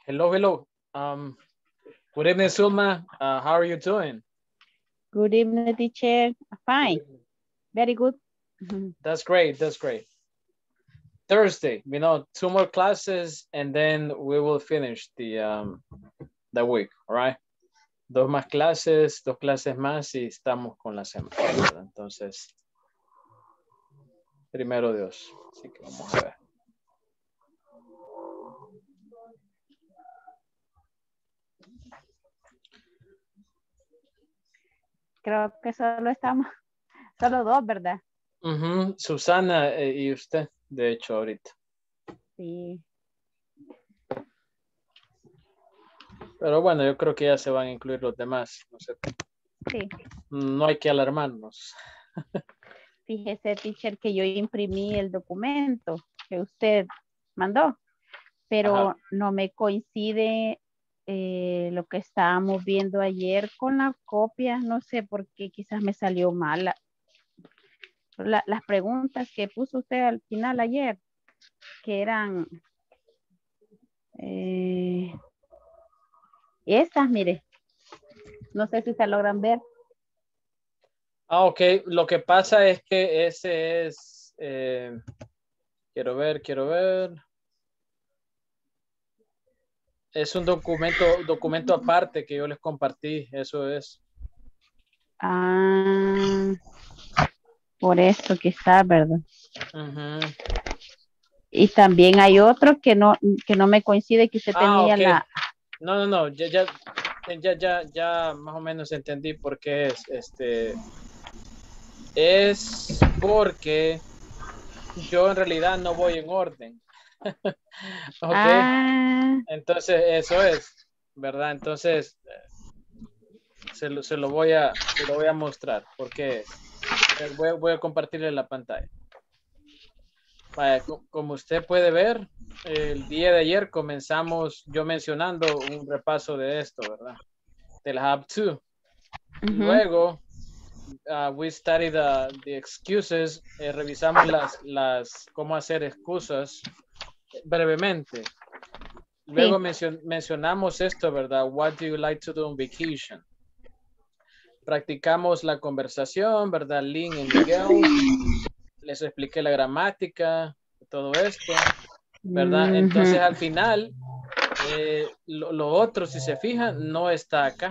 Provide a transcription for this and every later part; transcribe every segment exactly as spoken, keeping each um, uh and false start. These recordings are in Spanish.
Hello, hello. Um, good evening, Sulma. Uh, how are you doing? Good evening, teacher. Fine. Very good. That's great. That's great. Thursday, you know, two more classes and then we will finish the um, the week, all right? Dos más clases, dos clases más y estamos con la semana, ¿verdad? Entonces, primero Dios. Así que vamos a ver. Creo que solo estamos, solo dos, ¿verdad? Uh-huh. Susana eh, y usted, de hecho, ahorita. Sí. Pero bueno, yo creo que ya se van a incluir los demás. No sé. Sí. No hay que alarmarnos. Fíjese, teacher, que yo imprimí el documento que usted mandó, pero Ajá. no me coincide eh, lo que estábamos viendo ayer con la copia. No sé por qué, quizás me salió mal. La, la, las preguntas que puso usted al final ayer, que eran eh, estas, mire. No sé si se logran ver. Ah, ok. Lo que pasa es que ese es... Eh, quiero ver, quiero ver. Es un documento, documento aparte que yo les compartí. Eso es. Ah, por eso quizás, ¿verdad? Uh-huh. Y también hay otro que no, que no me coincide, que usted Ah, tenía ok. la... No, no, no. Ya, ya, ya, ya, ya más o menos entendí por qué es. Este... Es porque yo en realidad no voy en orden. Ok. Ah. Entonces, eso es, ¿verdad? Entonces, se lo, se lo, voy, a, se lo voy a mostrar porque voy, voy a compartirle la pantalla. Vaya, como usted puede ver, el día de ayer comenzamos yo mencionando un repaso de esto, ¿verdad? Del Hub dos. Uh-huh. Luego, uh, we studied the, the excuses, eh, revisamos las, las, cómo hacer excusas brevemente. Luego sí. mencion, mencionamos esto, ¿verdad? What do you like to do on vacation? Practicamos la conversación, ¿verdad? Lynn y Miguel. Les expliqué la gramática, todo esto, ¿verdad? Uh-huh. Entonces, al final, eh, lo, lo otro, si se fijan, no está acá.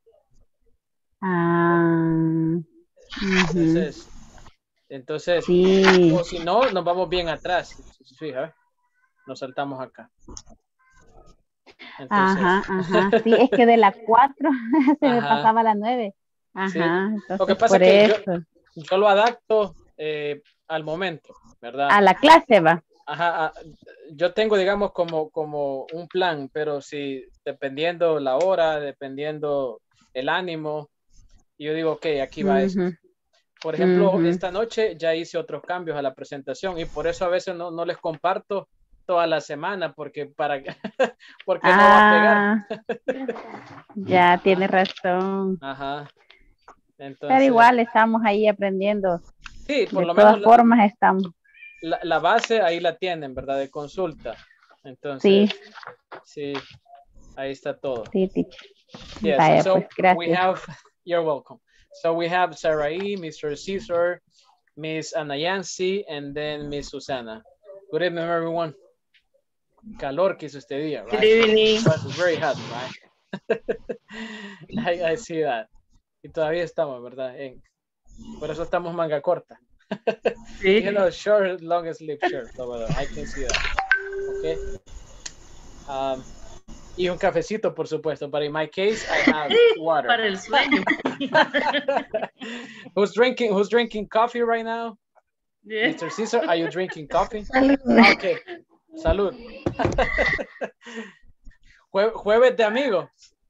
Ah. Uh-huh. Entonces, entonces sí. o si no, nos vamos bien atrás. Si se fija, nos saltamos acá. Entonces, ajá, ajá. Sí, es que de la cuatro se ajá. me pasaba la nueve. Ajá. Sí. Lo que pasa es que yo, yo, lo adapto eh, al momento, ¿verdad? A la clase va. Ajá, a, yo tengo, digamos, como, como un plan, pero si dependiendo la hora, dependiendo el ánimo, yo digo, ok, aquí va uh-huh. esto. Por ejemplo, uh-huh. esta noche ya hice otros cambios a la presentación y por eso a veces no, no les comparto toda la semana porque para porque ah, no va a pegar. Ya tiene razón. Ajá. Entonces, pero igual estamos ahí aprendiendo. Sí, por de lo todas menos formas la, estamos. La, la base ahí la tienen, ¿verdad? De consulta. Entonces, sí, sí ahí está todo. Sí, teacher. Yes, Vaya, so pues, gracias. we have, you're welcome. So we have Sarai, Mister Caesar, Miss Anayansi, and then Miss Susana. Good evening, everyone. Calor que hizo este día, right? Good evening. So it's very hot, right? I, I see that. Y todavía estamos, ¿verdad? En, por eso estamos manga corta. Sí. You know, short, long sleeve shirt. So I can see that. Okay. Um, y un cafecito, por supuesto. But in my case, I have water. Para el sueño. Who's drinking? Who's drinking coffee right now? Yeah. Mister Caesar, are you drinking coffee? Salud. Okay. Salud. Jue jueves de amigos.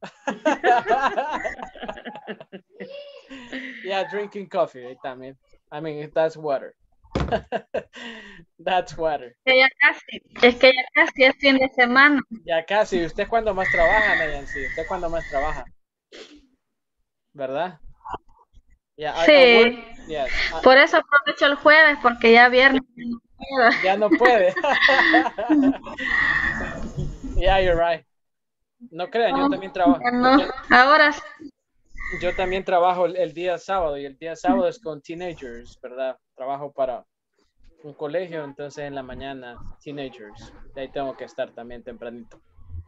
Yeah, drinking coffee también. I mean, that's water. That's water. Que ya casi, es que ya casi es fin de semana. Ya casi. ¿Usted cuándo más trabaja, Nayansi? ¿Usted cuándo más trabaja? ¿Verdad? Yeah, sí. I, I yes. Por eso aprovecho el jueves, porque ya viernes ya no puede. Yeah, you're right. No crean, no, yo también trabajo. no, Yo, ahora yo también trabajo el, el día sábado y el día sábado es con teenagers, ¿verdad? Trabajo para un colegio, entonces en la mañana, teenagers. De ahí tengo que estar también tempranito.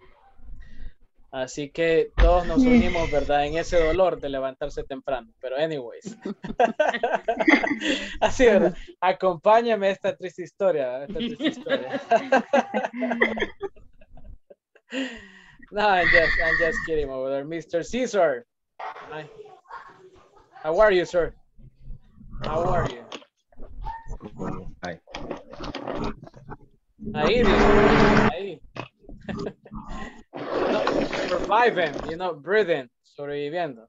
Así que todos nos unimos, ¿verdad? En ese dolor de levantarse temprano. Pero anyways. Así, ¿verdad? Acompáñame a esta triste historia. Esta triste historia. No, I'm just, I'm just kidding over there. Mister Caesar. Hi. How are you, sir? How are you? Hi. Ahí, ahí. No, surviving, you know, breathing, sobreviviendo.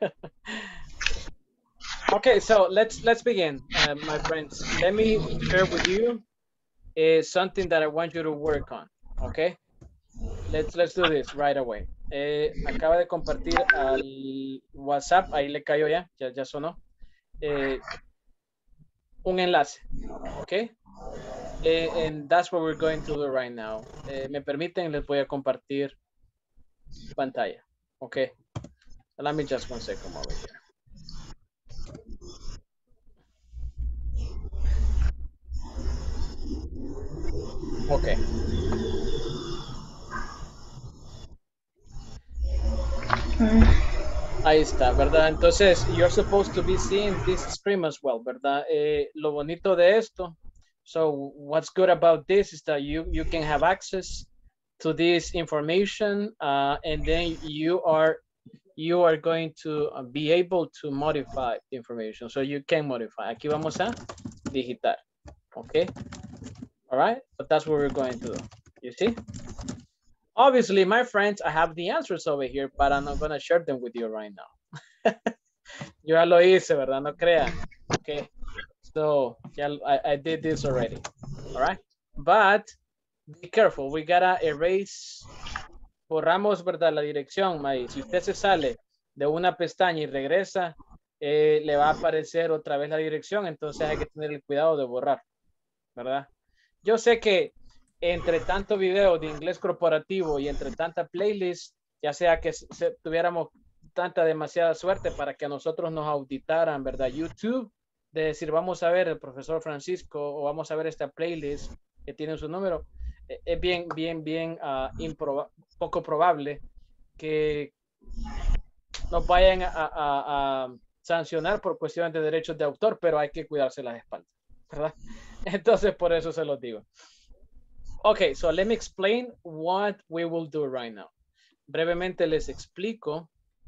Okay, so let's let's begin, uh, my friends. Let me share with you uh, something that I want you to work on. Okay, let's let's do this right away. Eh, acaba de compartir al WhatsApp, ahí le cayó ya, ya, ya sonó. Eh, un enlace, okay. Uh, and that's what we're going to do right now. Uh, me permiten, les voy a compartir pantalla. Okay. Let me just one second over here. Okay. Ahí está, ¿verdad? Entonces, you're supposed to be seeing this screen as well, ¿verdad? Eh, lo bonito de esto. So what's good about this is that you, you can have access to this information uh, and then you are you are going to be able to modify the information. So you can modify. Aquí vamos a digitar. Okay. All right. So that's what we're going to do. You see? Obviously, my friends, I have the answers over here, but I'm not going to share them with you right now. Yo ya lo hice, ¿verdad? No crean. Okay. So yeah, I, I did this already. All right. But be careful. We gotta erase. Borramos, ¿verdad? La dirección, May. Si usted se sale de una pestaña y regresa, eh, le va a aparecer otra vez la dirección. Entonces hay que tener el cuidado de borrar, ¿verdad? Yo sé que entre tanto video de inglés corporativo y entre tanta playlist, ya sea que se, tuviéramos tanta demasiada suerte para que a nosotros nos auditaran, ¿verdad? YouTube, de decir, vamos a ver el profesor Francisco o vamos a ver esta playlist que tiene su número, eh, es bien, bien, bien uh, improba poco probable que nos vayan a, a, a sancionar por cuestiones de derechos de autor, pero hay que cuidarse las espaldas, ¿verdad? Entonces, por eso se los digo. Okay, so let me explain what we will do right now. Brevemente les explico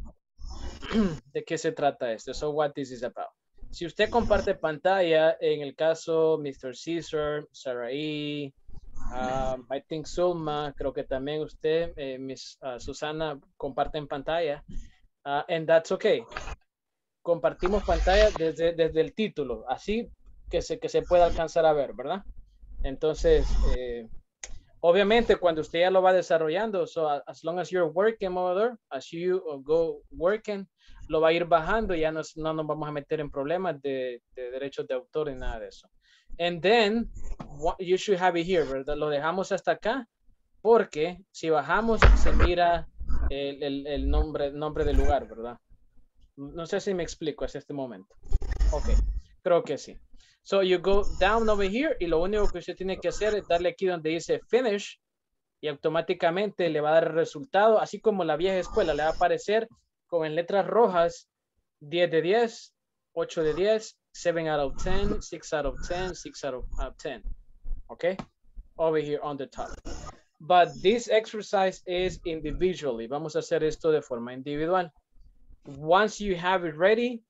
de qué se trata esto. So what this is about. Si usted comparte pantalla, en el caso mister Caesar, Sarah E., um, I think Zulma, creo que también usted, eh, Miss uh, Susana, comparten pantalla. Uh, and that's okay. Compartimos pantalla desde, desde el título, así que se, que se pueda alcanzar a ver, ¿verdad? Entonces, eh, obviamente cuando usted ya lo va desarrollando, so as long as you're working over there, as you go working, lo va a ir bajando y ya nos, no nos vamos a meter en problemas de, de derechos de autor y nada de eso. And then, what, you should have it here, ¿verdad? Lo dejamos hasta acá porque si bajamos se mira el, el, el nombre, nombre del lugar, ¿verdad? No sé si me explico hasta este momento. Ok, creo que sí. So you go down over here y lo único que usted tiene que hacer es darle aquí donde dice finish y automáticamente le va a dar el resultado, así como la vieja escuela, le va a aparecer con en letras rojas diez de diez, ocho de diez, seven out of ten, six out of ten, six out of ten. Okay, over here on the top. But this exercise is individually. Vamos a hacer esto de forma individual. Once you have it ready,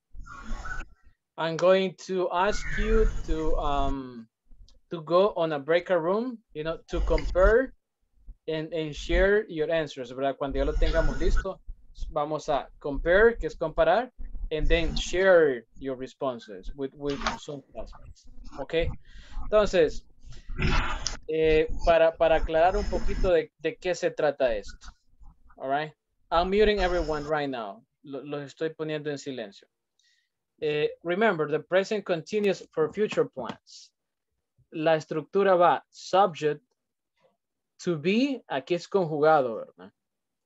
I'm going to ask you to um to go on a breakout room, you know, to compare and, and share your answers, ¿verdad? Cuando ya lo tengamos listo, vamos a compare, que es comparar, and then share your responses with, with some classmates, ¿ok? Entonces, eh, para, para aclarar un poquito de, de qué se trata esto, all right? I'm muting everyone right now. Los lo estoy poniendo en silencio. Uh, remember, the present continues for future plans. La estructura va subject to be, aquí es conjugado, ¿verdad?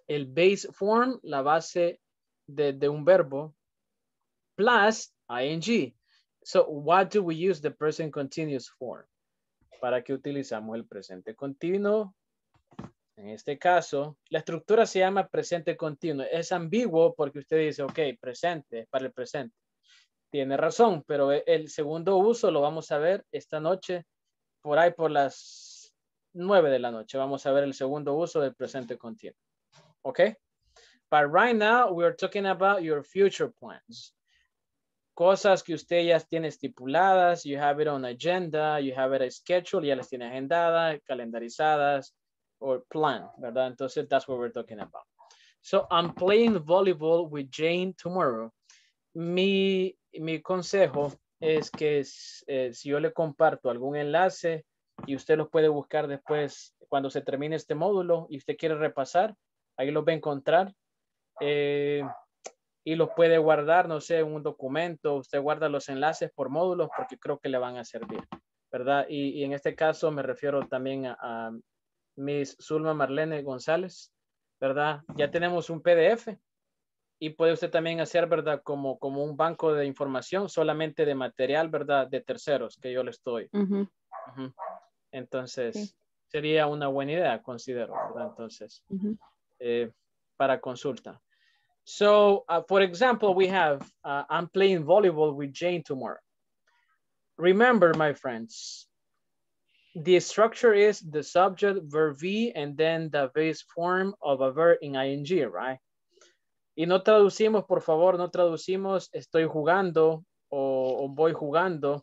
el base form, la base de, de un verbo, plus ing. So, what do we use the present continuous form? ¿Para qué utilizamos el presente continuo? En este caso, la estructura se llama presente continuo. Es ambiguo porque usted dice, ok, presente, para el presente. Tiene razón, pero el segundo uso lo vamos a ver esta noche, por ahí por las nueve de la noche. Vamos a ver el segundo uso del presente continuo. Ok? But right now, we are talking about your future plans. Cosas que usted ya tiene estipuladas, you have it on agenda, you have it a schedule, ya las tiene agendadas, calendarizadas, or plan, ¿verdad? Entonces, that's what we're talking about. So, I'm playing volleyball with Jane tomorrow. Mi, mi consejo es que eh, si yo le comparto algún enlace y usted lo puede buscar después cuando se termine este módulo y usted quiere repasar, ahí lo va a encontrar. Eh, y los puede guardar, no sé, en un documento. Usted guarda los enlaces por módulos porque creo que le van a servir, ¿verdad? Y, y en este caso me refiero también a, a Miss Zulma Marlene González, ¿verdad? Ya tenemos un P D F y puede usted también hacer, ¿verdad? Como, como un banco de información solamente de material, ¿verdad? De terceros que yo le estoy. Uh-huh. Uh-huh. Entonces, sí. Sería una buena idea, considero, ¿verdad? Entonces, uh-huh. eh, para consulta. So, uh, for example, we have, uh, I'm playing volleyball with Jane tomorrow. Remember, my friends, the structure is the subject, verb be, and then the base form of a verb in ing, right? Y no traducimos, por favor, no traducimos estoy jugando o, o voy jugando.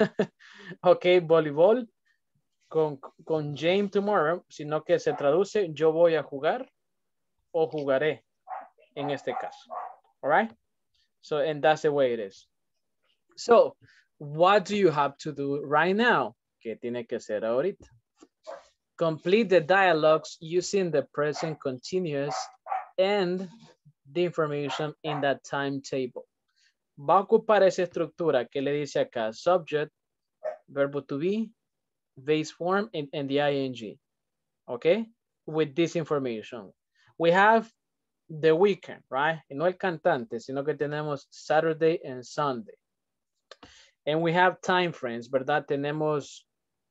Ok, voleibol con, con Jane tomorrow, sino que se traduce yo voy a jugar o jugaré. En este caso, all right? So, and that's the way it is. So, what do you have to do right now? ¿Qué tiene que hacer ahorita? Complete the dialogues using the present continuous and the information in that timetable. Va a ocupar esa estructura que le dice acá, subject, verbo to be, base form, and, and the ing, okay? With this information. We have the weekend, right? Y no el cantante, sino que tenemos Saturday and Sunday. And we have time frames, ¿verdad? Tenemos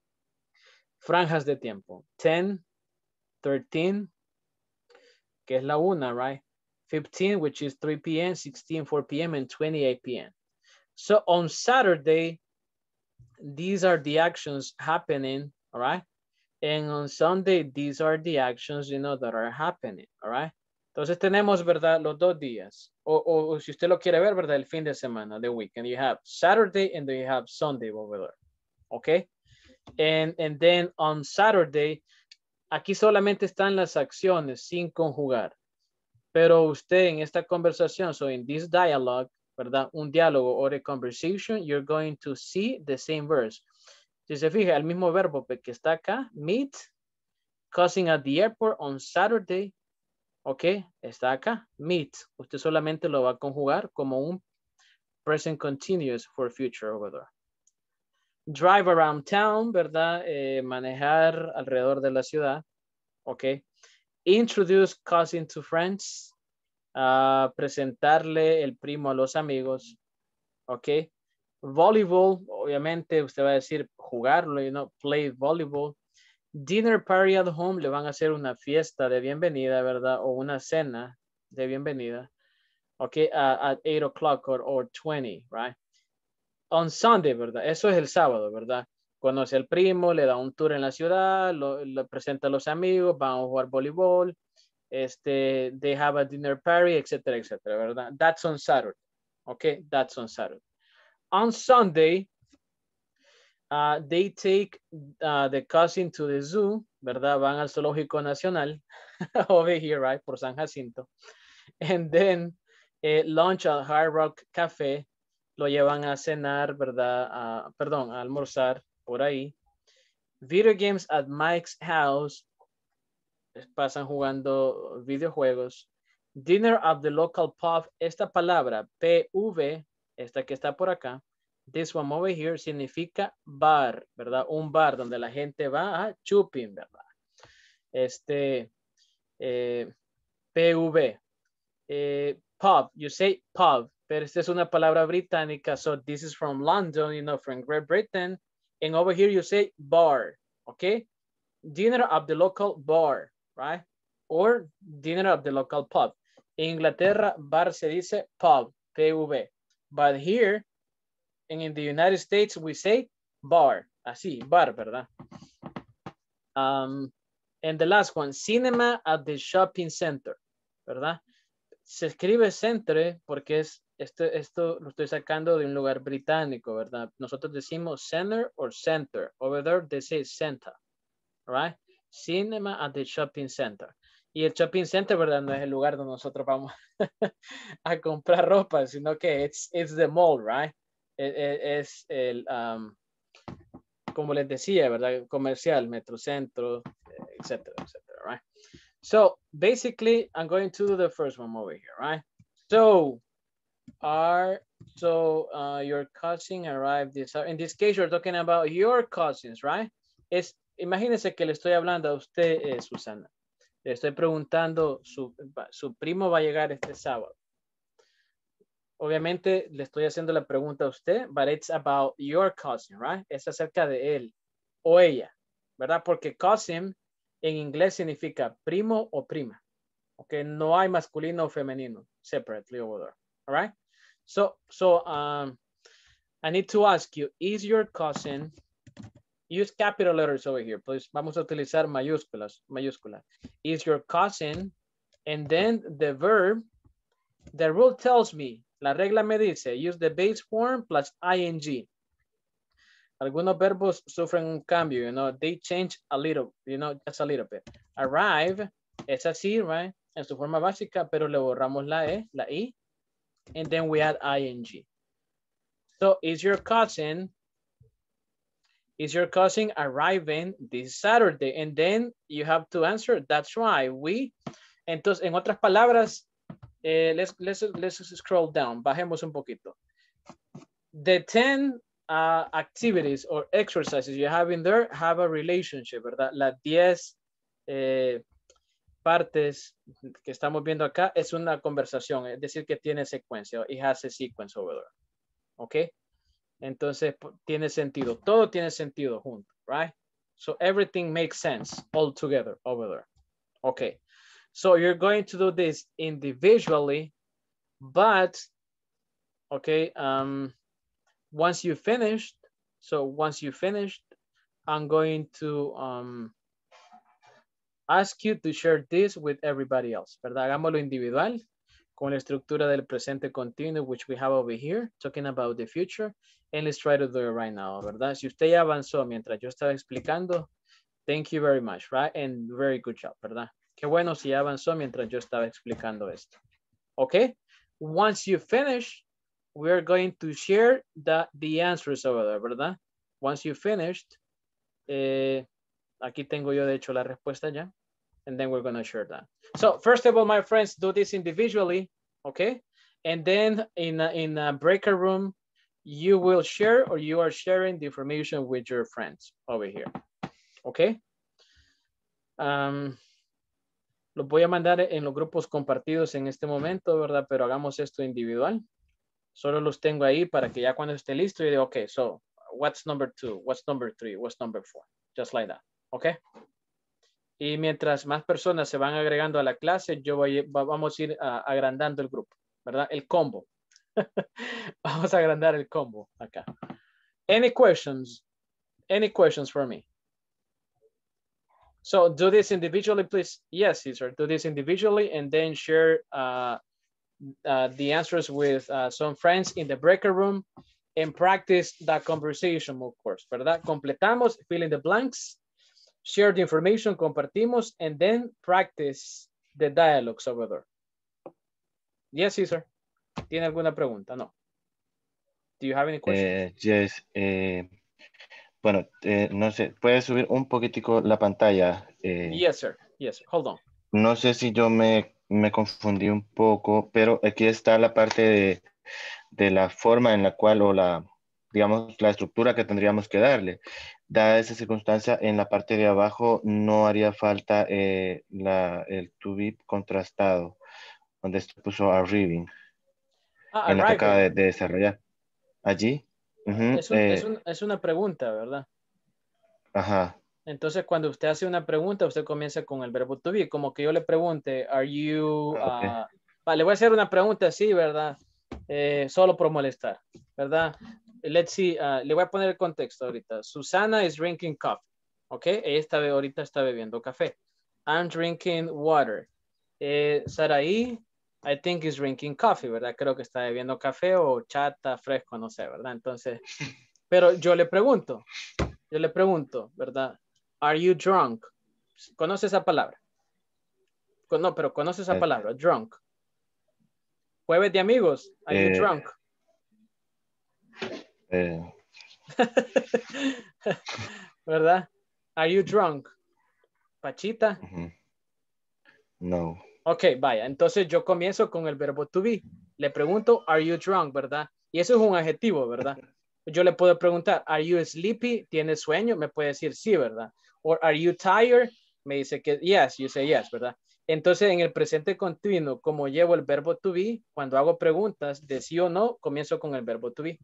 franjas de tiempo. ten, thirteen, que es la una, right? fifteen, which is three p m, sixteen, four p m, and twenty-eight p m So on Saturday, these are the actions happening, all right? And on Sunday, these are the actions, you know, that are happening, all right? Entonces tenemos, ¿verdad? Los dos días. O, o, o si usted lo quiere ver, ¿verdad? El fin de semana, the weekend. You have Saturday and then you have Sunday over there. Okay? And, and then on Saturday, aquí solamente están las acciones sin conjugar. Pero usted en esta conversación, so in this dialogue, ¿verdad? Un diálogo or a conversation, you're going to see the same verse. Si se fija, el mismo verbo que está acá, meet, cousin at the airport on Saturday, ok, está acá, meet. Usted solamente lo va a conjugar como un present continuous for future over there. Drive around town, ¿verdad? Eh, manejar alrededor de la ciudad, ok. Introduce cousin to friends, uh, presentarle el primo a los amigos, ok. Volleyball, obviamente usted va a decir jugarlo, you know, play volleyball. Dinner party at home, le van a hacer una fiesta de bienvenida, ¿verdad? O una cena de bienvenida. Ok, uh, at eight o'clock or, or twenty, right? On Sunday, ¿verdad? Eso es el sábado, ¿verdad? Conoce al primo, le da un tour en la ciudad, lo, lo presenta a los amigos, van a jugar voleibol, este, they have a dinner party, etcétera, etcétera, ¿verdad? That's on Saturday. Ok, that's on Saturday. On Sunday, Uh, they take uh, the cousin to the zoo, ¿verdad? Van al Zoológico Nacional, over here, right? Por San Jacinto. And then eh, lunch at Hard Rock Café, lo llevan a cenar, ¿verdad? Uh, perdón, a almorzar por ahí. Video games at Mike's house, pasan jugando videojuegos. Dinner at the local pub, esta palabra, P V, esta que está por acá, this one over here significa bar, ¿verdad? Un bar donde la gente va a chuping, ¿verdad? Este, eh, P V. Eh, pub, you say pub, pero esta es una palabra británica, so this is from London, you know, from Great Britain, and over here you say bar, okay? Dinner of the local bar, right? Or dinner of the local pub. En Inglaterra, bar se dice pub, P V. But here, and in the United States, we say bar, así, bar, ¿verdad? Um, and the last one, cinema at the shopping center, ¿verdad? Se escribe centre porque es, esto, esto lo estoy sacando de un lugar británico, ¿verdad? Nosotros decimos center or center. Over there, they say center, right? Cinema at the shopping center. Y el shopping center, ¿verdad? No es el lugar donde nosotros vamos a comprar ropa, sino que it's, it's the mall, right? Es el, um, como les decía, ¿verdad? Comercial, metrocentro, etcétera, etcétera, right? So basically, I'm going to do the first one over here, right? So, are so uh, your cousin arrived this in this case, you're talking about your cousins, right? Es, imagínense que le estoy hablando a usted, eh, Susana. Le estoy preguntando, su, su primo va a llegar este sábado. Obviamente le estoy haciendo la pregunta a usted, but it's about your cousin, right? Es acerca de él o ella, ¿verdad? Porque cousin en inglés significa primo o prima. Okay, no hay masculino o femenino separately over there. All right. So, so um, I need to ask you, is your cousin, use capital letters over here, please. Vamos a utilizar mayúsculas, mayúsculas. Is your cousin, and then the verb, the rule tells me, la regla me dice, use the base form plus ing. Algunos verbos sufren un cambio, you know, they change a little, you know, just a little bit. Arrive, es así, right? En su forma básica, pero le borramos la E, la I, and then we add ing. So, is your cousin, is your cousin arriving this Saturday? And then you have to answer, that's right, we. Entonces, en otras palabras, eh, let's, let's, let's scroll down, bajemos un poquito. The ten Uh, activities or exercises you have in there have a relationship, ¿verdad? Las diez eh, partes que estamos viendo acá es una conversación, es decir, que tiene secuencia. It has a sequence over there. ¿Ok? Entonces, tiene sentido. Todo tiene sentido junto, right? So, everything makes sense all together over there. Okay. So, you're going to do this individually, but, okay, um, once you finished, so once you finished, I'm going to um, ask you to share this with everybody else, ¿verdad? Hagámoslo individual con la estructura del presente continuo, which we have over here, talking about the future, and let's try to do it right now, ¿verdad? Si usted ya avanzó mientras yo estaba explicando, thank you very much, right? And very good job, ¿verdad? Qué bueno si ya avanzó mientras yo estaba explicando esto. Okay? Once you finish, we're going to share the, the answers over there, ¿verdad? Once you finished, eh, aquí tengo yo de hecho la respuesta ya, and then we're going to share that. So first of all, my friends, do this individually, okay? And then in a, in a breaker room, you will share or you are sharing the information with your friends over here, okay? Um, los voy a mandar en los grupos compartidos en este momento, ¿verdad? Pero hagamos esto individual. Solo los tengo ahí para que ya cuando esté listo, yo digo, okay, so what's number two? What's number three? What's number four? Just like that, okay? Y mientras más personas se van agregando a la clase, yo voy, vamos a ir uh, agrandando el grupo, ¿verdad? El combo. Vamos a agrandar el combo acá. Any questions? Any questions for me? So do this individually, please. Yes, Cesar, do this individually and then share uh, Uh, the answers with uh, some friends in the breaker room and practice that conversation, of course, ¿verdad? Completamos, fill in the blanks, share the information, compartimos, and then practice the dialogues over there. Yes, Cesar. ¿Tiene alguna pregunta? No. Do you have any questions? Uh, yes. Eh, bueno, eh, no sé, ¿puedes subir un poquitico la pantalla? Eh, yes, sir. Yes, sir. Hold on. No sé si yo me, me confundí un poco, pero aquí está la parte de, de la forma en la cual o la, digamos, la estructura que tendríamos que darle. Dada esa circunstancia, en la parte de abajo no haría falta eh, la, el to be contrastado, donde se puso arriving, Ah, en la que acaba arriving. de, de desarrollar. Allí. Uh-huh, Es, un, es, eh, un, es una pregunta, ¿verdad? ajá. Entonces, cuando usted hace una pregunta, usted comienza con el verbo to be, como que yo le pregunte, are you, Ah, ok. uh, vale, le voy a hacer una pregunta así, ¿verdad? Eh, solo por molestar, ¿verdad? Let's see, uh, le voy a poner el contexto ahorita. Susana is drinking coffee, ¿ok? Ella está, ahorita está bebiendo café. I'm drinking water. Eh, Saraí, I think is drinking coffee, ¿verdad? Creo que está bebiendo café o chata, fresco, no sé, ¿verdad? Entonces, pero yo le pregunto, yo le pregunto, ¿verdad? Are you drunk? ¿Conoce esa palabra? No, pero conoce esa Eh, palabra, drunk. Jueves de amigos, are you eh, drunk? eh, ¿Verdad? Are you drunk? Pachita. uh-huh. No. Ok, vaya. Entonces yo comienzo con el verbo to be. Le pregunto, are you drunk, ¿verdad? Y eso es un adjetivo, ¿verdad? Yo le puedo preguntar, are you sleepy? ¿Tienes sueño? Me puede decir sí, ¿verdad? O are you tired? Me dice que yes, you say yes, ¿verdad? Entonces en el presente continuo, como llevo el verbo to be, cuando hago preguntas de sí o no, comienzo con el verbo to be.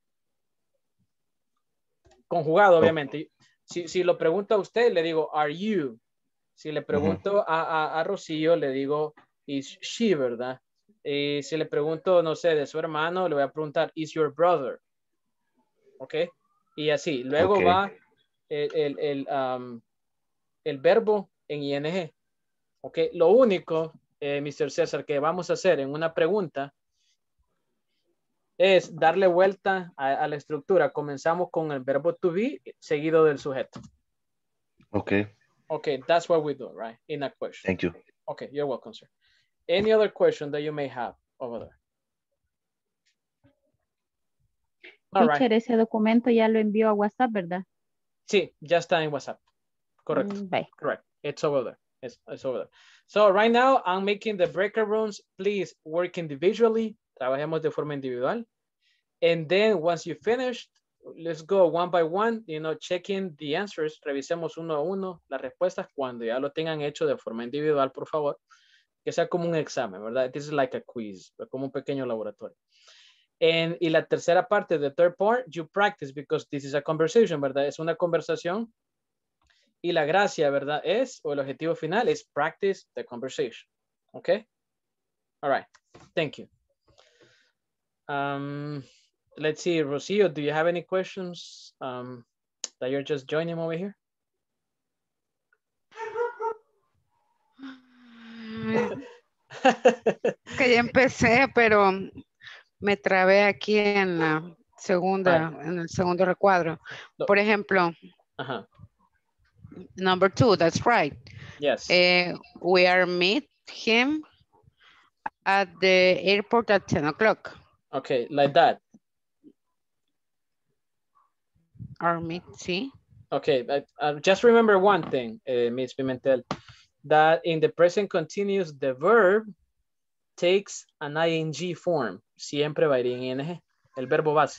Conjugado, Oh, obviamente. Si, si lo pregunta a usted, le digo, are you? Si le uh-huh. pregunto a, a, a Rocío, le digo, is she, ¿verdad? Y si le pregunto, no sé, de su hermano, le voy a preguntar, is your brother? ¿Ok? Y así. Luego Ok. va el, el, el, um, el verbo en ing. ¿Ok? Lo único, eh, mister César, que vamos a hacer en una pregunta es darle vuelta a, a la estructura. Comenzamos con el verbo to be seguido del sujeto. Ok. Okay, that's what we do, right? In a question. Thank you. Okay, you're welcome, sir. Any other question that you may have over there? All right. Teacher, ese documento ya lo envió a WhatsApp, ¿verdad? Sí, ya está en WhatsApp. Correct. Mm, bye. Correct. It's over there. It's, it's over there. So right now I'm making the breaker rooms. Please work individually. Trabajemos de forma individual. And then once you finished, let's go one by one, you know, checking the answers. Revisemos uno a uno las respuestas cuando ya lo tengan hecho de forma individual, por favor. Que sea como un examen, ¿verdad? This is like a quiz, como un pequeño laboratorio. And, y la tercera parte, the third part, you practice because this is a conversation, ¿verdad? Es una conversación. Y la gracia, ¿verdad? Es, o el objetivo final es practice the conversation. Okay? All right. Thank you. Um, let's see, Rocio, do you have any questions um, that you're just joining over here? Que ya empecé, pero me trabé aquí en la segunda, Vale. en el segundo recuadro. No. Por ejemplo, Uh-huh. number two, that's right. Yes. Uh, we are meet him at the airport at ten o'clock. Okay, like that. Our meet, sí. Okay, but, uh, just remember one thing, uh, Miz Pimentel, that in the present continuous, the verb takes an ing form. Siempre va a ir en ing, el verbo base.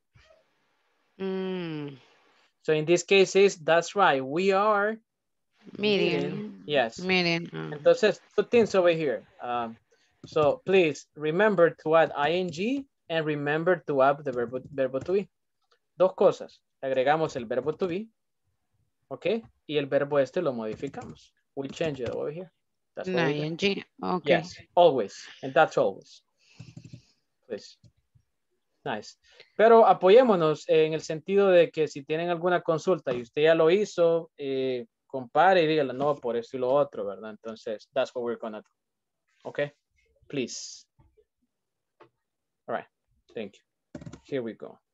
Mm. So in this case is, that's right, we are Meeting. meeting. Yes. Meeting. Uh. Entonces, two things over here. Um, so please remember to add ing and remember to add the verbo, verbo to be. Dos cosas. Agregamos el verbo to be. Ok. Y el verbo este lo modificamos. We change it over here. That's what we do. ing. Okay. Yes, always. And that's always. Please. Nice. Pero apoyémonos en el sentido de que si tienen alguna consulta y usted ya lo hizo, eh, compare y dígale, no, por esto y lo otro, ¿verdad? Entonces, that's what we're gonna do. Okay? Please. All right. Thank you. Here we go.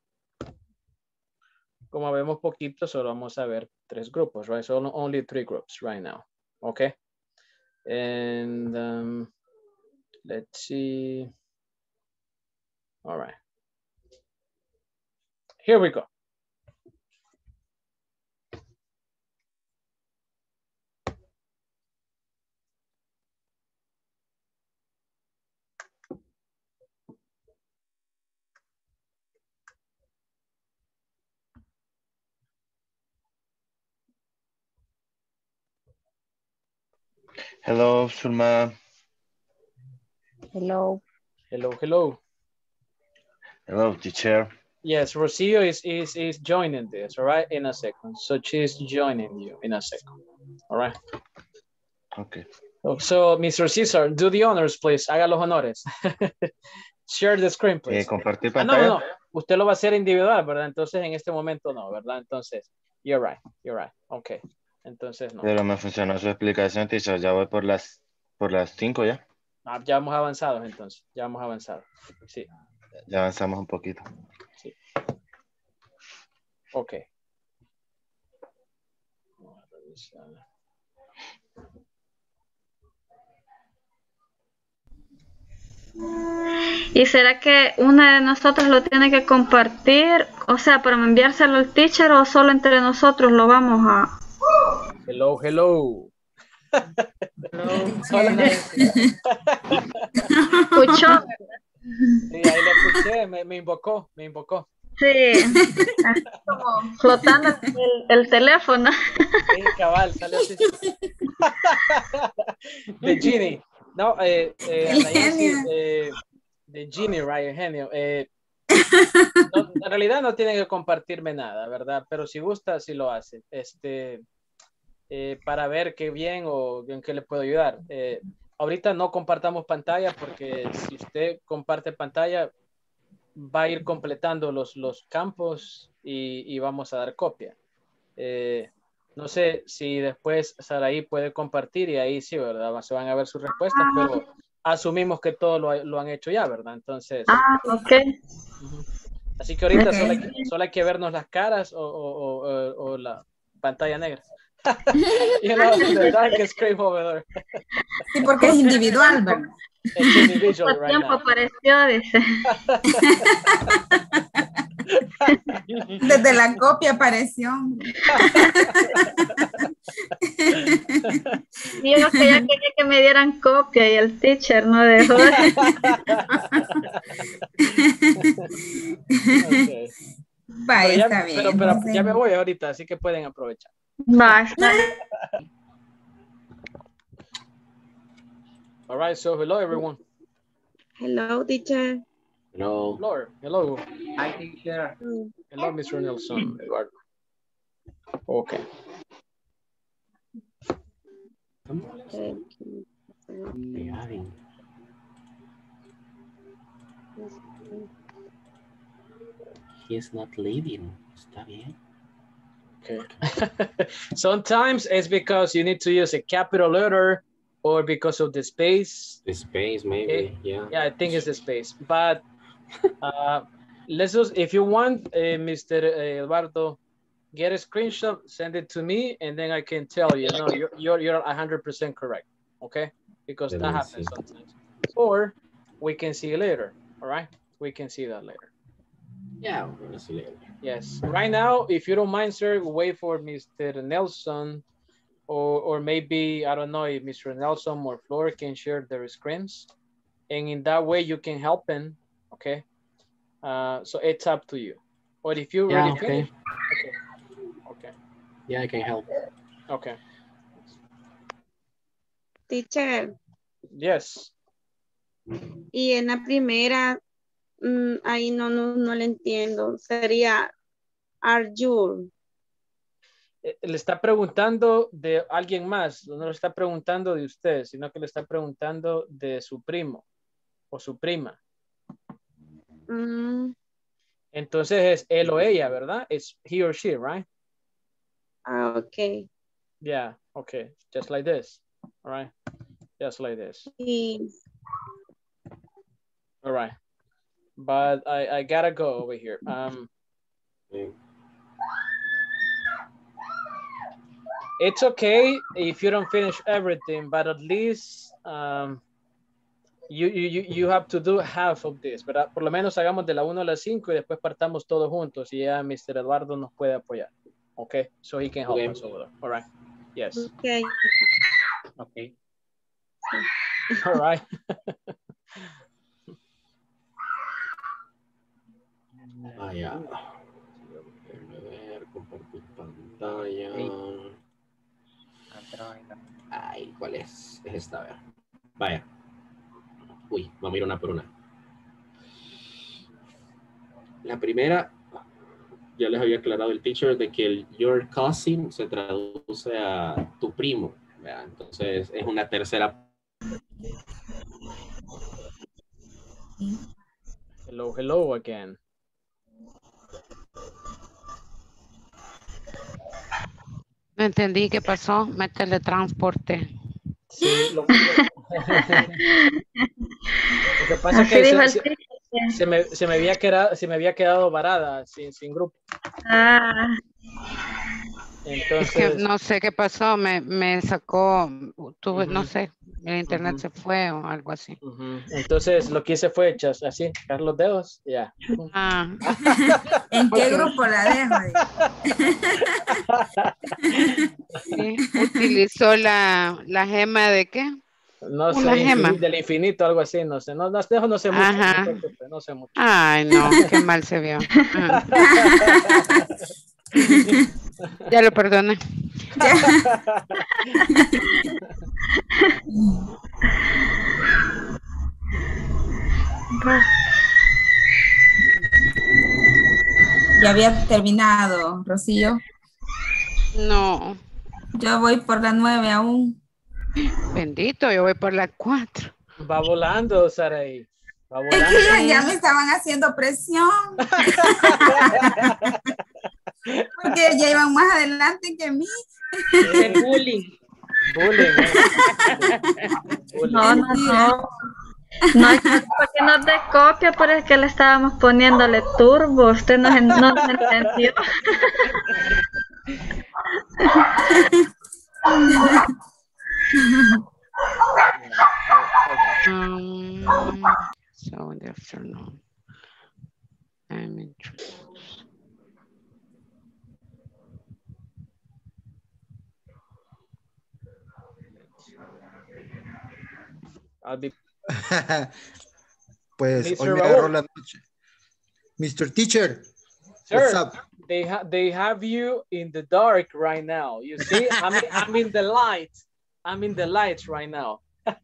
Como vemos poquito, solo vamos a ver tres grupos, right? So only three groups right now. Okay? And um, let's see. All right. Here we go. Hello, Sulma. Hello. Hello, hello. Hello, teacher. Yes, Rocio is, is, is joining this, all right, in a second. So she's joining you in a second, all right? Okay. So, Mister Cesar, do the honors, please. Haga los honores. Share the screen, please. Eh, ¿Compartir Ah, no, pantalla? no, no. Usted lo va a hacer individual, ¿verdad? Entonces, en este momento no, ¿verdad? Entonces, you're right, you're right. Ok. Entonces, no. Pero me funcionó su explicación, teacher. Ya voy por las por las cinco ya. Ah, ya hemos avanzado, entonces. Ya hemos avanzado. Sí. Ya avanzamos un poquito. Sí. Ok. ¿Y será que una de nosotros lo tiene que compartir? O sea, para enviárselo al teacher o solo entre nosotros lo vamos a... Hello, hello. Hola. ¿Escuchó? Sí, ahí lo escuché, me, me invocó, me invocó. Sí, así como flotando el, el teléfono. Sí, cabal, salió así. The Genie. No, eh, eh, Anayansi, eh, The Genie, right, genio. Eh, no, en realidad no tiene que compartirme nada, ¿verdad? Pero si gusta, sí lo hace. Este, eh, para ver qué bien o en qué le puedo ayudar. Eh, ahorita no compartamos pantalla porque si usted comparte pantalla, va a ir completando los, los campos y, y vamos a dar copia. Eh, no sé si después Saraí puede compartir y ahí sí, ¿verdad? Se van a ver sus respuestas, pero asumimos que todos lo, lo han hecho ya, ¿verdad? Entonces. Ah, ok. Uh-huh. Así que ahorita Okay. solo, hay, solo hay que vernos las caras o, o, o, o la pantalla negra. You know, the darkest screen over there. Sí, porque es individual, ¿verdad? It's individual ¿Cuánto right tiempo now. apareció? Dice. Desde la copia apareció. Y yo que ya quería que me dieran copia y el teacher no dejó. Okay. Vaya, ya, está bien. Pero, pero Entonces... ya me voy ahorita, así que pueden aprovechar. Basta. All right, so hello everyone. Hello, teacher. Hello. Hello. Hello. Hi, teacher. Hello, Mister Nelson. Eduardo. Okay. He's not leaving. Está bien. Okay. Sometimes it's because you need to use a capital letter or because of the space. The space, maybe. Okay. Yeah. Yeah, I think it's the space. But uh, let's just, if you want, uh, Mister Eduardo, get a screenshot, send it to me, and then I can tell you, no, you're you're you're one hundred percent correct. Okay, because Let that happens see. sometimes. Or we can see later. All right, we can see that later. Yeah, we're gonna see later. Yes. Right now, if you don't mind, sir, wait for Mister Nelson, or or maybe I don't know if Mister Nelson or Flor can share their screens, and in that way you can help them. Okay. Uh, so it's up to you. Or if you yeah, already okay. finished, okay. Okay. Yeah, I can help. Okay. Teacher. Yes. Y en la primera, mmm, ahí no, no, no le entiendo. Sería, are you? Le está preguntando de alguien más, no le está preguntando de usted, sino que le está preguntando de su primo o su prima. Mm. Entonces es él o ella, ¿verdad? Es he or she, right? Ah, okay. Yeah, okay. Just like this. All right. Just like this. Sí. All right. But I, I gotta go over here. Um, okay. It's okay if you don't finish everything, but at least um, you, you, you have to do half of this, ¿verdad? Por lo menos hagamos de la una a la cinco y después partamos todos juntos y ya Mister Eduardo nos puede apoyar. Okay, so he can help okay. us over there. All right. Yes. Okay. Okay. All right. Ah, ya. Déjame ver, compartir pantalla. Ay, ¿cuál Es, es esta, a ver. Vaya. Uy, vamos a ir una por una. La primera, ya les había aclarado el teacher de que el your cousin se traduce a tu primo. ¿Verdad? Entonces es una tercera. Hello, hello again. No entendí qué pasó, me teletransporté. Sí, lo, lo- lo que pasa es Así que dijo se, el se- teacher. se me, se me había quedado, se me había quedado varada sin, sin grupo. Ah, Es que Entonces, no sé qué pasó, me, me sacó, tuve, no ujú, sé, el internet ujú, se fue o algo así. ujú. Entonces lo que hice fue echar así, sacar los dedos, y ya. Pum. Ah, ¿En qué ok. grupo la dejo? Sí, utilizó la, la gema de qué? No Una sé, gema. infini- del infinito, algo así, no sé. No, no, dejo no sé mucho, no se Ajá. preocupe, no sé mucho. Ay, no, qué mal se vio. Ah, ya lo perdoné. Ya. Ya había terminado, Rocío. No, Yo voy por la nueve aún. bendito, yo voy por la cuatro. Va volando, Saraí. Va Es que volando. ya, ya me estaban haciendo presión. Porque ya iban más adelante que mí. Eh, bullying. Bullying. eh. Bullying. no, no, no. No, yo no sé por qué nos dé copia, pero es que le estábamos poniéndole turbo. Usted no, no nos entendió. Um, so in the afternoon, I'm interested. I'll be Pues hoy mister me agarró Raúl. la noche. mister Teacher, Sir, what's up? they have they have you in the dark right now. You see, I'm in, I'm in the light. I'm in the light right now.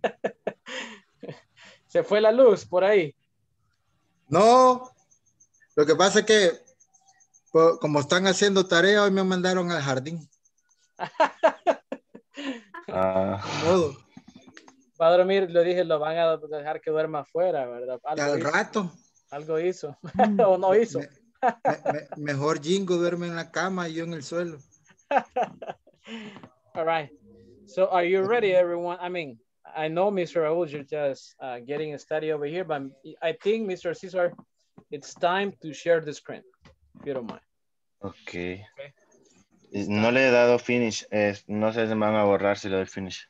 Se fue la luz por ahí. No, lo que pasa es que po- como están haciendo tarea, hoy me mandaron al jardín. Ah, Ni modo, Va a dormir, lo dije, lo van a dejar que duerma afuera, ¿verdad? Algo al hizo. rato. Algo hizo. O no hizo. Me- me- me- mejor Jingo duerme en la cama y yo en el suelo. All right. So are you ready, everyone? I mean, I know, Mister Raúl, you're just uh, getting a study over here, but I think, Mister Cesar, it's time to share the screen, if you don't mind. ok. It's No time. le he dado finish. Es- no sé si me van a borrar si le doy finish.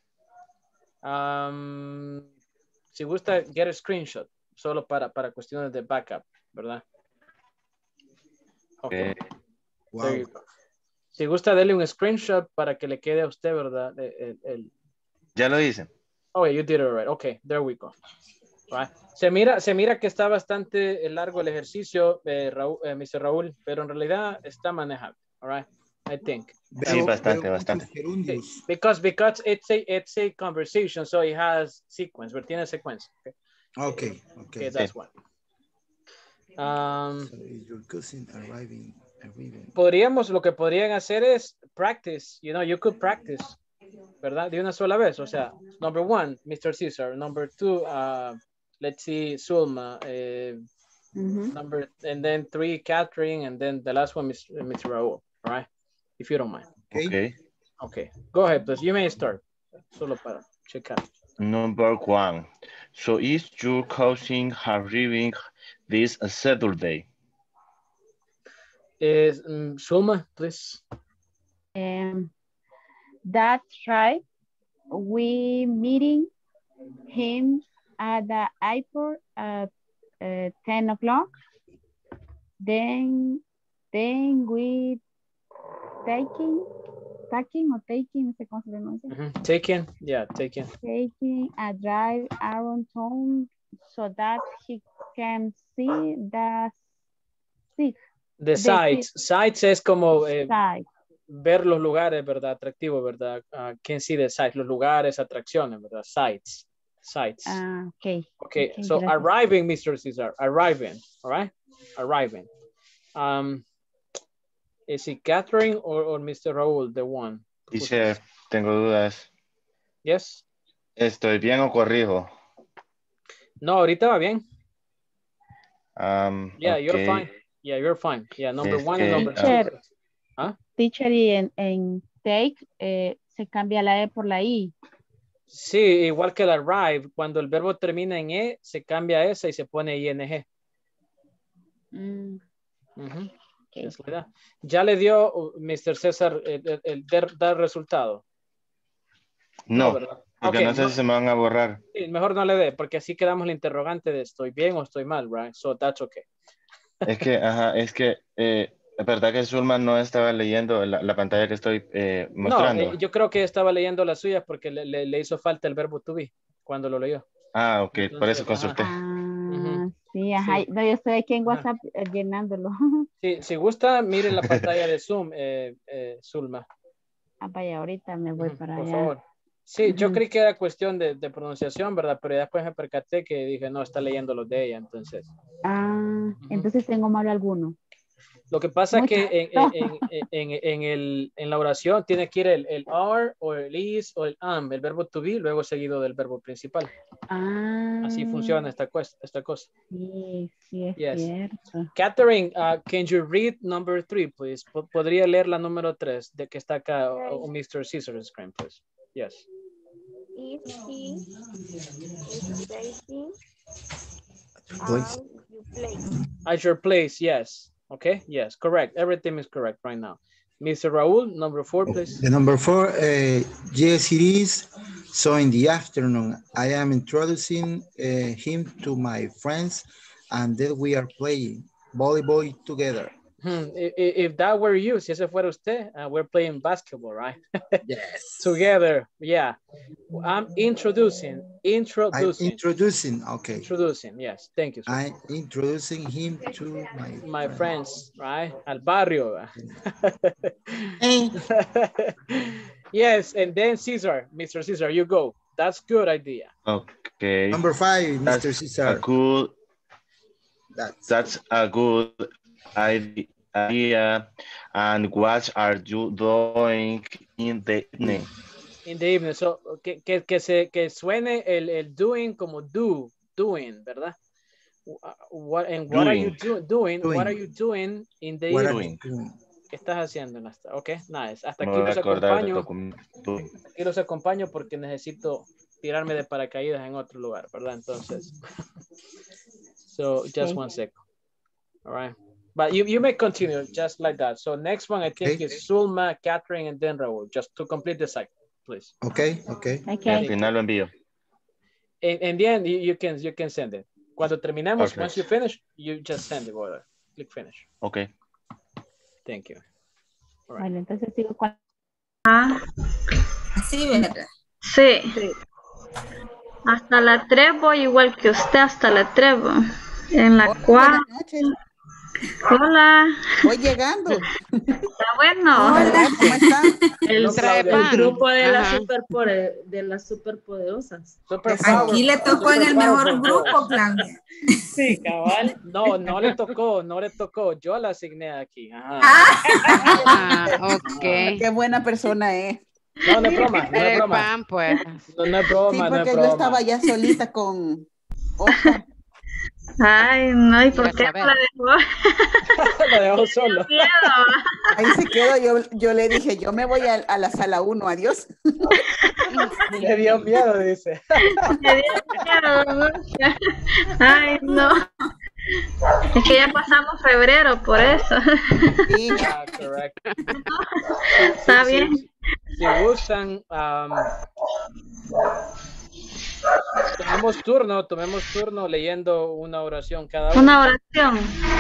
Um, si gusta, get a screenshot, solo para, para cuestiones de backup, ¿verdad? Ok. Eh, Wow. There you go. Si gusta, dele un screenshot para que le quede a usted, ¿verdad? El, el, el... ya lo hice. Oh, you did it right. Okay, there we go. Right. Se mira, se mira que está bastante largo el ejercicio, eh, Raúl, eh, mister Raúl, pero en realidad está manejable. All right, I think. Sí, Veo, bastante, veo bastante. muchos gerundios. Because because it's a it's a conversation, so it has sequence, pero tiene secuencia. Okay, Ok, ok. okay that's one. Um, So is your cousin arriving, arriving? podríamos, lo que podrían hacer es practice, you know, you could practice, ¿verdad? De una sola vez, o sea, number one, mister Cesar, number two, uh, let's see, Sulma, uh, Ujú. number, and then three, Catherine, and then the last one, mister mister Raúl, all right? If you don't mind. Ok. Ok. Okay, go ahead, please. You may start. Solo para checar. Number one. So is your cousin arriving this Saturday? Is um, Sulma, please. Um, that's right. We meeting him at the airport at uh, ten o'clock. Then, then we taking, taking or taking, no sé cómo se pronuncia. Mm-hmm. Taken, yeah, taken. Taking a drive around town so that he can see the sea. The sites, sites es como, eh, Side. ver los lugares, ¿verdad? Atractivos, ¿verdad? Uh, can see the sites, los lugares, atracciones, ¿verdad? Sites, sites. Ah, ok. Okay, okay so gracias. arriving, mister Cesar, arriving, all right? Arriving. Um, is it Catherine or, or mister Raúl, the one? Teacher, tengo dudas. Yes? ¿Estoy bien o corrijo? No, ahorita va bien. Um, Yeah, okay. you're fine. Yeah, you're fine. Yeah, number Es one que, and number Teacher, two. ¿Ah? teacher y en, en take eh, se cambia la E por la I. Sí, igual que el arrive, cuando el verbo termina en E, se cambia a esa y se pone ing. Mm, Uh-huh. okay. Es la idea. Ya le dio uh, mister César el, el, el dar, dar resultado. No, ¿verdad? porque Okay, no sé no, si se me van a borrar. sí, mejor no le dé, porque así quedamos el interrogante de estoy bien o estoy mal, right? So that's okay. Es que, ajá, es que, eh, la verdad que Zulma no estaba leyendo la, la pantalla que estoy eh, mostrando. No, eh, yo creo que estaba leyendo las suyas porque le, le, le hizo falta el verbo to be cuando lo leyó. Ah, ok, Entonces, por eso ajá. consulté. Ah, Ujú. sí, ajá. Sí. No, yo estoy aquí en Ajá. WhatsApp eh, llenándolo. Sí, si gusta, mire la pantalla de Zoom, eh, eh, Zulma. Ah, vaya, ahorita me voy Ujú, para por allá. favor. Sí, yo Ujú. creí que era cuestión de, de pronunciación, ¿verdad? Pero después me percaté que dije, no, está leyendo los de ella, entonces. Ah, Ujú. entonces tengo malo alguno. Lo que pasa es Mucho. que en, en, en, en, en, el, en la oración tiene que ir el, el are o el is o el am, el verbo to be, luego seguido del verbo principal. Ah, Así funciona esta, cuesta, esta cosa. sí, sí es Yes. cierto. Catherine, uh, can you read number three, please? P- ¿Podría leer la número tres de que está acá, o, o mister Caesar's screen, please? Yes. Is he studying Voice. at your place? At your place, yes. Okay, yes, correct. Everything is correct right now. mister Raúl, number four, please. The number four, uh, yes, it is. So in the afternoon, I am introducing uh, him to my friends, and then we are playing volleyball together. Hmm. If, if that were you, si ese fuera usted, uh, we're playing basketball, right? Yes. Together, yeah. I'm introducing, introducing. I'm introducing, okay. Introducing, yes. Thank you, sir. I'm introducing him to my My friends. friends, right? Al barrio. Hey. Yes, and then Caesar, mister Caesar, you go. That's good idea. Okay. Number five, mister That's Cesar. a good, That's, that's a good idea. And what are you doing in the evening? In the evening. So, que, que, que, se, que suene el, el doing como do, doing, ¿verdad? What, and what Doing. are you do, doing? Doing. What are you doing in the what are evening? you doing? ¿Qué estás haciendo? En esta? Ok, nice. Hasta Me aquí voy a los acordar del acompaño. documento. Aquí los acompaño porque necesito tirarme de paracaídas en otro lugar, ¿verdad? Entonces, so just Okay. one second. All right. But you, you may continue just like that. So next one I think Okay. is Sulma, Catherine, and then Raúl. Just to complete the cycle, please. Okay, okay. Y al Okay. final lo envío. In, in the end, you, you can you can send it. Cuando terminemos, Okay. once you finish, you just send it. Or click finish. Okay. Thank you. All right. Bueno, entonces sigo con... Ah, Sí, ¿verdad? sí. Hasta la tres voy igual que usted, hasta la tres voy. En la Hola, cuatro. buenas noches. Hola. Voy llegando. Está bueno. Hola. ¿Cómo están? El, Trae el pan. grupo de las, Ajá. superpode- de las superpoderosas. Super Aquí le tocó en el mejor grupo, Claudia. Sí, cabal. No, no le tocó, no le tocó. Yo la asigné aquí. Ajá. Ah, ok. Qué buena persona es. No, no es broma, no Era es el broma. pan, pues. No, no es broma, Sí, no es porque yo broma. estaba ya solita con Oscar. Ay, no, ¿y por Iba a qué saber. no la dejó? Lo dejó solo. Miedo. Ahí se quedó. Yo, yo le dije, yo me voy a, a la sala uno, adiós. Le dio miedo, dice. Me dio miedo. Ay, no. Es que ya pasamos febrero, por eso. Sí. Ah, correcto. Está Sí, sí, bien. sí. Si gustan, um, tomemos turno, tomemos turno leyendo una oración cada uno. Una oración.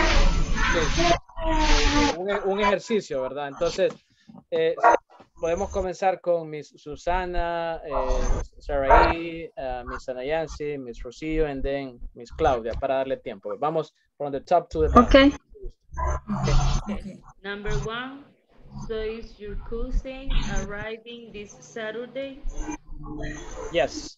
Sí. Un, un ejercicio, ¿verdad? Entonces, eh, podemos comenzar con Miss Susana, eh, Saraí, uh, Miss Anayansi, Miss Rocío, and then Miss Claudia, para darle tiempo. Vamos from the top to the bottom. Ok. Okay. Number one, So is your cousin arriving this Saturday? Yes.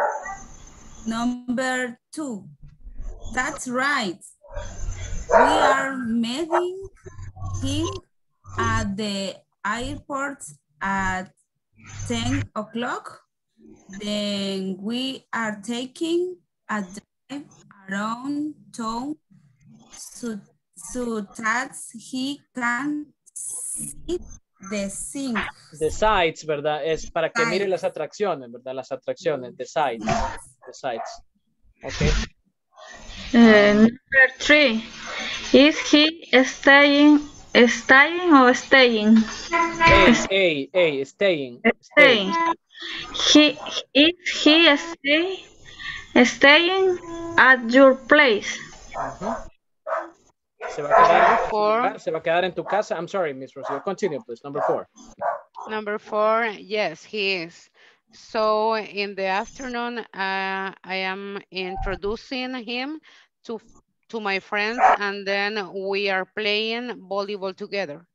Number two. That's right. We are meeting him at the airport at ten o'clock. Then we are taking a drive around town so, so that he can see the things. The sites, ¿verdad? Es para que mire las atracciones, ¿verdad? Las atracciones, the sites. The sites. Okay. Uh, number three. Is he staying, staying or staying? A, A, A, staying. Staying. He, is he stay, staying at your place? Uh-huh. Se va a quedar, four. Se va a quedar en tu casa. I'm sorry, Miss Rocio. Continue, please. Number four. Number four, yes, he is. So in the afternoon, uh, I am introducing him to to my friends, and then we are playing volleyball together.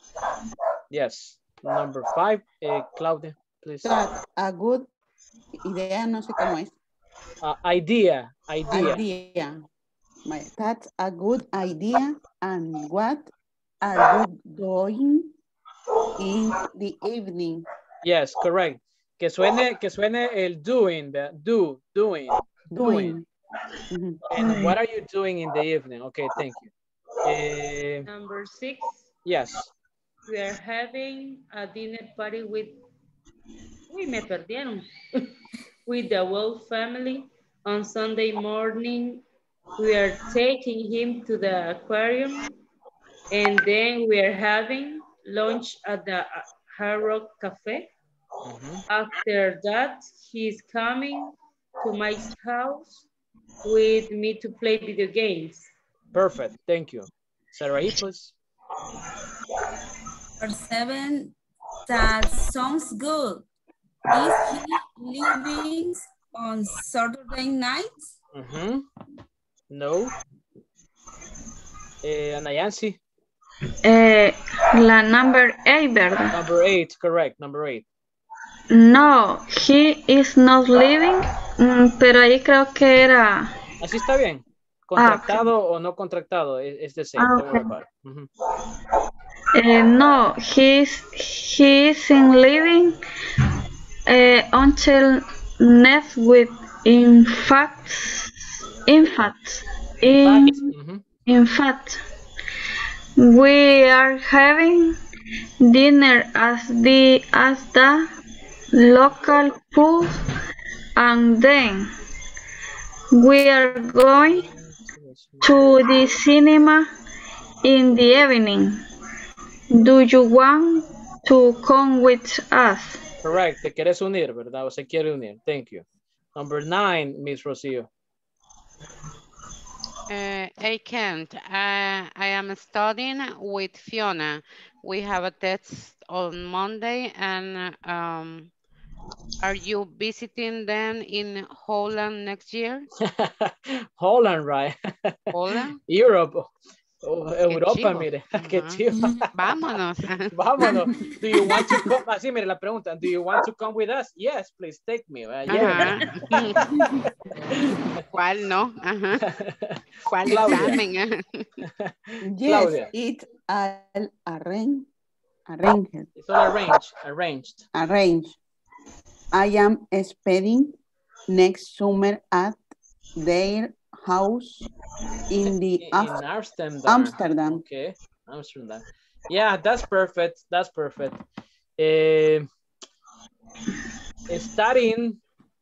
Yes. Number five, uh, Claudia, please. That's a good idea, no sé cómo es. Uh, idea, idea. Idea. My, that's a good idea. And what are you doing in the evening? Yes, correct. Que suene, que suene el doing, the do, doing, doing. Mm-hmm. And what are you doing in the evening? Okay, thank you. Uh, Number six. Yes. We are having a dinner party with, uy, me perdieron, with the whole family on Sunday morning. We are taking him to the aquarium, and then we are having lunch at the Hard Rock Cafe. Mm-hmm. After that, he's coming to my house with me to play video games. Perfect, thank you. Sarah, please. Number seven, that sounds good. Is he leaving on Saturday night? Mm-hmm. No. Eh, Anayansi. Eh, la number eight, ¿verdad? Number eight, correct, number eight. No, he is not leaving, mm, pero ahí creo que era... Así está bien. Contractado ah, okay. o no contractado, es the same. Ah, Don't worry okay. about it. Mm-hmm. Uh, no, he's he isn't leaving uh, until next week. In fact, in fact, in mm-hmm. in fact, we are having dinner at the at the local pub, and then we are going to the cinema in the evening. Do you want to come with us? Correct. Te quieres unir, ¿verdad? O se quiere unir. Thank you. Number nine, Miss Rocio. Uh, I can't. Uh, I am studying with Fiona. We have a test on Monday, and um, are you visiting them in Holland next year? Holland, right? Holland? Europe. Oh, Europa, chivo. mire, Uh-huh. qué chivo. Vámonos. Vámonos. Do you want to come? Así, mire la pregunta. Do you want to come with us? Yes, please take me. Uh, yeah. ¿Cuál no? Ajá. ¿Cuál Claudia. examen? Yes, Claudia. it's all arranged. Arranged. It's all arranged. Arranged. Arranged. I am spending next summer at their house in the In, Af- in Amsterdam. Amsterdam. Okay, Amsterdam. Yeah, that's perfect. That's perfect. Eh, studying.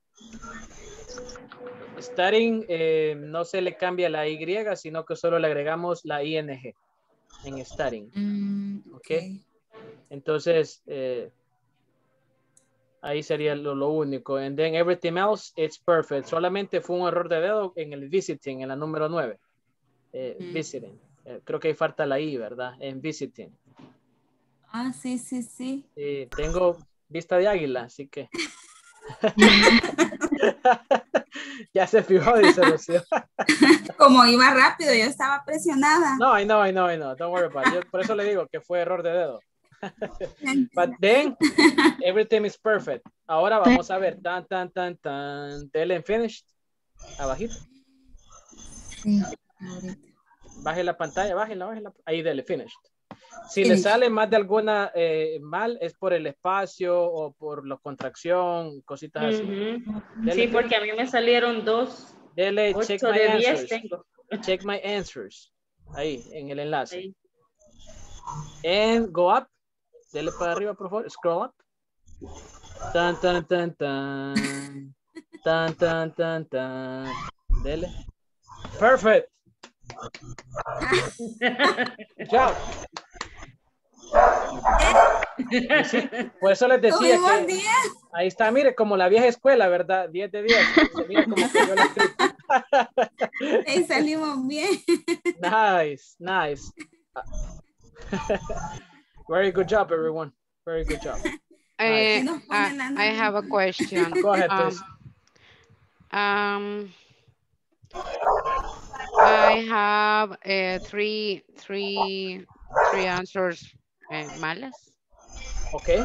Studying, eh, no se le cambia la Y, sino que solo le agregamos la I N G en studying. Mm, Okay. okay. Entonces, eh, ahí sería lo, lo único. And then everything else, it's perfect. Solamente fue un error de dedo en el visiting, en la número nueve. Eh, Mm. Visiting. Eh, creo que ahí falta la I, ¿verdad? En visiting. Ah, sí, sí, sí. Sí, tengo vista de águila, así que. Ya se fijó, dice Lucio. Como iba rápido, yo estaba presionada. No, I know, I know, I know. Don't worry about it. Yo por eso le digo que fue error de dedo. But then, everything is perfect. Ahora vamos a ver. Tan, tan, tan, tan. Tell and finished. Abajito. Sí, Baje la pantalla, bájela, bájela. Ahí dele, finished. Si le sale más de alguna eh, mal, es por el espacio o por la contracción, cositas así. Ujú. Dele, Sí, porque a mí me salieron dos. dele, Ocho check my de diez answers. tengo. Check my answers. Ahí, en el enlace. Ahí. And go up. Dele para arriba, por favor. Scroll up. Tan, tan, tan, tan. Tan, tan, tan, tan. Dele. Perfect. Good job. Sí, por eso les decía que diez. ahí está, mire, como la vieja escuela, ¿verdad? diez de diez. Mira como que yo lo escribo. Ahí salimos bien. Nice, nice. Very good job, everyone. Very good job. I, Nice. I, I have a question. Go ahead, Um, please. um, I have uh, three, three, three answers uh, malas. Okay.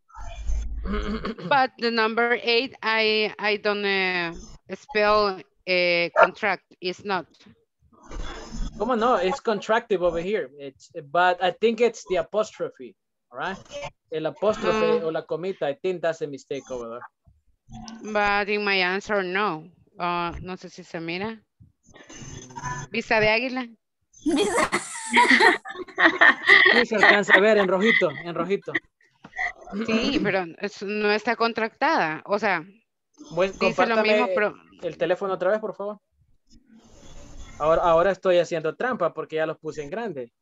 But the number eight, I I don't uh, spell uh, contract. It's not. Come on, no, it's contractive over here. It's, but I think it's the apostrophe, all right? El apostrophe Uh, o la comita, I think that's a mistake over there. But in my answer, no. Uh, no sé si se mira. Vista de águila. Sí, se alcanza a ver en rojito, en rojito. Sí, pero es- no está contractada. O sea, Pues, dice lo compártame mismo, pero el teléfono otra vez, por favor. Ahora, ahora estoy haciendo trampa porque ya los puse en grande.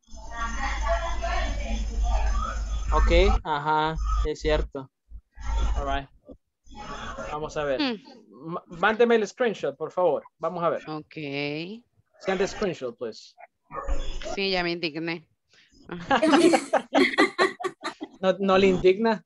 Ok, ajá, es cierto. All right. Vamos a ver. Hmm. M- Mándeme el screenshot, por favor. Vamos a ver. Ok. Send the screenshot, please. Sí, ya me indigné. No, no le indigna.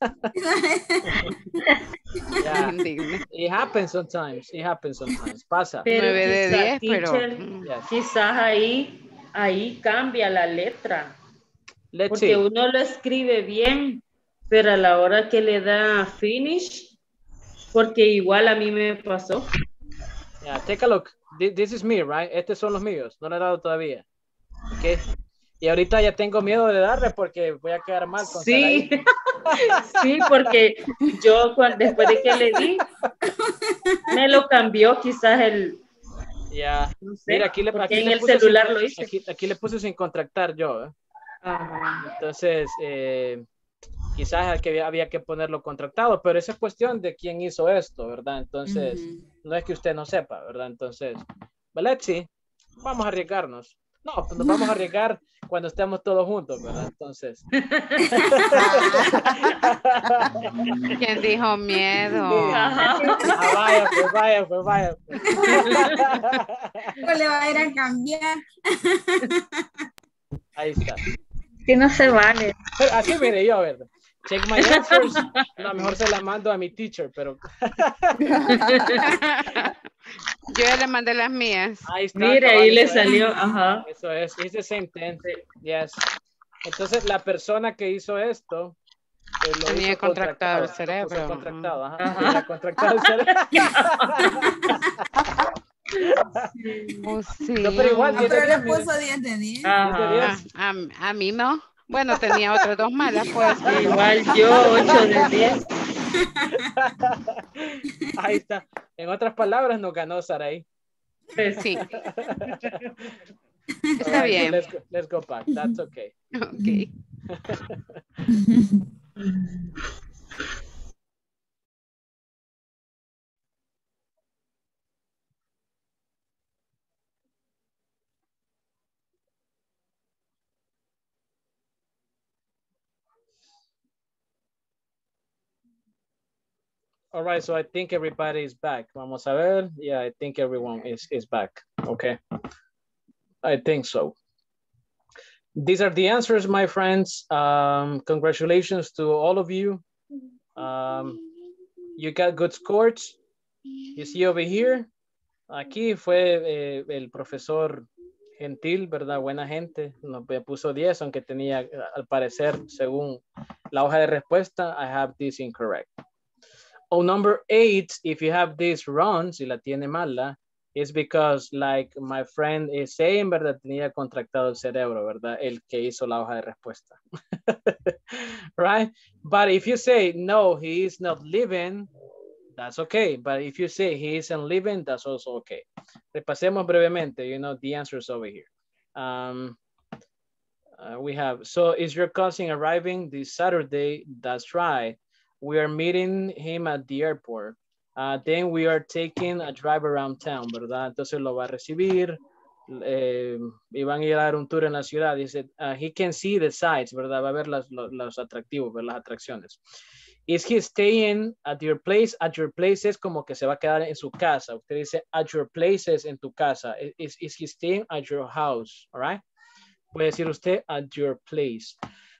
Me Yeah. indigné. It happens sometimes. It happens sometimes. Pasa. Pero Nueve de quizá- diez, pero, teacher, mm. Yes. quizás ahí, ahí cambia la letra. Let's Porque see. uno lo escribe bien, pero a la hora que le da finish, porque igual a mí me pasó. Yeah, take a look. Thi- This is me, right? Estos son los míos. No le he dado todavía. Okay. Y ahorita ya tengo miedo de darle porque voy a quedar mal con Sí, Saraí. sí, porque yo cuan- después de que le di, me lo cambió quizás el, Ya. no sé, Mira, aquí le, porque aquí en le el puse celular sin, lo hice. Aquí, aquí le puse sin contractar yo. ¿eh? Ajá. Entonces, eh, quizás que había, había que ponerlo contractado, pero esa es cuestión de quién hizo esto, ¿verdad? Entonces, Ujú. no es que usted no sepa, ¿verdad? Entonces, but let's see. Vamos a arriesgarnos. No, pues nos vamos a arriesgar cuando estemos todos juntos, ¿verdad? Entonces. ¿Quién dijo miedo? Ah, vaya, pues vaya, pues vaya. Pues. Pues le va a ir a cambiar. Ahí está. Que no se vale. Pero así mire yo, ¿verdad? Check my answers. No, mejor se la mando a mi teacher, pero. Yo ya le mandé las mías. Ahí está. Mire, cabal, ahí le eso es. salió, ajá. Eso es. It's the same thing. Yes. Entonces, la persona que hizo esto. eh, lo Tenía hizo contractado el lo puso cerebro. contractado, ajá. Ajá. Tenía contractado el cerebro. Oh, sí. No, pero igual, Ah, diez de pero le diez, mire. puso diez de diez. Ajá. Ah, a, a mí no. Bueno, tenía otras dos malas, pues. pero- Igual yo, ocho de diez. Ahí está. En otras palabras, nos ganó Saraí. Sí. All Está right, so bien. let's go, let's go back. That's okay. Ok. All right, so I think everybody is back. Vamos a ver. Yeah, I think everyone is, is back. Okay. I think so. These are the answers, my friends. Um, congratulations to all of you. Um, you got good scores. You see over here. Aquí fue eh, el profesor gentil, ¿verdad? Buena gente. Nos puso diez, aunque tenía, al parecer, según la hoja de respuesta, I have this incorrect. On number eight, if you have this wrong, si la tiene mala, it's because, like my friend is saying, ¿verdad? Tenía contractado el cerebro, ¿verdad? El que hizo la hoja de respuesta. Right? But if you say, no, he is not living, that's okay. But if you say he isn't living, that's also okay. Repasemos brevemente, you know, the answers over here. Um, uh, we have, so is your cousin arriving this Saturday? That's right. We are meeting him at the airport. Uh, then we are taking a drive around town, ¿verdad? Entonces lo va a recibir eh, y van a ir a dar un tour en la ciudad. Dice, uh, he can see the sights, ¿verdad? Va a ver las, los, los atractivos, ver las atracciones. Is he staying at your place? At your place es como que se va a quedar en su casa. Usted dice, at your place es en tu casa. Is, is he staying at your house? All right? Puede decir usted at your place.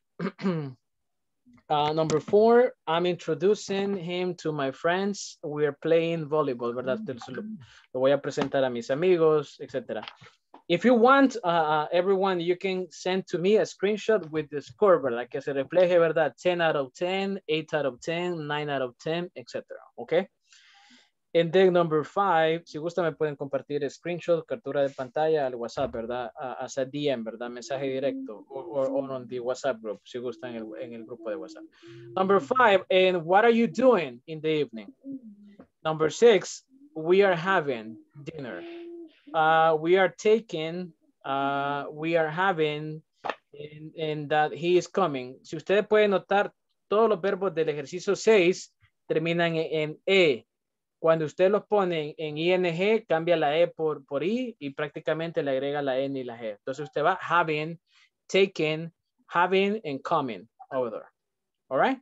Uh, number four, I'm introducing him to my friends. We are playing volleyball, ¿verdad? Lo, lo voy a presentar a mis amigos, etcétera. If you want, uh, everyone, you can send to me a screenshot with the score, ¿verdad? Que se refleje, ¿verdad? ten out of ten, eight out of ten, nine out of ten, etcétera. Okay? And then number five, si gusta me pueden compartir screenshot, captura de pantalla al WhatsApp, ¿verdad? As a D M, ¿verdad? Mensaje directo or, or on the WhatsApp group, si gusta en el, en el grupo de WhatsApp. Number five, and what are you doing in the evening? Number six, we are having dinner. Uh, we are taking, uh, we are having, and, and that he is coming. Si ustedes pueden notar, todos los verbos del ejercicio seis terminan en, en E. Cuando usted los pone en I N G, cambia la E por, por I y prácticamente le agrega la N y la G. Entonces usted va having, taking, having, and coming over there. All right?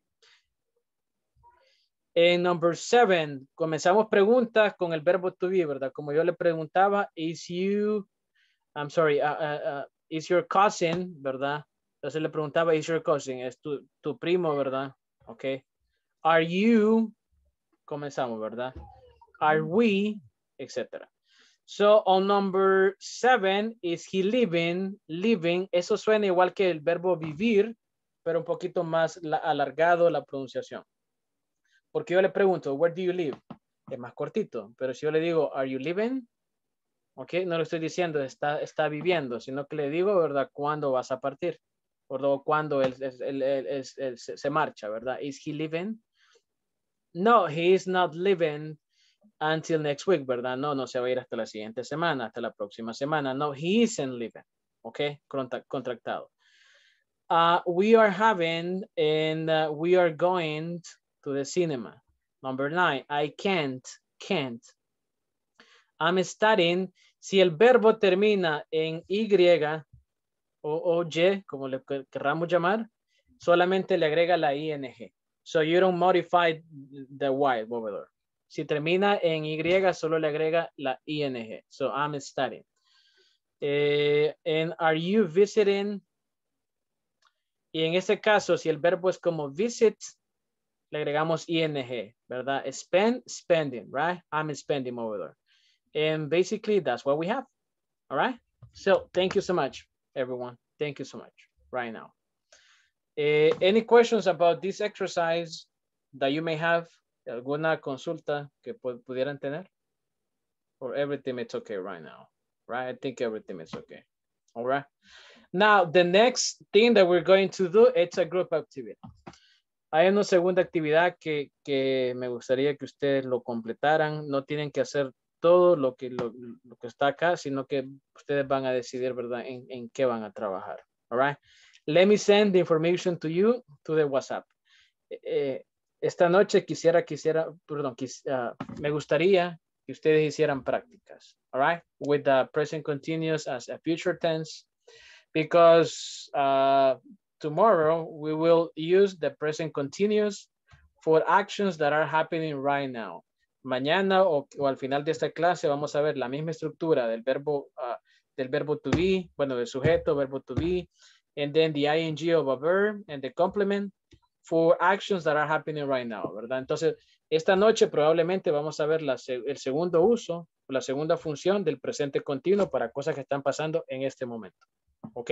En number seven, comenzamos preguntas con el verbo to be, ¿verdad? Como yo le preguntaba, is you, I'm sorry, uh, uh, uh, is your cousin, ¿verdad? Entonces le preguntaba, is your cousin, es tu, tu primo, ¿verdad? Ok. Are you, comenzamos, ¿verdad? Are we, etcétera. So, on number seven, is he living, living, eso suena igual que el verbo vivir, pero un poquito más la, alargado la pronunciación. Porque yo le pregunto, where do you live? Es más cortito, pero si yo le digo, are you living? Ok, no le estoy diciendo, está, está viviendo, sino que le digo, ¿verdad? ¿Cuándo vas a partir? O cuándo él, él, él, él, él se, se marcha, ¿verdad? Is he living? No, he is not living until next week, ¿verdad? No, no se va a ir hasta la siguiente semana, hasta la próxima semana. No, he isn't living. Ok, contractado. Uh, we are having and uh, we are going to the cinema. Number nine, I can't, can't. I'm studying. Si el verbo termina en Y o, o Y, como le querramos llamar, solamente le agrega la I N G. So you don't modify the Y over there. Si termina en Y, solo le agrega la I N G. So I'm studying. Eh, and are you visiting? Y en ese caso, si el verbo es como visit, le agregamos I N G, ¿verdad? Spend, spending, right? I'm spending over there. And basically, that's what we have. All right? So thank you so much, everyone. Thank you so much right now. Uh, any questions about this exercise that you may have? ¿Alguna consulta que pudieran tener? Or everything is okay right now, right? I think everything is okay. All right. Now, the next thing that we're going to do, it's a group activity. Hay una segunda actividad que, que me gustaría que ustedes lo completaran. No tienen que hacer todo lo que, lo, lo que está acá, sino que ustedes van a decidir, ¿verdad? En, en qué van a trabajar. All right. Let me send the information to you to the WhatsApp. Eh, esta noche quisiera, quisiera, perdón, quis, uh, me gustaría que ustedes hicieran prácticas. All right. With the present continuous as a future tense. Because uh, tomorrow we will use the present continuous for actions that are happening right now. Mañana o, o al final de esta clase vamos a ver la misma estructura del verbo, uh, del verbo to be, bueno, del sujeto, verbo to be, and then the ing of a verb and the complement. for actions that are happening right now, ¿verdad? Entonces, esta noche probablemente vamos a ver la, el segundo uso, la segunda función del presente continuo para cosas que están pasando en este momento. ¿Ok?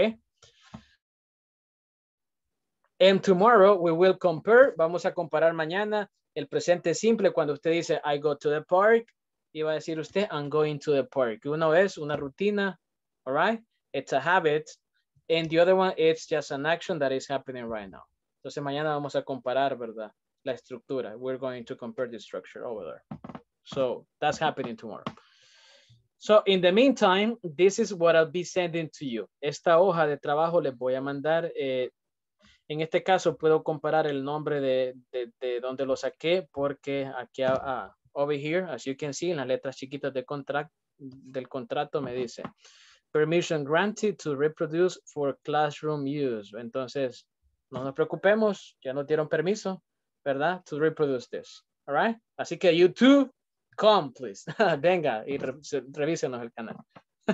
And tomorrow we will compare, vamos a comparar mañana el presente simple cuando usted dice I go to the park, y va a decir usted I'm going to the park. Uno es una rutina, all right? It's a habit. And the other one, it's just an action that is happening right now. Entonces mañana vamos a comparar, ¿verdad? La estructura. We're going to compare the structure over there. So that's happening tomorrow. So in the meantime, this is what I'll be sending to you. Esta hoja de trabajo les voy a mandar. Eh, en este caso puedo comparar el nombre de, de, de donde lo saqué porque aquí, uh, over here, as you can see, en las letras chiquitas de contract, del contrato me dice permission granted to reproduce for classroom use. Entonces, no nos preocupemos, ya nos dieron permiso, ¿verdad? To reproduce this, all right? Así que you too, come please. Venga y re revísenos el canal.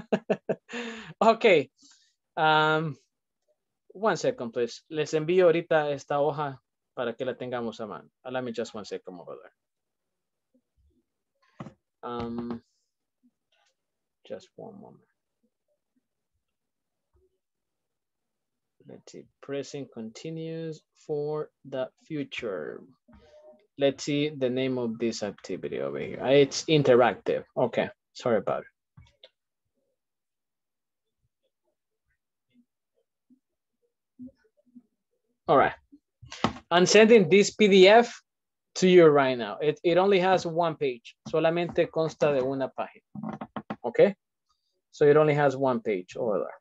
Ok. Um, one second, please. Les envío ahorita esta hoja para que la tengamos a mano. Allow me just one second over there. Um, just one moment. Let's see, present continuous for the future. Let's see the name of this activity over here. It's interactive. Okay, sorry about it. All right, I'm sending this P D F to you right now. It, it only has one page. Solamente consta de una página. Okay, so it only has one page over there.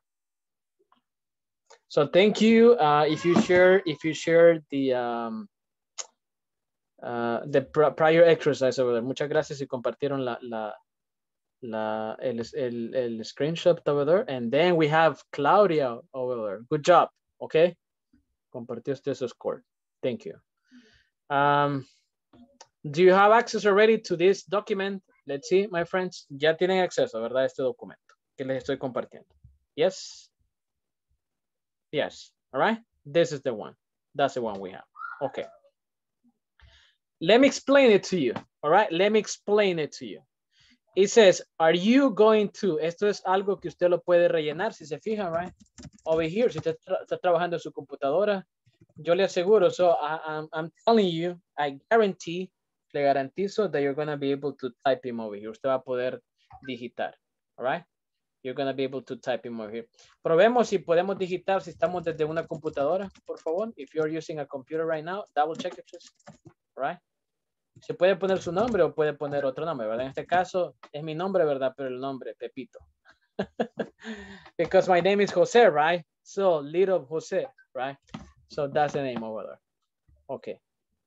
So thank you. Uh, if you share, if you share the um, uh, the pr prior exercise over there. Muchas gracias si compartieron la la la el, el el screenshot over there. And then we have Claudia over there. Good job. Okay. Compartió usted su score. Thank you. Um, do you have access already to this document? Let's see, my friends. Ya tienen acceso, ¿verdad? Este documento que les estoy compartiendo. Yes. Yes. All right. This is the one. That's the one we have. Okay. Let me explain it to you. All right. Let me explain it to you. It says, are you going to? Esto es algo que usted lo puede rellenar si se fijan, right? Over here, si usted tra está trabajando en su computadora, yo le aseguro, so I, I'm, I'm telling you, I guarantee, le garantizo that you're going to be able to type him over here. Usted va a poder digitar. All right. You're going to be able to type him over here. Probemos si podemos digitar si estamos desde una computadora, por favor. If you're using a computer right now, double check it, please. All right. Se puede poner su nombre o puede poner otro nombre, ¿verdad? En este caso es mi nombre, ¿verdad? Pero el nombre, Pepito. Because my name is Jose, right? So, little Jose, right? So that's the name over there. Okay.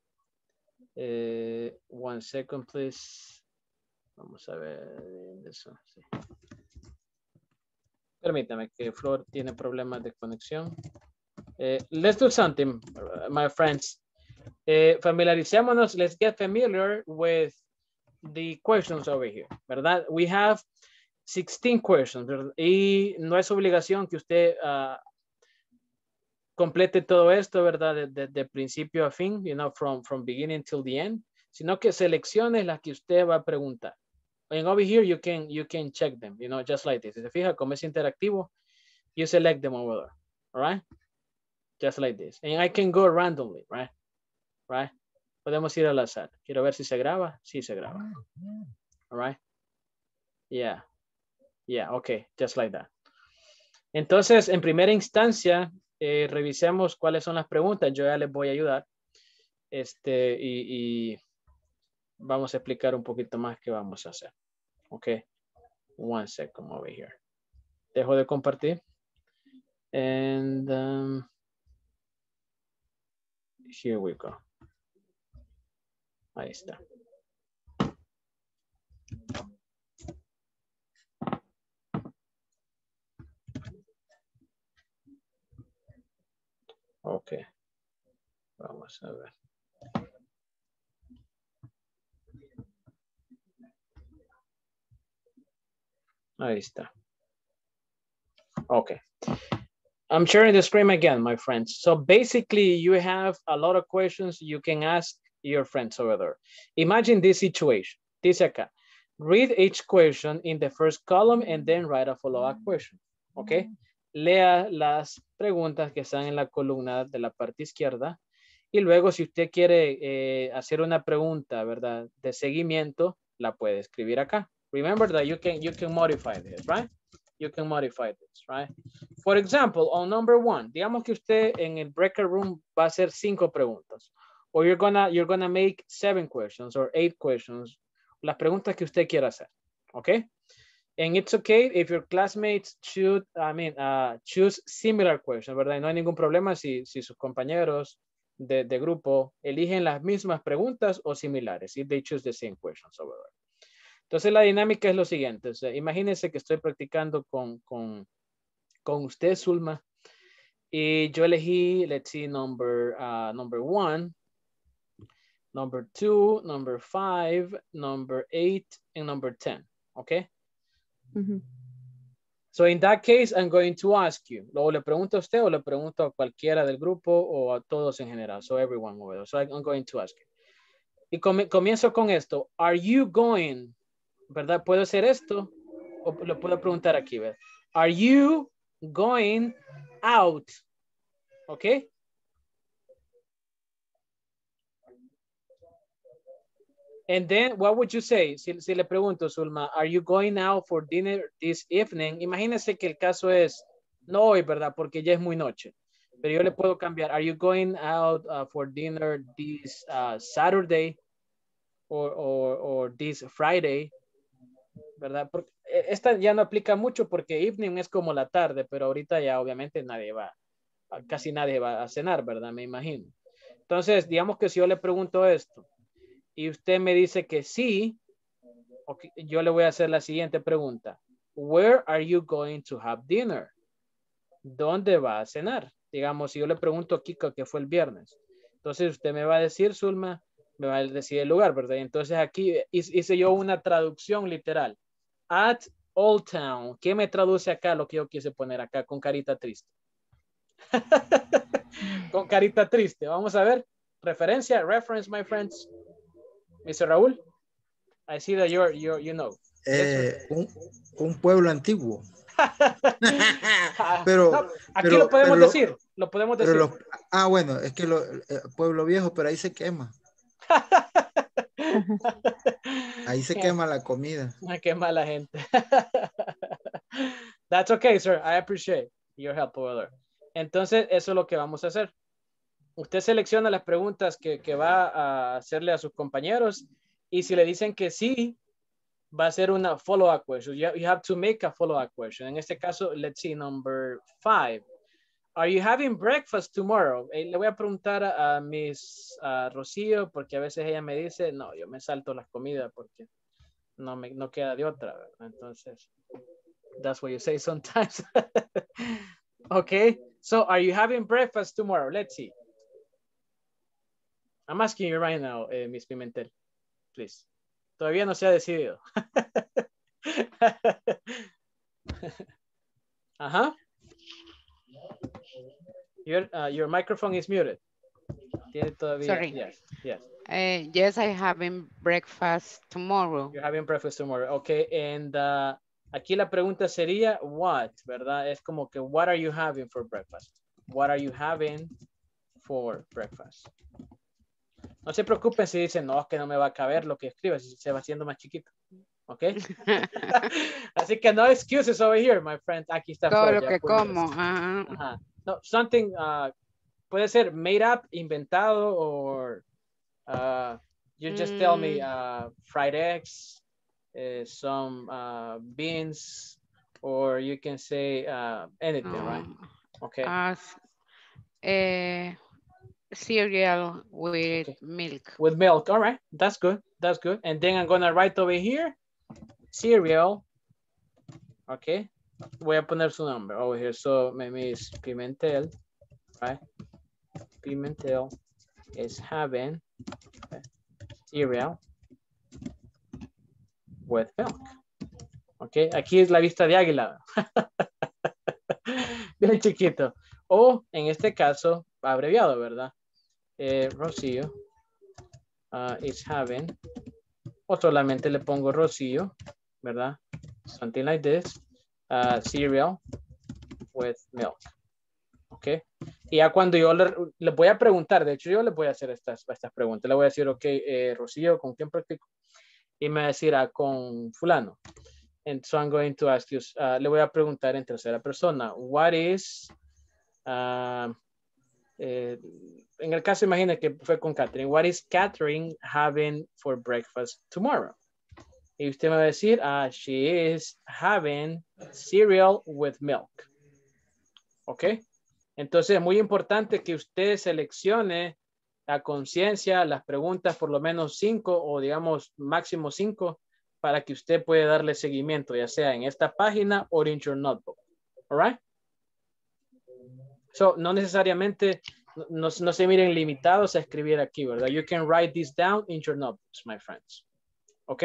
Uh, one second, please. Vamos a ver eso. Sí. Permítame que Flor tiene problemas de conexión. Uh, let's do something, my friends. Uh, familiaricémonos, let's get familiar with the questions over here, ¿verdad? We have sixteen questions, ¿verdad? Y no es obligación que usted uh, complete todo esto, ¿verdad? De, de, de principio a fin, you know, from, from beginning till the end, sino que seleccione las que usted va a preguntar. And over here, you can, you can check them, you know, just like this. Si se fija, como es interactivo, you select them over there, all right? Just like this. And I can go randomly, right? Right? Podemos ir al azar. Quiero ver si se graba. Sí se graba. All right? Yeah. Yeah, okay. Just like that. Entonces, en primera instancia, eh, revisemos cuáles son las preguntas. Yo ya les voy a ayudar. Este, y, y vamos a explicar un poquito más qué vamos a hacer. Ok. One second over here. Dejo de compartir. And um, here we go. Ahí está. Ok. Vamos a ver. Ahí está. Ok. I'm sharing the screen again, my friends. So basically you have a lot of questions you can ask your friends over there. Imagine this situation. Dice acá. Read each question in the first column and then write a follow-up question. Okay. Lea las preguntas que están en la columna de la parte izquierda. Y luego si usted quiere eh, hacer una pregunta, ¿verdad? De seguimiento, la puede escribir acá. Remember that you can, you can modify this, right? You can modify this, right? For example, on number one, digamos que usted en el breakout room va a hacer cinco preguntas. Or you're gonna, you're gonna make seven questions or eight questions. Las preguntas que usted quiera hacer, okay? And it's okay if your classmates should, I mean, uh, choose similar questions, ¿verdad? No hay ningún problema si, si sus compañeros de, de grupo eligen las mismas preguntas o similares, if they choose the same questions over there. Entonces la dinámica es lo siguiente. O sea, imagínense que estoy practicando con, con, con usted, Zulma, y yo elegí, let's see, number, uh, number one, number two, number five, number eight, and number ten, okay? Mm-hmm. So in that case, I'm going to ask you, o le pregunto a usted o le pregunto a cualquiera del grupo o a todos en general, so everyone over there. So I'm going to ask you. Y com comienzo con esto. Are you going, ¿verdad? ¿Puedo hacer esto? O lo puedo preguntar aquí, ¿verdad? Are you going out? ¿Ok? And then, what would you say? Si, si le pregunto, Zulma, are you going out for dinner this evening? Imagínese que el caso es, no hoy, ¿verdad? Porque ya es muy noche. Pero yo le puedo cambiar. Are you going out uh, for dinner this uh, Saturday? Or, or, or this Friday? ¿Verdad? Porque esta ya no aplica mucho porque evening es como la tarde, pero ahorita ya obviamente nadie va, casi nadie va a cenar, ¿verdad? Me imagino. Entonces, digamos que si yo le pregunto esto y usted me dice que sí, okay, yo le voy a hacer la siguiente pregunta. Where are you going to have dinner? ¿Dónde va a cenar? Digamos, si yo le pregunto aquí que fue el viernes. Entonces usted me va a decir, Zulma, me va a decir el lugar, ¿verdad? Entonces aquí hice yo una traducción literal. At Old Town. ¿Qué me traduce acá lo que yo quise poner acá con carita triste? Con carita triste. Vamos a ver. Referencia, reference, my friends. mister Raúl, I see that you're, you're, you know. Eh, yes, un, un pueblo antiguo. pero, no, aquí pero, lo podemos pero, decir. Lo podemos decir. Lo, ah, bueno, es que lo, eh, pueblo viejo, pero ahí se quema. Ahí se quema la comida. Qué mala gente. That's okay, sir. I appreciate your help over there. Entonces, eso es lo que vamos a hacer. Usted selecciona las preguntas que, que va a hacerle a sus compañeros y si le dicen que sí, va a ser una follow-up question. You, you have to make a follow-up question. En este caso, let's see, number five. Are you having breakfast tomorrow? Eh, le voy a preguntar a, a Miss uh, Rocío porque a veces ella me dice, no, yo me salto las comidas porque no me no queda de otra, ¿verdad? Entonces, that's what you say sometimes. Okay, so are you having breakfast tomorrow? Let's see. I'm asking you right now, eh, Miss Pimentel, please. Todavía no se ha decidido. Uh-huh. Your, uh, your microphone is muted. Tiene todavía, Sorry. Yes, yes. Uh, yes, I having breakfast tomorrow. You're having breakfast tomorrow. Okay, and uh, aquí la pregunta sería what, ¿verdad? Es como que what are you having for breakfast? What are you having for breakfast? No se preocupen si dicen, no, es que no me va a caber lo que escribe, se va haciendo más chiquito. ¿Ok? Así que no excuses over here, my friend. Aquí está. Todo Flor, lo que como. Ajá. Ajá. No, something, uh, puede ser made up, inventado, or uh, you just mm. tell me uh, fried eggs, uh, some uh, beans, or you can say uh, anything, um, right? Okay. Uh, uh, cereal with okay. milk. With milk, all right. That's good. That's good. And then I'm gonna write over here, cereal. Okay. Voy a poner su nombre over here. So maybe it's Pimentel, right? Pimentel is having okay, cereal with milk. Okay. Aquí es la vista de águila. bien chiquito. O en este caso, abreviado, ¿verdad? Eh, Rocío uh, is having, o solamente le pongo Rocío, ¿verdad? Something like this, uh, cereal with milk. ¿Ok? Y ya cuando yo le, le voy a preguntar, de hecho yo le voy a hacer estas, estas preguntas, le voy a decir, ok, eh, Rocío, ¿con quién practico? Y me va a decir, ah, con fulano. And so I'm going to ask you, uh, le voy a preguntar en tercera persona, what is, uh, eh, en el caso imagina que fue con Catherine, what is Catherine having for breakfast tomorrow? Y usted me va a decir, uh, she is having cereal with milk. ¿Ok? Entonces es muy importante que usted seleccione a conciencia las preguntas, por lo menos cinco o digamos máximo cinco, para que usted pueda darle seguimiento, ya sea en esta página o en your notebook. All right? So, no necesariamente, no, no se miren limitados a escribir aquí, ¿verdad? You can write this down in your notebooks, my friends. ¿Ok?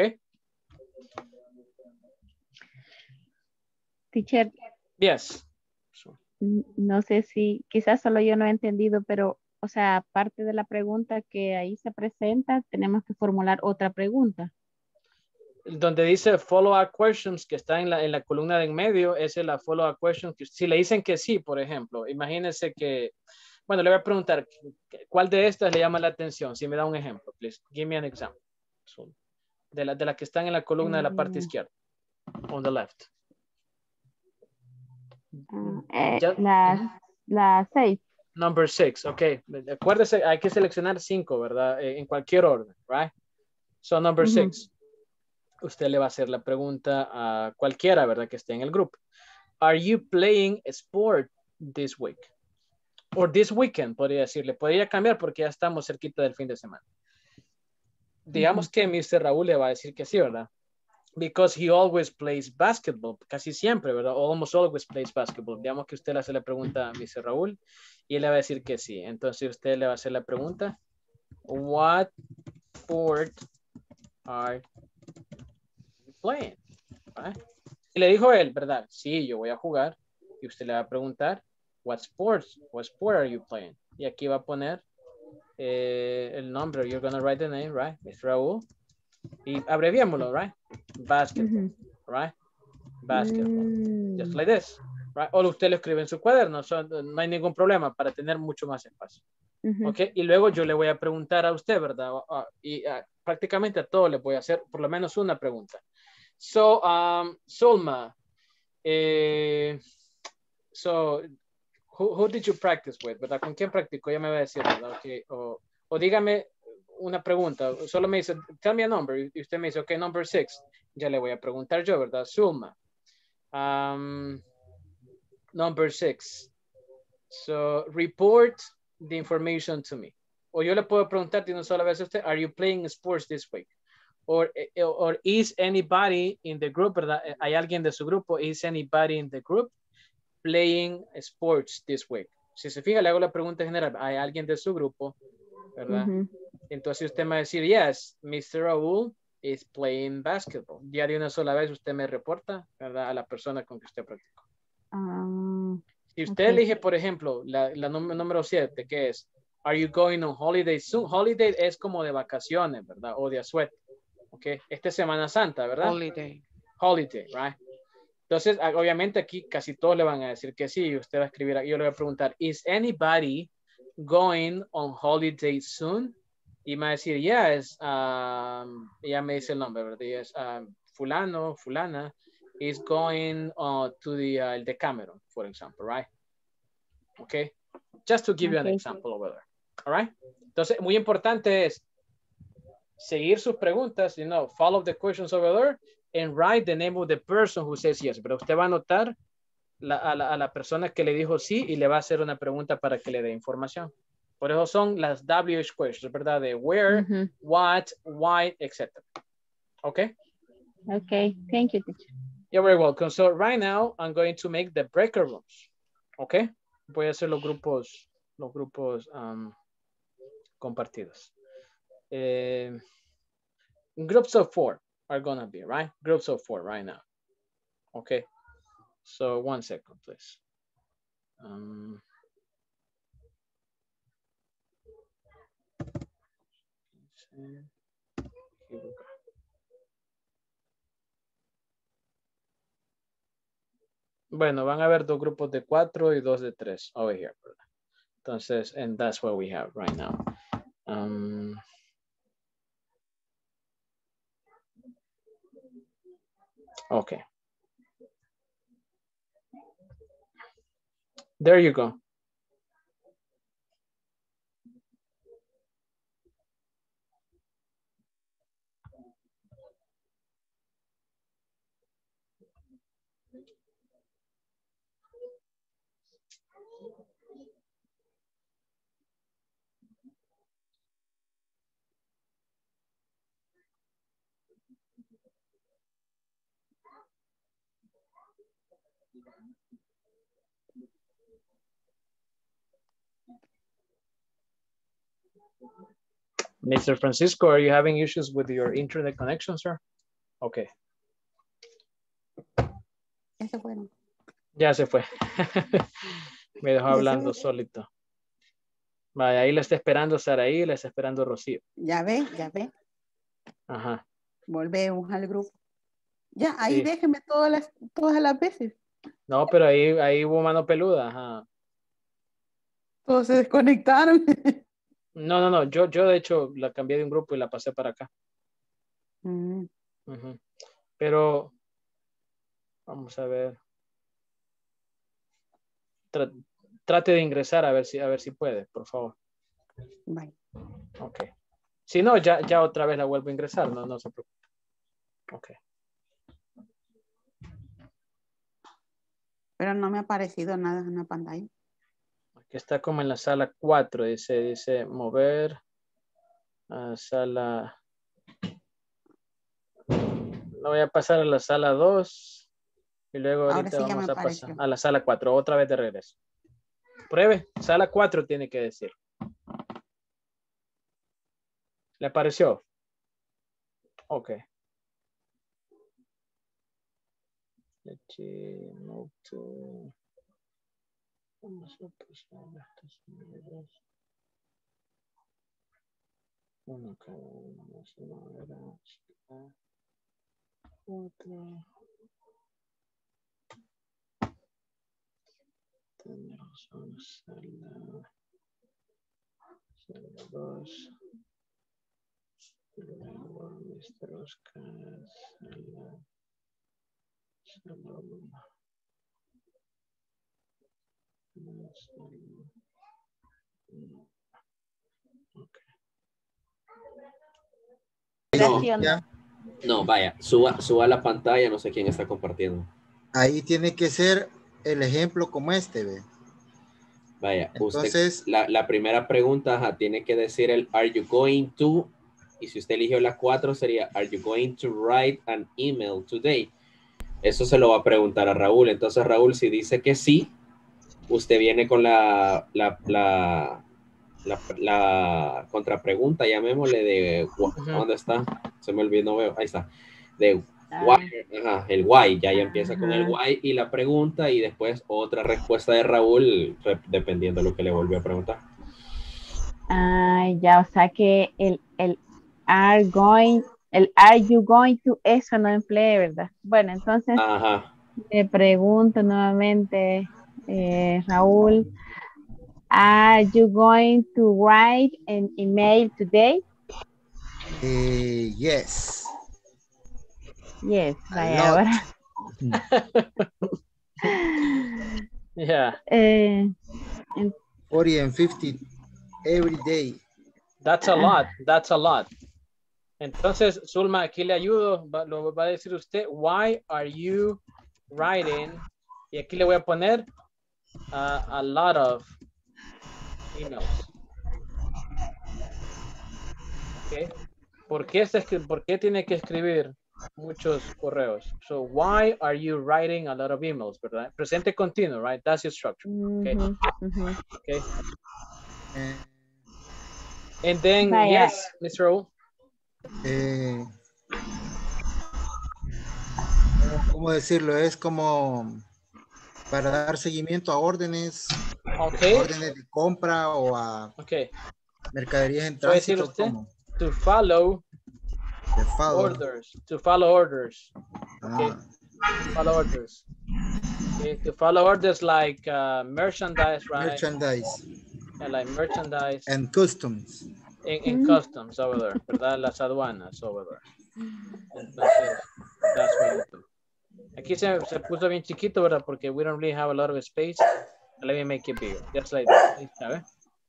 Teacher. Yes. No sé si, quizás solo yo no he entendido, pero, o sea, aparte de la pregunta que ahí se presenta, tenemos que formular otra pregunta. Donde dice follow-up questions, que está en la, en la columna de en medio, esa es la follow-up question. Que si le dicen que sí, por ejemplo, imagínense que, bueno, le voy a preguntar, ¿cuál de estas le llama la atención? Si me da un ejemplo, please, give me an example. So, de las de la que están en la columna de la parte izquierda, on the left. Uh, eh, la, la seis. Number six, ok. Acuérdese, hay que seleccionar cinco, ¿verdad? Eh, en cualquier orden, right? So, number uh-huh. six. Usted le va a hacer la pregunta a cualquiera, ¿verdad? Que esté en el grupo. Are you playing a sport this week? Or this weekend, podría decirle. Podría cambiar porque ya estamos cerquita del fin de semana. Digamos uh-huh. que mister Raúl le va a decir que sí, ¿verdad? Because he always plays basketball. Casi siempre, ¿verdad? Almost always plays basketball. Digamos que usted le hace la pregunta a mister Raúl y él le va a decir que sí. Entonces usted le va a hacer la pregunta. What sport are you playing? ¿Right? Y le dijo él, ¿verdad? Sí, yo voy a jugar. Y usted le va a preguntar, what sports? What sport are you playing? Y aquí va a poner eh, el nombre. You're going to write the name, right? mister Raúl. Y abreviémoslo, right? Basketball, mm-hmm. right? Basketball. Mm. Just like this, right? O usted lo escribe en su cuaderno, so, no hay ningún problema para tener mucho más espacio. Mm-hmm. Ok, y luego yo le voy a preguntar a usted, ¿verdad? Uh, y uh, prácticamente a todos les voy a hacer por lo menos una pregunta. So, um, Zulma, eh, so, who, who did you practice with, ¿verdad? ¿Con quién practicó? Ya me va a decir, ¿verdad? Okay. O, o dígame una pregunta, solo me dice, tell me a number, y usted me dice, ok, number six, ya le voy a preguntar yo, ¿verdad? Zulma, um, number six, so report the information to me, o yo le puedo preguntar de una sola vez a usted, are you playing sports this week? Or, or is anybody in the group, ¿verdad? ¿Hay alguien de su grupo? Is anybody in the group playing sports this week? Si se fija, le hago la pregunta general, ¿hay alguien de su grupo, verdad? Uh-huh. Entonces usted me va a decir, yes, mister Raúl is playing basketball. Ya de una sola vez usted me reporta, ¿verdad? A la persona con que usted practicó. Um, si usted okay. elige, por ejemplo, la, la número siete, que es, are you going on holiday soon? Holiday es como de vacaciones, ¿verdad? O de asueto. Ok, esta es Semana Santa, ¿verdad? Holiday. Holiday, right? Entonces, obviamente aquí casi todos le van a decir que sí. Usted va a escribir, yo le voy a preguntar, is anybody going on holiday soon? Y me va a decir, yes, um, ya me dice el nombre, ¿verdad? Yes, um, fulano, fulana is going uh, to the, uh, el Decameron, for example, right? Okay, just to give okay. you an example over there, all right? Entonces, muy importante es seguir sus preguntas, you know, follow the questions over there and write the name of the person who says yes. Pero usted va a anotar la, a, la, a la persona que le dijo sí y le va a hacer una pregunta para que le dé información. Por eso son las W H questions, ¿verdad? De where, mm-hmm. what, why, etcétera. Okay? Okay, thank you, teacher. You're very welcome. So right now, I'm going to make the breaker rooms. Okay? Voy a hacer los grupos, los grupos um, compartidos. Uh, groups of four are gonna be, right? Groups of four right now. Okay? So one second, please. Um, bueno, van a haber dos grupos de cuatro y dos de tres over here. Entonces, and that's what we have right now. Um, okay. There you go. Mister Francisco, are you having issues with your internet connection, sir? Okay. Ya se fueron. Ya se fue. Me dejó hablando solito. Vaya, ahí la está esperando Saraí, la está esperando Rocío. Ya ve, ya ve. Ajá. Volvemos al grupo. Ya, ahí Sí. déjenme todas las, todas las veces. No, pero ahí, ahí hubo mano peluda. Ajá. Todos se desconectaron. No, no, no. Yo, yo de hecho la cambié de un grupo y la pasé para acá. Mm. Uh-huh. Pero vamos a ver. Tra trate de ingresar a ver si, a ver si puede, por favor. Bye. Ok. Si no, ya, ya otra vez la vuelvo a ingresar. No, no se preocupe. Ok. Pero no me ha aparecido nada en la pantalla. Aquí está como en la sala cuatro. Dice, dice mover a sala. Lo voy a pasar a la sala dos. Y luego Ahora ahorita sí ya vamos me a pasar apareció. a la sala cuatro. Otra vez de regreso. Pruebe. Sala cuatro tiene que decir. ¿Le apareció? Ok. Let's move to... Vamos a pasar estos números. Uno cada uno. Vamos a mover a cuatro. Tenemos una sala. Sala dos. Luego mister Oscar. Sala. Sala uno. No, Ya. no, vaya, suba, suba la pantalla, no sé quién está compartiendo. Ahí tiene que ser el ejemplo como este, ¿ve? Vaya, Entonces- usted, la, la primera pregunta ajá, tiene que decir el are you going to, y si usted eligió la cuatro sería are you going to write an email today. Eso se lo va a preguntar a Raúl. Entonces Raúl, si dice que sí, usted viene con la, la, la, la, la contrapregunta, llamémosle de, ¿dónde está? Se me olvidó, no veo, ahí está. De why, ajá, el why, ya, ya empieza con el why y la pregunta y después otra respuesta de Raúl, dependiendo de lo que le volvió a preguntar. Ah, ya, o sea que el, el are going, el are you going to, eso no emplea, ¿verdad? Bueno, entonces Ajá. le pregunto nuevamente, eh, Raúl, are you going to write an email today? Eh, yes. Yes, A vaya lot. ahora. Yeah. Eh, en- forty and fifty every day. That's a lot. That's a lot. Entonces, Zulma, aquí le ayudo. Va, lo va a decir usted. Why are you writing? Y aquí le voy a poner uh, a lot of emails. Okay. ¿Por qué, se escri- ¿Por qué tiene que escribir muchos correos? So, why are you writing a lot of emails? ¿Verdad? Presente continuo, right? That's your structure. Okay. ujú, ujú. Okay. And then, Vaya. yes, Mister Raúl. Eh, ¿Cómo decirlo? Es como para dar seguimiento a órdenes, Okay. órdenes de compra o a Okay. mercaderías en ¿Puede decir tránsito. usted? ¿Cómo? To follow, To follow. orders. To follow orders. Okay. Ah. Follow orders. Okay. To follow orders like uh, merchandise, right? Merchandise. Yeah, like merchandise. And customs. In, in customs over there, ¿verdad? Las aduanas over there. Entonces, that's what you do. Aquí se, se puso bien chiquito, ¿verdad? Porque we don't really have a lot of space. Let me make it bigger. Just like that. ¿Sabe?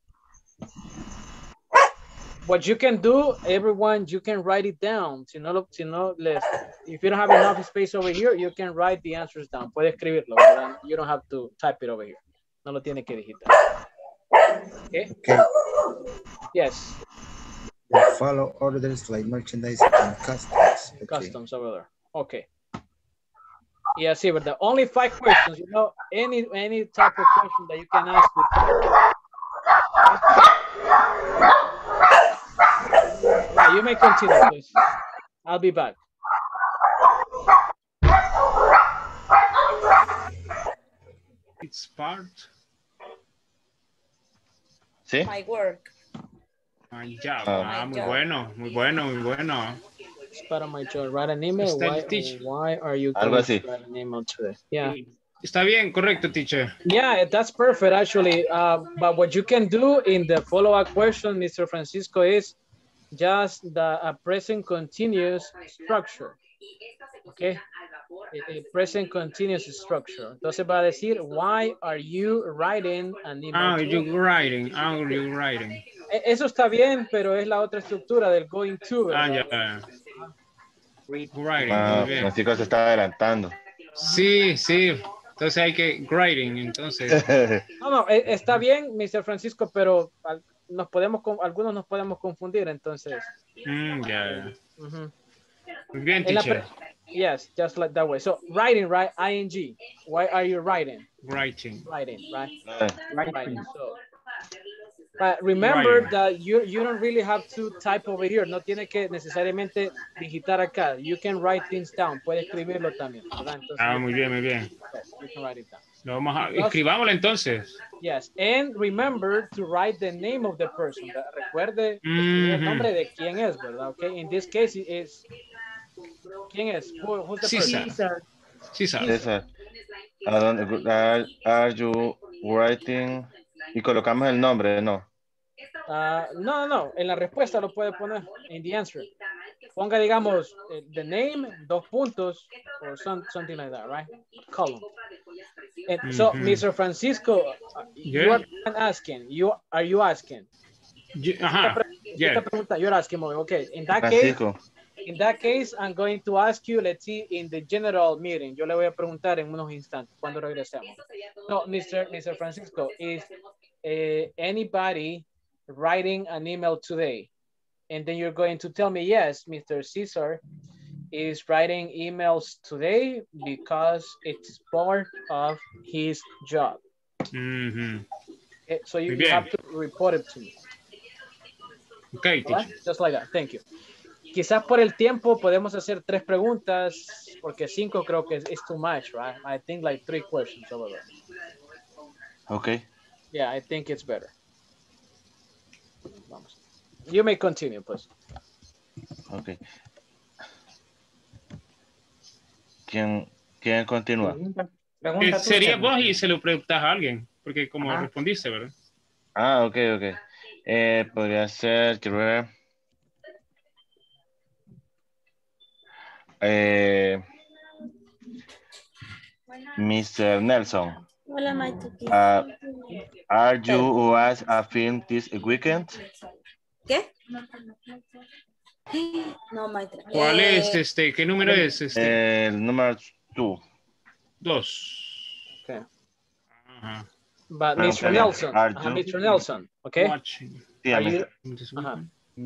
What you can do, everyone, you can write it down. Si no, lo, si no les, if you don't have enough space over here, you can write the answers down. Puede escribirlo, ¿verdad? You don't have to type it over here. No lo tiene que digitar. Okay? Okay. Yes. To follow orders like merchandise and customs. Okay. Customs over there. Okay. Yeah, see, but the only five questions, you know, any any type of question that you can ask. Yeah, you may continue, please. I'll be back. It's part. ¿Sí? My work. Ah, ya, Ah. ah, muy bueno, muy bueno, muy bueno. It's part of my job. Write an email. Está Why, el teacher. why are you Algo going así. to write an email today? Yeah. Está bien, correcto, teacher. Yeah, that's perfect, actually. Uh, but what you can do in the follow-up question, Mister Francisco, is just the a present continuous structure. Okay. A, a present continuous structure. Entonces va a decir, why are you writing an email? Ah, to you me? writing, ah, you writing. E- Eso está bien, pero es la otra estructura del going to, Ah, ¿verdad? ya. Writing, Ah, muy bien. Francisco se está adelantando. Sí, sí. Entonces hay que writing, entonces. No, no, e- está bien, Mister Francisco, pero al- nos podemos, con- algunos nos podemos confundir, entonces. Mm, ya. Ujú. Muy bien, En la teacher. pre- Yes, just like that way. So writing, right? I N G. Why are you writing? Writing. Writing, right? Ah, Writing. So, but remember Writing. that you you don't really have to type over here. No tiene que necesariamente digitar acá. You can write things down. Puede escribirlo también, ¿verdad? Entonces, Ah, you muy can- bien, muy bien. yes, you can write it down. Lo vamos a, Because- escribámoslo entonces. Yes, and remember to write the name of the person. Recuerde escribir el Mhm. nombre de quién es, ¿verdad? Okay. In this case, it is ¿quién es? Who, who's the César. person? César. César. ¿A dónde- are, are you writing? Y colocamos el nombre, ¿no? Ah, no, no, no. En la respuesta lo puede poner. In the answer. Ponga, digamos, eh, the name, dos puntos, or some, something like that, right? Column. And so, Mhm. Mister Francisco, uh, you Yeah. are asking. You are you asking? Ye- Ajá. Esta Yeah. pregunta, you're asking, okay. In that case, Francisco. in that case, I'm going to ask you, let's see, in the general meeting. Yo le voy a preguntar en unos instantes cuando regresemos. No, Mister Mister Francisco, is uh, anybody writing an email today? And then you're going to tell me, yes, Mister Cesar is writing emails today because it's part of his job. Mhm. Okay, so you, Muy you bien. have to report it to me. Okay, All right? teacher. Just like that. Thank you. Quizás por el tiempo podemos hacer tres preguntas, porque cinco creo que es is too much, right? I think like three questions over there. Ok. Yeah, I think it's better. Vamos. You may continue, pues. Ok. ¿Quién, quién continúa? Eh, sería vos y se lo preguntas a alguien, porque como Ajá. respondiste, ¿verdad? Ah, ok, ok. Eh, podría ser, quiero ver. Eh, Mister Nelson. Hola, Maite. Uh, are you was a film this weekend? ¿Qué? No, Maite. ¿Cuál Eh, es este? ¿Qué número es este? El número dos. Dos. Okay. Ajá. But Mister Pregúntale, Nelson, are uh, you- Mister Nelson, okay? Watching. Sí, Are a mí. you, uh-huh.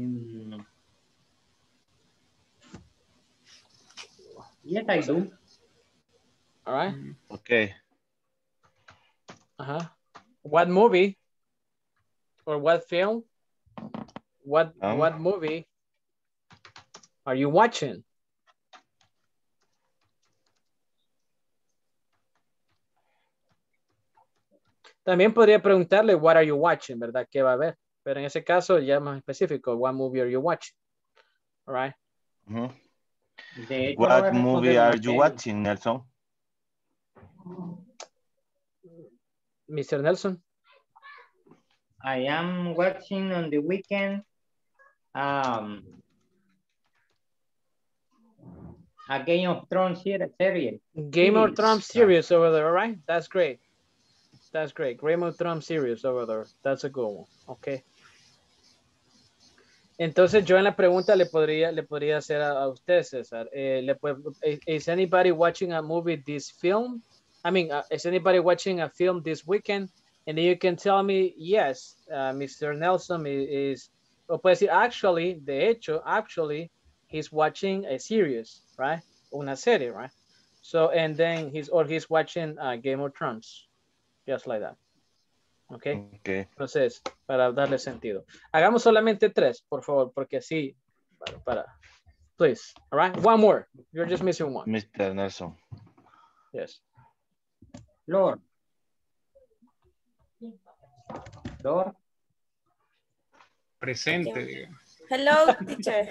Yes, I do. All right. Okay. Uh-huh. What movie or what film? What Um. what movie are you watching? También podría preguntarle, what are you watching, ¿verdad? ¿Qué va a ver? Pero en ese caso ya más específico, what movie are you watching? All right. Ujú. De hecho, What voy a movie responder are una you serie. watching, Nelson? mister Nelson. I am watching on the weekend um, a Game of Thrones ser- series. Game of Series. Thrones series over there, all right? That's great. That's great. Game of Thrones series over there. That's a good one. Okay. Entonces yo en la pregunta le podría le podría hacer a, a usted, César. Eh, le puede, is, is anybody watching a movie this film? I mean, uh, is anybody watching a film this weekend? And then you can tell me, yes, uh, mister Nelson is, is, o puede decir, actually, de hecho, actually, he's watching a series, right? Una serie, right? So, and then he's, or he's watching uh, Game of Thrones, just like that. Okay. Okay. Entonces, para darle sentido. Hagamos solamente tres, por favor, porque así, para, para, please, all right? One more. You're just missing one. mister Nelson. Yes. Flor. Flor. Presente, diga. Hello, teacher.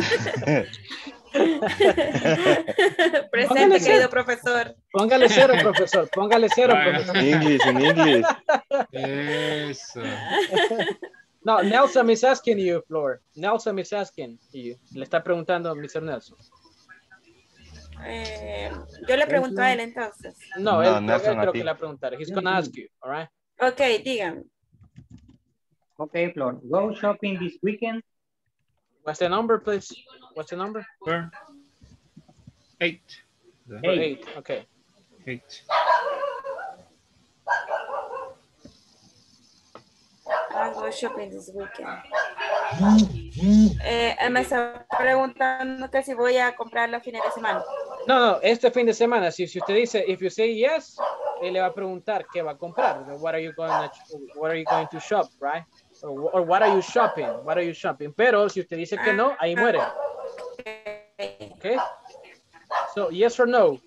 Presente, Póngale querido cero. profesor. Póngale cero, profesor. Póngale cero, profesor. English, in English. Eso. No, Nelson is asking you, Flor. Nelson is asking you. Le está preguntando a mister Nelson. Eh, yo le pregunto a él entonces. No, No, él, Nelson, él a creo ti. que le va a preguntar. He's gonna ask you, all right? Ok, dígame. Okay, Flor. Go shopping this weekend. What's the number, please? What's the number? Four. Eight. Eight. Eight. Okay. Eight. I'll go shopping this weekend. Eh, me está preguntando que si voy a comprar los fines de semana. No, no, este fin de semana, si, si usted dice, if you say yes, él le va a preguntar qué va a comprar. What are you going to, what are you going to shop, right? Or, or what are you shopping? What are you shopping? Pero si usted dice que no, ahí muere. Okay? So, yes or no?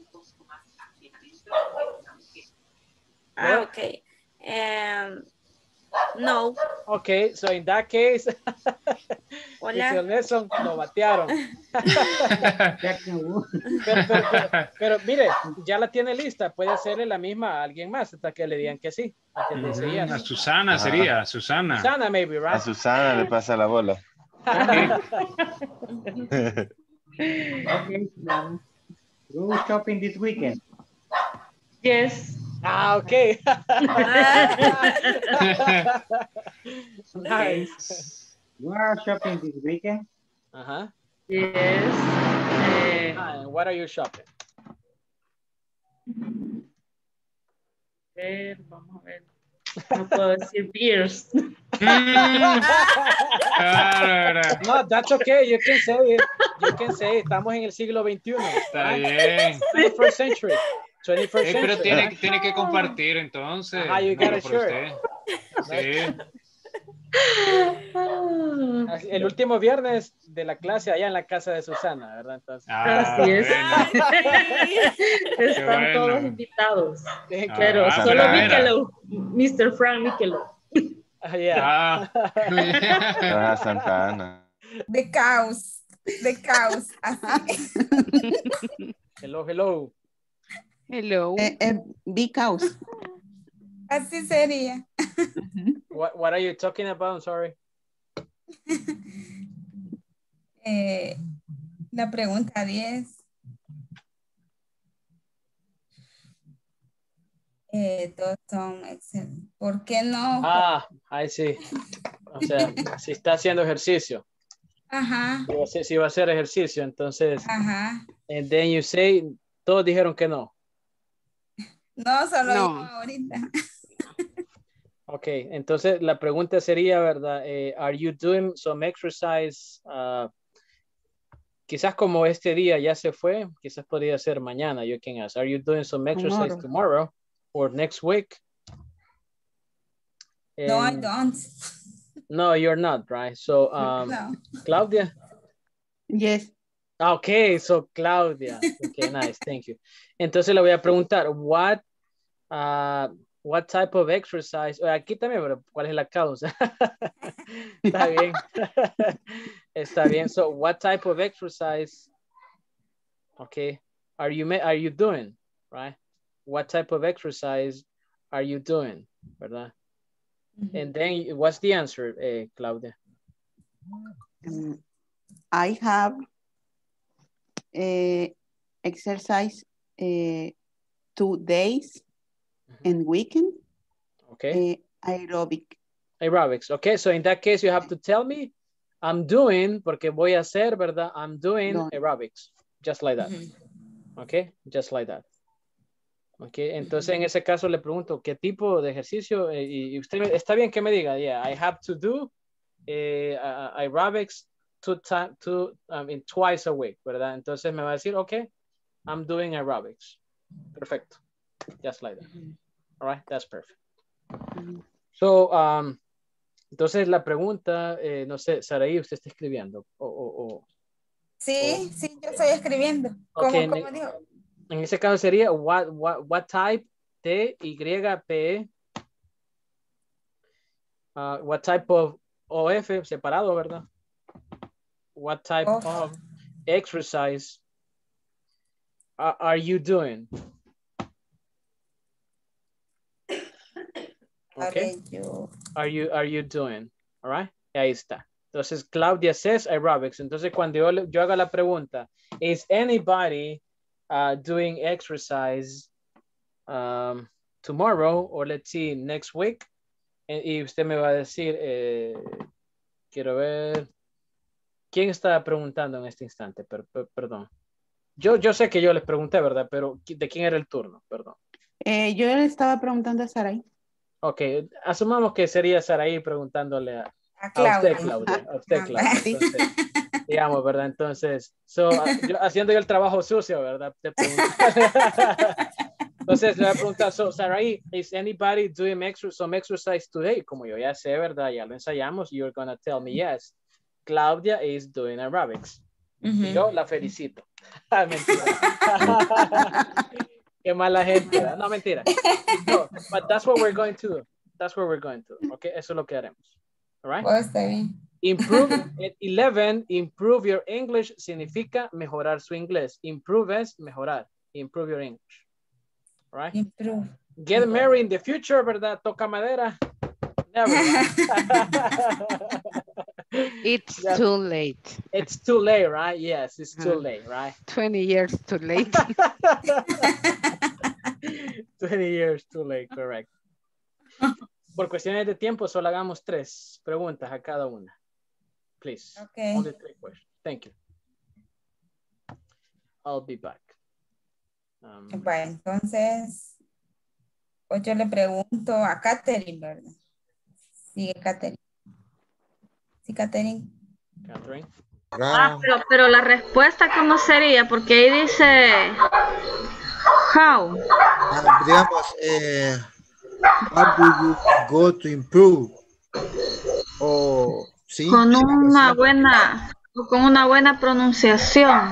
Ah, ok. Um, no. Okay, so in that case, mister Hola. Nelson, lo batearon. pero, pero, pero, pero mire, ya la tiene lista, puede hacerle la misma a alguien más hasta que le digan que sí. Hasta que dice yes. A Susana Ajá. sería, Susana. Susana, maybe, A right? Susana le pasa la bola. Okay, um, go shopping this weekend. Yes. Ah, okay. Okay. Nice. You are shopping this weekend. Uh-huh. Yes. Eh, Ah, and what are you shopping? ver, vamos a ver. No puedo decir beers. No, that's okay. You can say it. You can say it. Estamos en el siglo veintiuno. Está right? bien. twenty-first century. twenty-first Eh, century. pero tiene, right? tiene que compartir entonces. Ajá, you Bueno, got a por shirt. usted. Sí. El último viernes de la clase allá en la casa de Susana, ¿verdad? Entonces, Ah, Así es. bueno. Están bueno. todos invitados. thank you. Pero Ah, solo mira. Michelob. mister Frank Michelob. Ah, yeah. Ah. Ah, Santa Ana. De caos. De caos. Así. Hello, hello. Hello. Eh, eh, big house. Así sería. What, what are you talking about? I'm sorry. Eh, la pregunta diez. Eh, todos son excelentes. ¿Por qué no? Ah, I see. O sea, si está haciendo ejercicio. Ajá, Si va a hacer, si va a hacer ejercicio, entonces, ajá. and then you say, todos dijeron que no. No, solo No. yo ahorita. Ok, entonces la pregunta sería, ¿verdad? Eh, are you doing some exercise? Uh, quizás como este día ya se fue, quizás podría ser mañana. You can ask, are you doing some exercise Tomorrow. tomorrow or next week? No, I And- don't. No, you're not, right? So, um, No. Claudia? Yes. Okay, so Claudia. Okay, nice, thank you. Entonces le voy a preguntar, what, uh, what type of exercise? Aquí también, pero ¿cuál es la causa? Está bien. Está bien. So, what type of exercise? Okay. Are you are you doing? Right? What type of exercise are you doing? ¿Verdad? Mm-hmm. And then, what's the answer, eh, Claudia? Um, I have uh, exercise uh, two days mm-hmm. and weekend. Okay. Uh, aerobic. Aerobics. Okay, so in that case, you have to tell me, I'm doing, porque voy a hacer, ¿verdad? I'm doing no. aerobics. Just like that. Mm-hmm. Okay, just like that. Okay, entonces mm-hmm. en ese caso le pregunto, ¿qué tipo de ejercicio? Eh, y usted está bien que me diga, yeah, I have to do eh, uh, aerobics two time, two, I mean, twice a week, ¿verdad? Entonces me va a decir, okay, I'm doing aerobics. Perfecto. Just like that. Mm-hmm. All right, that's perfect. Mm-hmm. So, um, entonces la pregunta, eh, no sé, Saraí, ¿usted está escribiendo? O, o, o, sí, o... sí, yo estoy escribiendo. Okay, ¿Cómo, cómo dijo? En ese caso sería what, what, what type, T, Y, P, uh, what type of O F, separado, ¿verdad? What type of, of exercise are, are you doing? Okay. Are you, are you doing? All right. Ahí está. Entonces, Claudia says aerobics. Entonces, cuando yo, yo haga la pregunta, is anybody uh, doing exercise um, tomorrow, or let's see, next week? Y usted me va a decir, eh, quiero ver, ¿quién está preguntando en este instante? Per, per, perdón. Yo, yo sé que yo les pregunté, ¿verdad? Pero ¿de quién era el turno? Perdón. Eh, yo le estaba preguntando a Saraí. Ok, asumamos que sería Saraí preguntándole a, a, a usted, Claudia. A usted, Claudia. Entonces, digamos, ¿verdad? Entonces, so, yo, haciendo yo el trabajo sucio, ¿verdad? Te Entonces, le voy a preguntar, so, Saraí, is anybody doing exer some exercise today? Como yo ya sé, ¿verdad? Ya lo ensayamos. You're going to tell me yes. Claudia is doing aerobics. Uh-huh. Y yo la felicito. Mentira. Qué mala gente. ¿verdad? No, mentira. No, but that's what we're going to do. That's what we're going to do. Okay, eso es lo que haremos. All right? Pues está bien. Improve at eleven, improve your English significa mejorar su inglés. Improve es mejorar. Improve your English. All right? Improve. Get married in the future, ¿verdad? Toca madera. Never. It's yeah. too late. It's too late, right? Yes, it's too uh, late, right? twenty years too late. twenty years too late, correct. Por cuestiones de tiempo, solo hagamos tres preguntas a cada una. Please. Okay. Only three questions. Thank you. I'll be back. Um, bueno, entonces, pues yo le pregunto a Catherine, ¿verdad? Sigue Catherine. Sí, Catherine. Catherine. Ah, pero, pero la respuesta, ¿cómo sería? Porque ahí dice how. Ah, digamos, eh, how do you go to improve? O, sí, con una buena, con una buena pronunciación.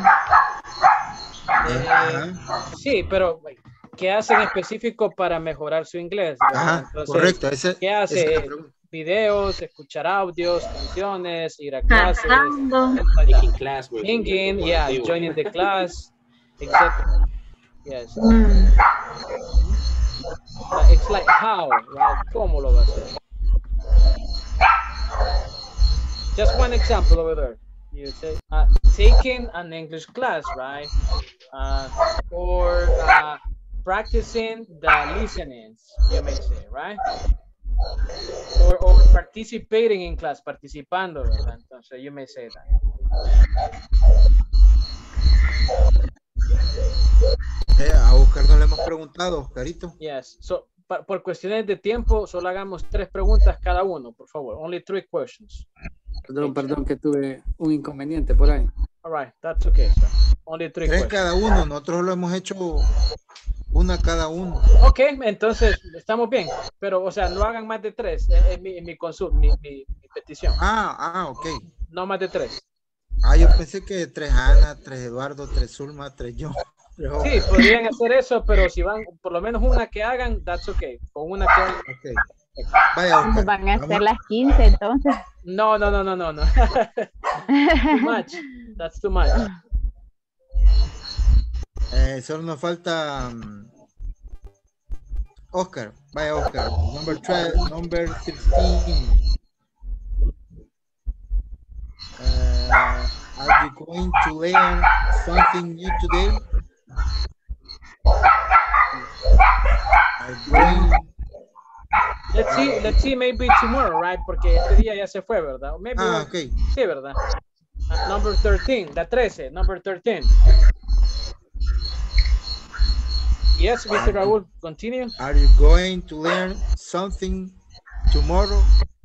Eh, sí, pero ¿qué hace en específico para mejorar su inglés? Ajá, entonces, correcto. Ese, ¿qué hace? Videos, escuchar audios, canciones, ir a clases, taking class, singing, yeah, joining the class, et cetera. Yes. Mm. It's like how, right? ¿Cómo lo va a hacer? Just one example over there. You say uh, taking an English class, right? Uh, or uh, practicing the listenings, you may say, right? Or, or participating in class, participando, ¿verdad? Entonces, you may say that. Eh, a Oscar no le hemos preguntado, Oscarito. Yes. So, pa, por cuestiones de tiempo, solo hagamos tres preguntas cada uno, por favor. Only three questions. Perdón, perdón, que tuve un inconveniente por ahí. All right, that's okay, sir. Only three tres questions. Cada uno, nosotros lo hemos hecho una cada uno. Ok, entonces estamos bien, pero o sea, no hagan más de tres, es, es mi, mi consulta, mi, mi, mi petición. Ah, ah, ok. No más de tres. Ah, yo pensé que tres Ana, tres Eduardo, tres Zulma, tres yo. Sí, podrían hacer eso, pero si van, por lo menos una que hagan, that's okay. Con una que hagan. Okay. Vaya, Oscar. Van a hacer las quince entonces. No, no, no, no, no, no. Too much. That's too much. Eh, solo nos falta um, Oscar. Vaya, Oscar. Number twelve, number sixteen. Uh, are you going to learn something new today? Are you going... Let's see, let's see, maybe tomorrow, right? Porque este día ya se fue, ¿verdad? Maybe ah, one... okay. Sí, ¿verdad? Uh, number thirteen, la trece, number thirteen. Yes, Mister Raúl, continue. Are you going to learn something tomorrow?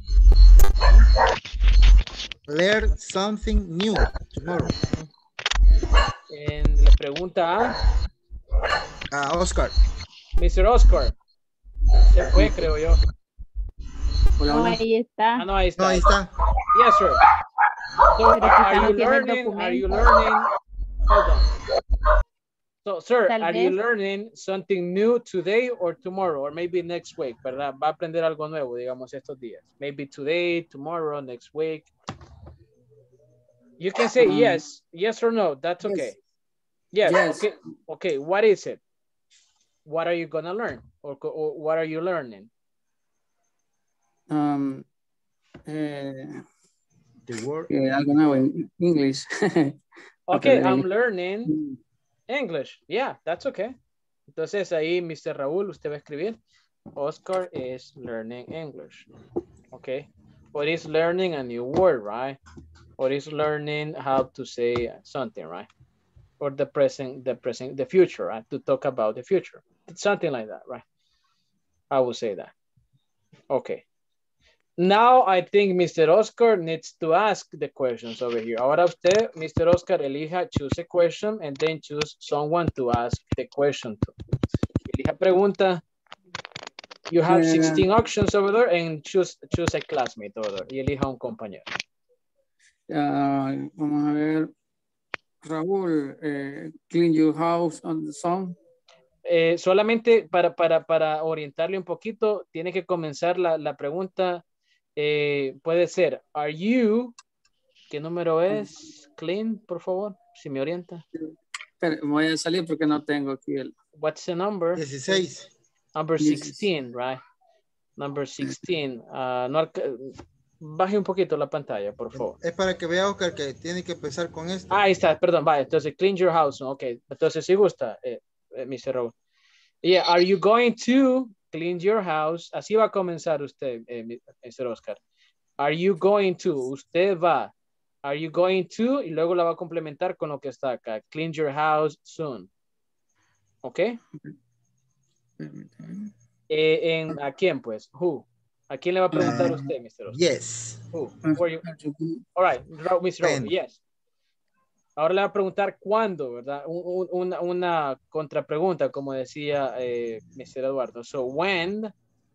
Learn something new tomorrow. En la pregunta A. A Oscar. Mister Oscar. Se fue, creo yo. Hola, hola. No, ahí está. Ah, no, ahí está. No, ahí está. Yes, sir. So, are, are you learning? Are you learning? Hold on. So, sir, Tal are vez. you learning something new today or tomorrow or maybe next week, ¿verdad? Va a aprender algo nuevo, digamos, estos días. Maybe today, tomorrow, next week. You can say um, yes, yes or no. That's okay. Yes. yes. Okay. Okay. What is it? What are you gonna learn, or, or what are you learning? Um. Uh, the word. Yeah, I don't know in English. Okay, I'm learning English. Yeah, that's okay. Entonces ahí, Mister Raúl, usted va a escribir. Oscar is learning English. Okay. Or is learning a new word, right? Or is learning how to say something, right? Or the present, the present, the future, right? To talk about the future. Something like that, right? I will say that. Okay. Now I think Mister Oscar needs to ask the questions over here. Ahora usted, Mister Oscar, elija, choose a question and then choose someone to ask the question to. Elija pregunta. You have sixteen uh, options over there and choose, choose a classmate over there. Y elija un compañero. Uh, vamos a ver. Raúl, eh, clean your house on the sun. Eh, solamente para, para, para orientarle un poquito, tiene que comenzar la, la pregunta. Eh, puede ser, are you, ¿qué número es? Clean, por favor, si me orienta. Pero voy a salir porque no tengo aquí el... What's the number? dieciséis. Number sixteen, right? Number sixteen. Uh, no, baje un poquito la pantalla, por favor. Es para que vea, Oscar, que tiene que empezar con esto. Ah, ahí está, perdón, vaya. Entonces, clean your house. Ok, entonces si gusta, eh, eh, Mister Raúl. Yeah, are you going to clean your house? Así va a comenzar usted, eh, Mister Oscar. Are you going to? Usted va. Are you going to? Y luego la va a complementar con lo que está acá. Clean your house soon. ¿Ok? Eh, en, ¿A quién, pues? Who? ¿A quién le va a preguntar uh, usted, Mister Oscar? Yes. Who? Who are you? All right, Mister Raúl, yes. Ahora le va a preguntar cuándo, ¿verdad? Un, un, una, una contrapregunta, como decía eh, Mister Eduardo. So, when,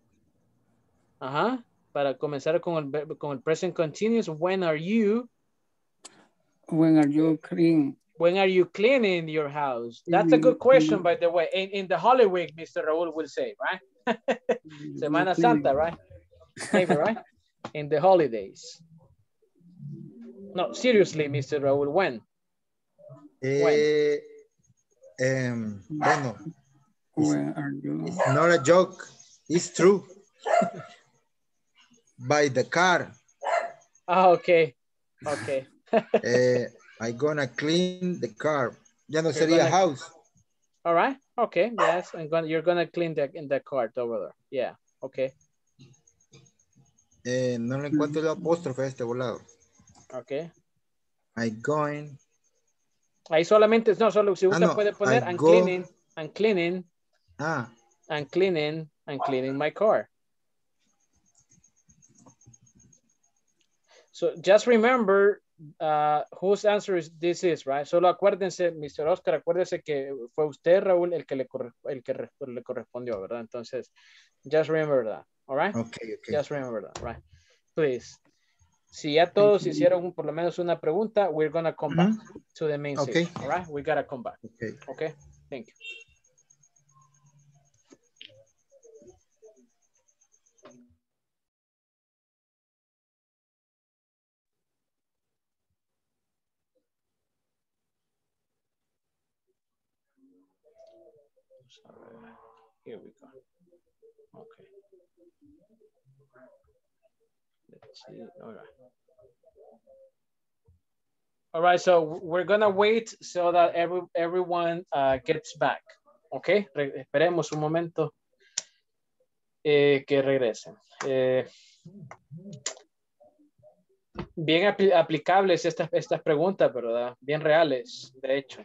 ajá, para comenzar con el, con el present continuous, when are you? When are you clean? When are you cleaning your house? That's a good question, by the way. In, in the Holy Week, Mister Raúl will say, right? Semana Santa, right? Maybe, right? In the holidays. No, seriously, Mister Raúl, when? Eh, um, bueno, Where are you? It's not a joke. It's true. By the car. Ah, okay. Okay. uh, I'm gonna clean the car. Ya no sería gonna... house. All right. Okay. Yes. I'm gonna. You're gonna clean the in the cart over there. Yeah. Okay. Eh, no le encuentro el apóstrofe a este volado. Okay. I'm going. Ahí solamente, no, solo si usted ah, no. puede poner I I'm go... cleaning, I'm cleaning, ah. I'm cleaning, I'm cleaning my car. So just remember uh, whose answer is this is, right? Solo acuérdense, Mister Oscar, acuérdese que fue usted, Raúl, el que le, corre, el que le correspondió, ¿verdad? Entonces, just remember that, all right? Okay, okay. Just remember that, right? Please. Si ya todos hicieron por lo menos una pregunta, we're gonna come back mm-hmm. to the main okay. section, all right? We gotta come back. Okay. Okay. Thank you. Here we go. Okay. Let's see. All right. All right, so we're gonna wait so that every, everyone uh, gets back. Okay, Re esperemos un momento eh, que regresen. Eh, bien apl aplicables estas, estas preguntas, ¿verdad? Bien reales, de hecho.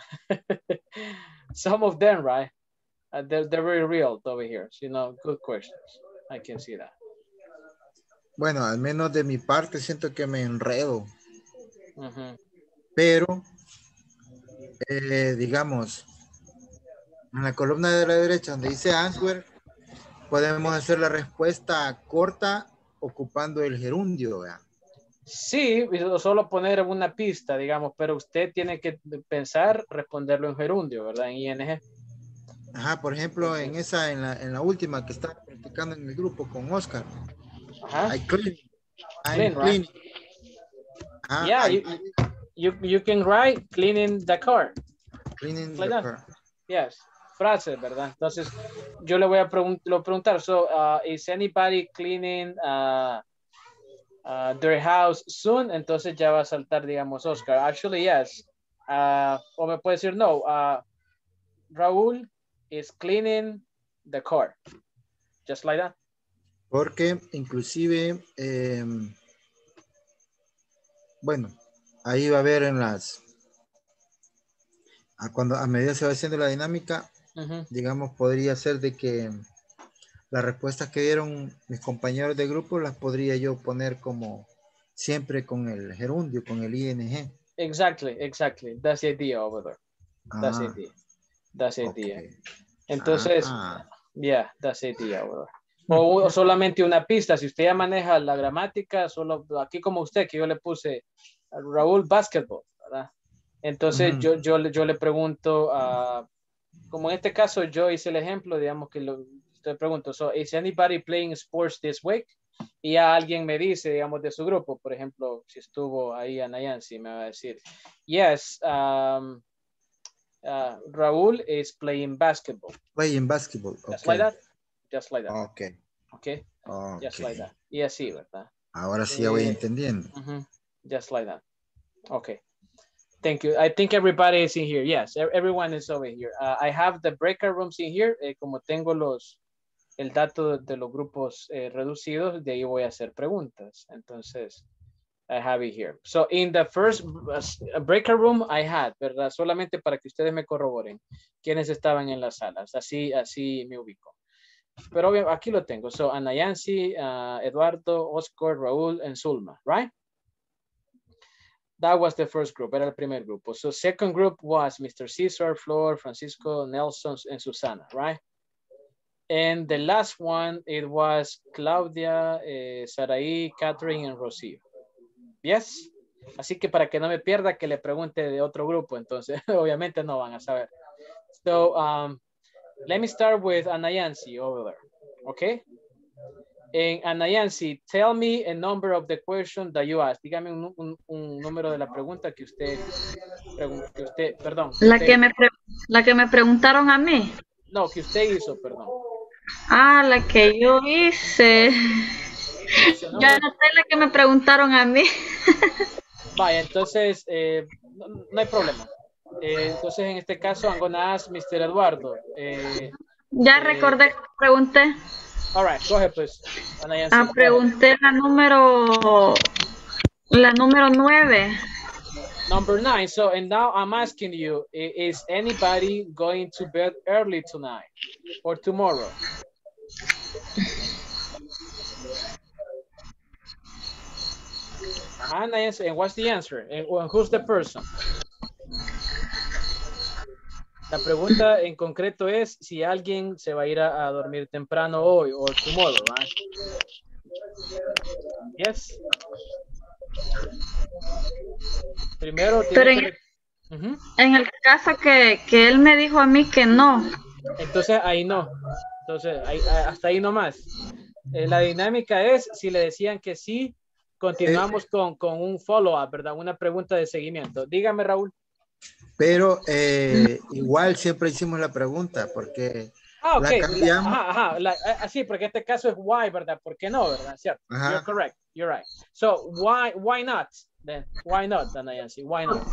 Some of them, right? Uh, they're, they're very real over here. So, you know, good questions. I can see that. Bueno, al menos de mi parte siento que me enredo. Uh-huh. Pero, eh, digamos, en la columna de la derecha donde dice answer, podemos hacer la respuesta corta ocupando el gerundio, ¿verdad? Sí, solo poner una pista, digamos, pero usted tiene que pensar responderlo en gerundio, ¿verdad? En I N G. Ajá, por ejemplo, en esa, en la, en la última que estaba practicando en el grupo con Oscar. Ajá. I clean. Clean, I'm clean. right? Ajá, Yeah, I, you, you, you can write cleaning the car. Cleaning like the that. car. Yes, frases, ¿verdad? Entonces, yo le voy a pregun lo preguntar, so, uh, is anybody cleaning uh, uh, their house soon? Entonces ya va a saltar, digamos, Oscar. Actually, yes. Uh, o me puede decir, no, uh, Raúl is cleaning the car. Just like that. Porque inclusive, eh, bueno, ahí va a ver en las, a, cuando, a medida se va haciendo la dinámica, uh-huh. digamos, podría ser de que las respuestas que dieron mis compañeros de grupo las podría yo poner como siempre con el gerundio, con el I N G. Exactly, exactly. That's the idea over there. That's the Ah, idea. That's the okay. idea. Entonces, ah. yeah, that's the idea over there. O, o solamente una pista, si usted ya maneja la gramática, solo aquí como usted, que yo le puse Raúl Basketball, ¿verdad? Entonces uh-huh. yo, yo, yo le pregunto, uh, como en este caso yo hice el ejemplo, digamos que lo, te pregunto, so, is anybody playing sports this week? Y ya alguien me dice, digamos, de su grupo, por ejemplo, si estuvo ahí Anayansi, me va a decir, yes, um, uh, Raúl is playing basketball. Playing basketball, okay. Just like that. Just like that. Okay. Okay. Okay. Just like that. Y así, ¿verdad? Ahora sí ya voy entendiendo. Uh-huh. Just like that. Okay. Thank you. I think everybody is in here. Yes, everyone is over here. Uh, I have the breakout rooms in here. Eh, como tengo los, el dato de los grupos eh, reducidos, de ahí voy a hacer preguntas. Entonces, I have it here. So, in the first uh, breakout room I had, ¿verdad? Solamente para que ustedes me corroboren quiénes estaban en las salas. Así, así me ubico. Pero obvio, aquí lo tengo. So, Anayansi, uh, Eduardo, Oscar, Raúl, and Zulma, right? That was the first group. Era el primer grupo. So, second group was Mister Cesar, Flor, Francisco, Nelson, and Susana, right? And the last one, it was Claudia, eh, Saraí, Catherine, and Rocío. Yes? Así que para que no me pierda, que le pregunte de otro grupo. Entonces, obviamente no van a saber. So, um, let me start with Anayansi over there, okay? And Anayansi, tell me a number of the question that you asked. Dígame un, un, un número de la pregunta que usted, que usted perdón. La, usted, que me pre, la que me preguntaron a mí. No, que usted hizo, perdón. Ah, la que yo hice. No, ya noté la que me preguntaron a mí. Vaya, entonces, eh, no, no hay problema. Eh, entonces, en este caso, I'm gonna ask mister Eduardo. Eh, ya eh, recordé que pregunté. All right, go ahead, please. Ah, pregunté la número, la número nueve. Number nine. So, and now I'm asking you, is anybody going to bed early tonight or tomorrow? And, and what's the answer? And who's the person? La pregunta en concreto es si alguien se va a ir a, a dormir temprano hoy o tomorrow, right? Yes. Primero tiene Pero que... en, Uh-huh. En el caso que, que él me dijo a mí que no. Entonces ahí no. Entonces ahí, hasta ahí nomás. Eh, la dinámica es, si le decían que sí, continuamos con, con un follow-up, ¿verdad? Una pregunta de seguimiento. Dígame, Raúl. Pero eh, igual siempre hicimos la pregunta porque ah, ok. la cambiamos. Ajá, ajá. La, así, porque este caso es why, ¿verdad? ¿Por qué no, verdad? Cierto. Ajá. You're correct. You're right. So, why, why not? Then, why not, Anayansi? Why not?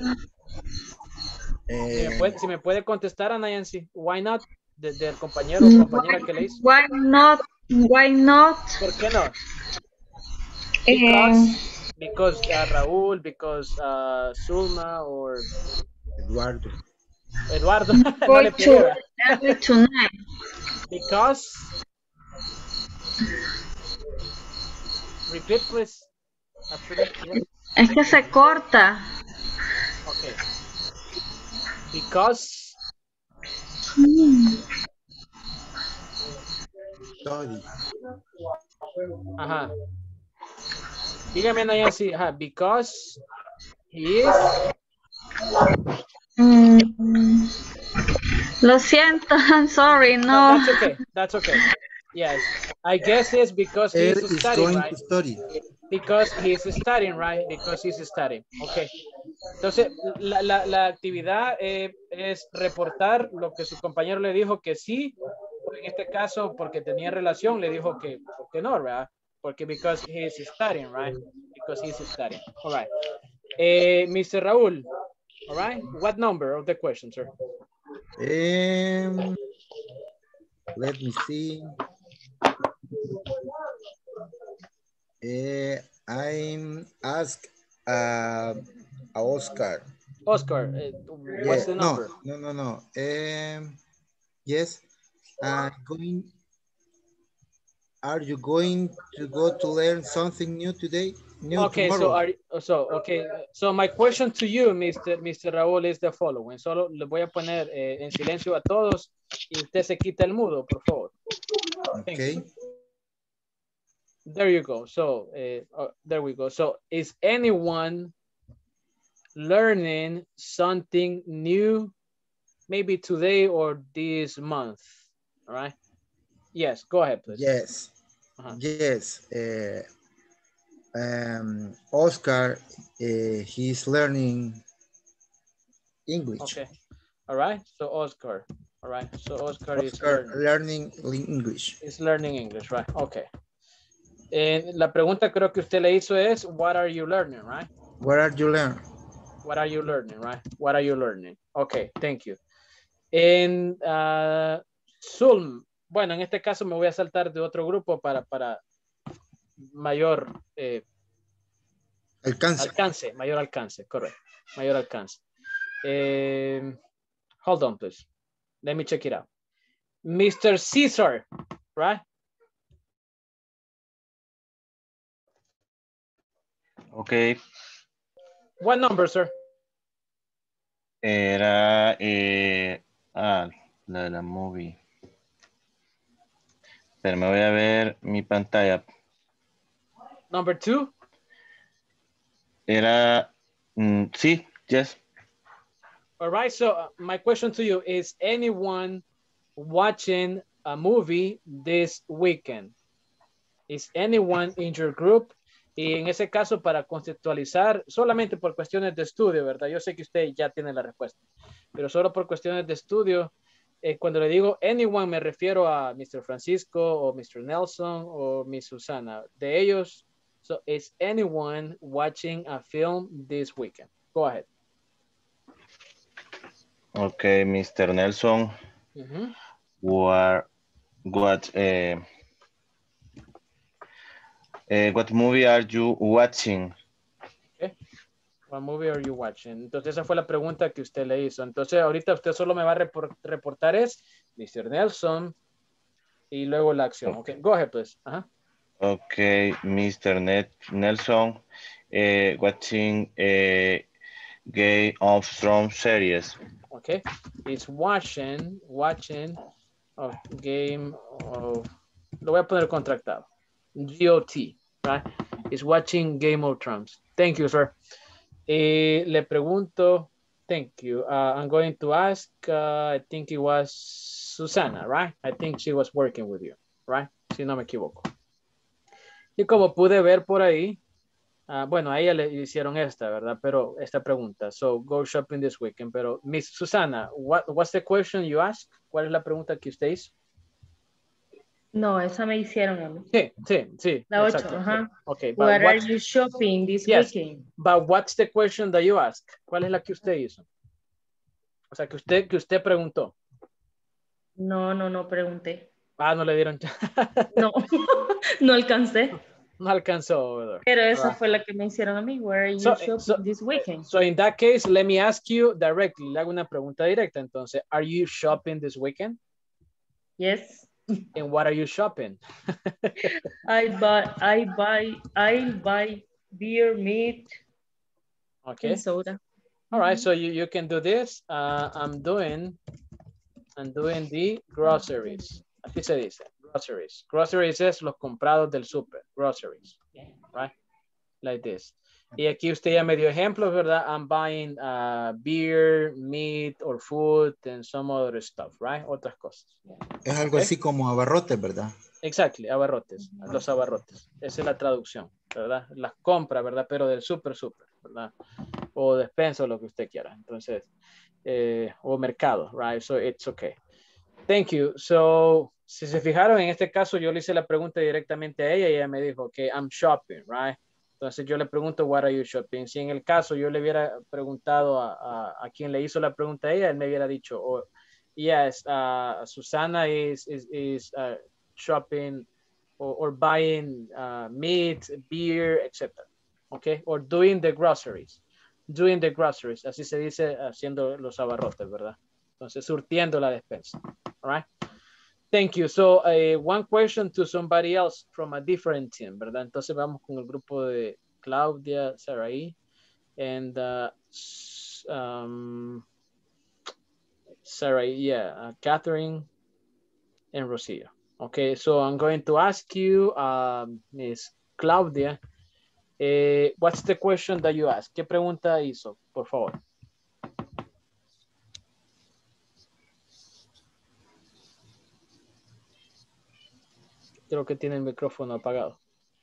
Eh, si, me puede, si me puede contestar, Anayansi, why not? Del de compañero o compañera why, que le hizo. Why not? Why not? ¿Por qué no? Because, eh, because uh, Raúl, because uh, Zulma, or Eduardo. Eduardo. No le pidiera. Because. Repeat, please. Es que se corta. Okay. Because. Study. Ajá. Dígame, Nancy. Ajá. Because he is. Mm, lo siento. I'm sorry. No. That's okay. That's okay. Yes. I guess it's because he's Él studying, right? To study. Because he's studying, right? Because he's studying. Okay. Entonces, la, la, la actividad eh, es reportar lo que su compañero le dijo que sí, o en este caso, porque tenía relación, le dijo que, que no, ¿verdad? Porque because he's studying, right? Because he's studying. All right. Eh, mister Raúl, all right? What number of the question, sir? Um, let me see. Uh, I'm asked uh, Oscar. Oscar, uh, what's yeah, the number? No, no, no, no. Um, yes, I'm going. Are you going to go to learn something new today? New okay, tomorrow? so are so okay. So my question to you, mister mister Raúl, is the following. Solo le voy a poner eh, en silencio a todos y usted se quita el mudo, por favor. Okay. There you go. So uh, uh, there we go. So is anyone learning something new, maybe today or this month? All right. Yes, go ahead, please. Yes. Uh-huh. Yes. Uh, um, Oscar, uh, he's learning English. Okay. All right. So Oscar. All right. So Oscar, Oscar is learning. learning English. Is learning English, right? Okay. Eh, la pregunta creo que usted le hizo es, what are you learning, right? What are you learning? What are you learning, right? What are you learning? Okay, thank you. En uh, Zulm, bueno, en este caso me voy a saltar de otro grupo para, para mayor eh, alcance. alcance, mayor alcance, correcto, mayor alcance. Eh, hold on, please. Let me check it out. mister Cesar, right? Okay. What number, sir? Era, eh, ah, la de la movie. Pero me voy a ver mi pantalla. Number two? Era, mm, sí, yes. All right, so uh, my question to you is, anyone watching a movie this weekend? Is anyone in your group? Y en ese caso, para conceptualizar, solamente por cuestiones de estudio, ¿verdad? Yo sé que usted ya tiene la respuesta, pero solo por cuestiones de estudio, eh, cuando le digo anyone, me refiero a mister Francisco, o mister Nelson, o Miss Susana. De ellos, so is anyone watching a film this weekend? Go ahead. Okay, mister Nelson. Mm-hmm. What, what, uh, Uh, what movie are you watching? Okay. What movie are you watching? Entonces esa fue la pregunta que usted le hizo. Entonces ahorita usted solo me va a report, reportar es mister Nelson y luego la acción. Okay, go ahead, please. Uh-huh. Okay, mister Net Nelson, uh, watching a Game of Thrones series. Okay, he's watching, watching a Game of, lo voy a poner contractado. G O T, right? Is watching Game of Thrones. Thank you, sir. Eh, le pregunto, Thank you. Uh, I'm going to ask, uh, I think it was Susana, right? I think she was working with you, right? Si no me equivoco. Y como pude ver por ahí, uh, bueno, a ella le hicieron esta, ¿verdad? Pero esta pregunta. So, go shopping this weekend. Pero, Miss Susana, what, what's the question you asked? ¿Cuál es la pregunta que usted hizo? No, esa me hicieron a mí. Sí, sí, sí. La ocho, exacto. ajá. Okay, but Where are what's- you shopping this Yes, weekend? but what's the question that you ask? ¿Cuál es la que usted hizo? O sea, que usted, que usted preguntó. No, no, no pregunté. Ah, no le dieron. No, no alcancé. No alcanzó, ¿verdad? Pero esa Ah. fue la que me hicieron a mí. Where are you So, shopping so- this weekend? So in that case, let me ask you directly. Le hago una pregunta directa. Entonces, are you shopping this weekend? Yes. And what are you shopping? I buy, I buy, I'll buy beer, meat, Okay. and soda. All right. So you, you can do this. Uh, I'm doing, I'm doing the groceries. Así se dice. Groceries. Groceries es los comprados del súper. Groceries. Right? Like this. Y aquí usted ya me dio ejemplos, ¿verdad? I'm buying uh, beer, meat, or food, and some other stuff, right? Otras cosas. Es algo Okay. así como abarrotes, ¿verdad? Exactly, abarrotes, los abarrotes. Esa es la traducción, ¿verdad? Las compras, ¿verdad? Pero del súper, súper, ¿verdad? O despensa o lo que usted quiera. Entonces, eh, o mercado, right? So it's okay. Thank you. So, si se fijaron, en este caso yo le hice la pregunta directamente a ella y ella me dijo que I'm shopping, right? Entonces yo le pregunto, what are you shopping? Si en el caso yo le hubiera preguntado a, a, a quien le hizo la pregunta a ella, él me hubiera dicho, oh, yes, uh, Susana is, is, is uh, shopping or, or buying uh, meat, beer, et cetera. Okay, or doing the groceries. Doing the groceries, así se dice haciendo los abarrotes, ¿verdad? Entonces, surtiendo la despensa. All right. Thank you. So, uh, one question to somebody else from a different team, ¿verdad? Entonces, vamos con el grupo de Claudia, Saraí, and uh, um, Saraí, yeah, uh, Catherine, and Rocio. Okay, so I'm going to ask you, um, Miss Claudia, uh, what's the question that you asked? ¿Qué pregunta hizo, por favor? Creo que tiene el micrófono apagado.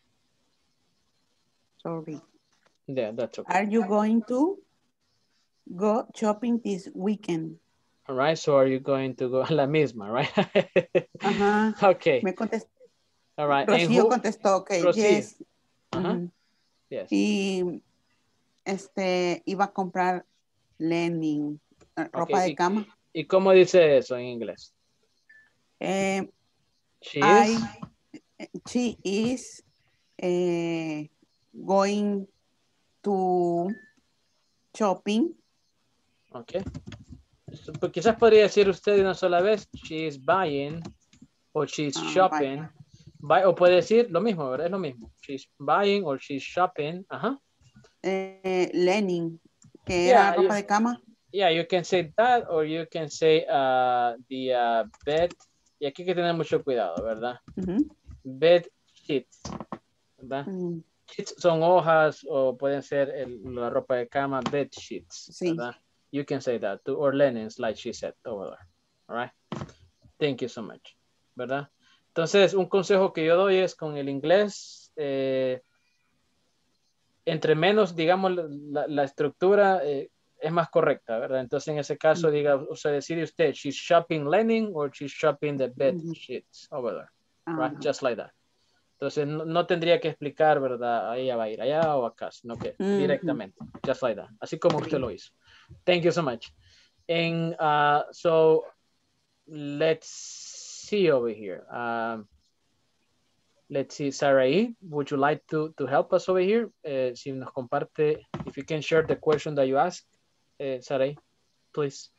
Sorry. Yeah, that's okay. Are you going to go shopping this weekend? All right, so are you going to go? La misma, right? Ajá. Okay. Me contestó. All right. And Rocío who- contestó, ok, Rocío. yes. Ajá. Ujú. Yes. Y este iba a comprar Lenin, eh, ropa Okay, de y- cama. ¿Y cómo dice eso en inglés? Eh, She I, is. she is eh, going to shopping. Okay. So, pues, quizás podría decir usted de una sola vez, she is buying o she's Ah, shopping. Buy, o puede decir lo mismo, ¿verdad? Es lo mismo. She's buying or she's shopping. Ajá. Eh, Lenin, que Yeah, era ropa you- de cama. Yeah, you can say that or you can say uh, the uh, bed. Y aquí hay que tener mucho cuidado, ¿verdad? Ujú. Bed sheets, ¿verdad? Mm, Sheets son hojas o pueden ser el- la ropa de cama, bed sheets, Sí. ¿verdad? You can say that too, or linens, like she said over there. All right. Thank you so much, ¿verdad? Entonces, un consejo que yo doy es con el inglés, eh, entre menos, digamos, la, la estructura eh, es más correcta, ¿verdad? Entonces, en ese caso, diga, o sea, decide usted, she's shopping linen or she's shopping the bed Ujú. sheets over there, right? Ajá. Just like that. Entonces, no, no tendría que explicar, ¿verdad? Ella va a ir allá o acá, sino que Ujú. directamente, just like that. Así como usted lo hizo. Thank you so much. And uh, so, let's see over here. Um, let's see, Sarai, would you like to, to help us over here? Eh, si nos comparte, if you can share the question that you asked, eh, Sarai, please.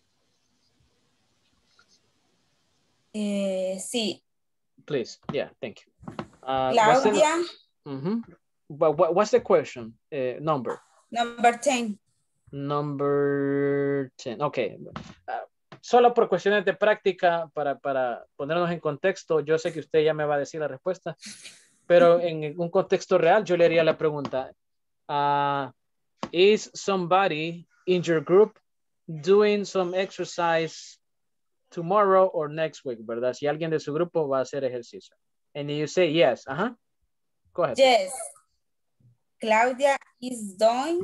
Eh, sí, Please, yeah, thank you. Uh, what's the- Claudia, Mhm. But what, what's the question? Eh, number. number ten. Number ten. Ok. Ah, solo por cuestiones de práctica, para, para ponernos en contexto, yo sé que usted ya me va a decir la respuesta, pero en un contexto real yo le haría la pregunta. ah, is somebody in your group doing some exercise tomorrow or next week, ¿verdad? Si alguien de su grupo va a hacer ejercicio. And you say yes, uh-huh. Go ahead. Yes. Claudia is doing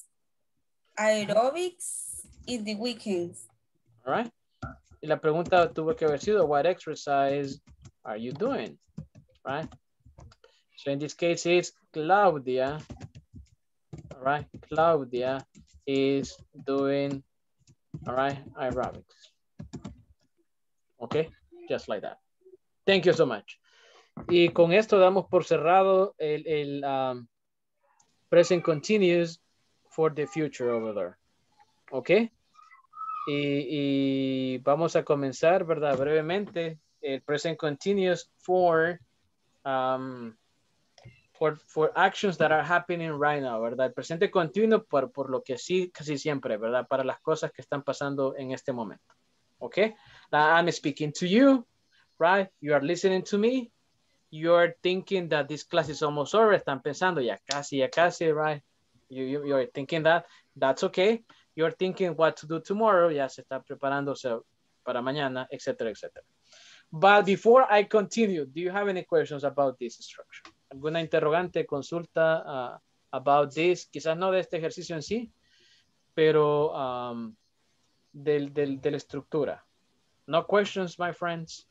aerobics in the weekends. All right. Y la pregunta tuvo que haber sido, what exercise are you doing? Right? So in this case, it's Claudia. All right. Claudia is doing, all right, aerobics. Okay. Just like that. Thank you so much. Y con esto damos por cerrado el, el um, present continuous for the future over there. Okay. Y, y vamos a comenzar, ¿verdad? Brevemente, el present continuous for, um, for, for actions that are happening right now, ¿verdad? El presente continuo por, por lo que sí, casi siempre, ¿verdad? Para las cosas que están pasando en este momento. ¿Ok? Now I'm speaking to you, right? You are listening to me. You're thinking that this class is almost over. Están pensando, ya casi, ya casi, right? You, you, you're thinking that. That's okay. You're thinking what to do tomorrow, ya se está preparándose para mañana, etcétera, etcétera. But before I continue, do you have any questions about this structure? ¿Alguna interrogante, consulta uh, about this? Quizás no de este ejercicio en sí, pero um, del, del, de la estructura. No questions, my friends?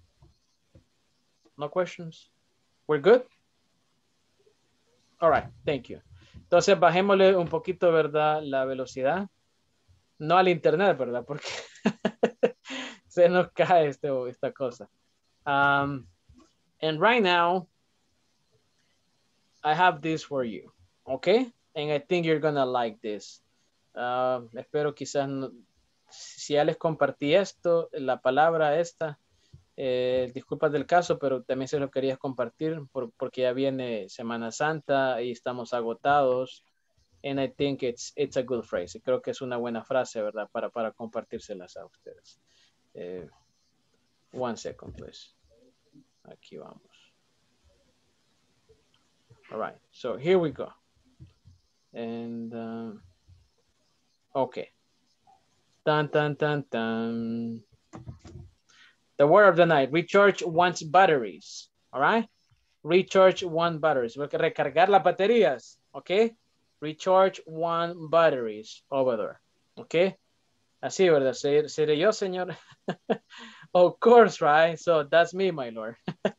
No questions? We're good? All right, thank you. Entonces, bajémosle un poquito, ¿verdad? La velocidad. No al internet, ¿verdad? Porque se nos cae este, esta cosa. Um, and right now, I have this for you. Okay? And I think you're gonna like this. Uh, espero quizás, no, si ya les compartí esto, la palabra esta, eh, disculpas del caso, pero también se lo quería compartir por, porque ya viene Semana Santa y estamos agotados. And I think it's, it's a good phrase. Creo que es una buena frase, ¿verdad? Para, para compartírselas a ustedes. Eh, one second, please. Aquí vamos. All right. So here we go. And, um, okay. Dun, dun, dun, dun. The word of the night, recharge one's batteries. All right. Recharge one batteries. Voy a recargar las baterías. Okay. Recharge one batteries over there. Okay. Así, ¿verdad? ¿Seré yo, señor? Of course, right? So that's me, my lord.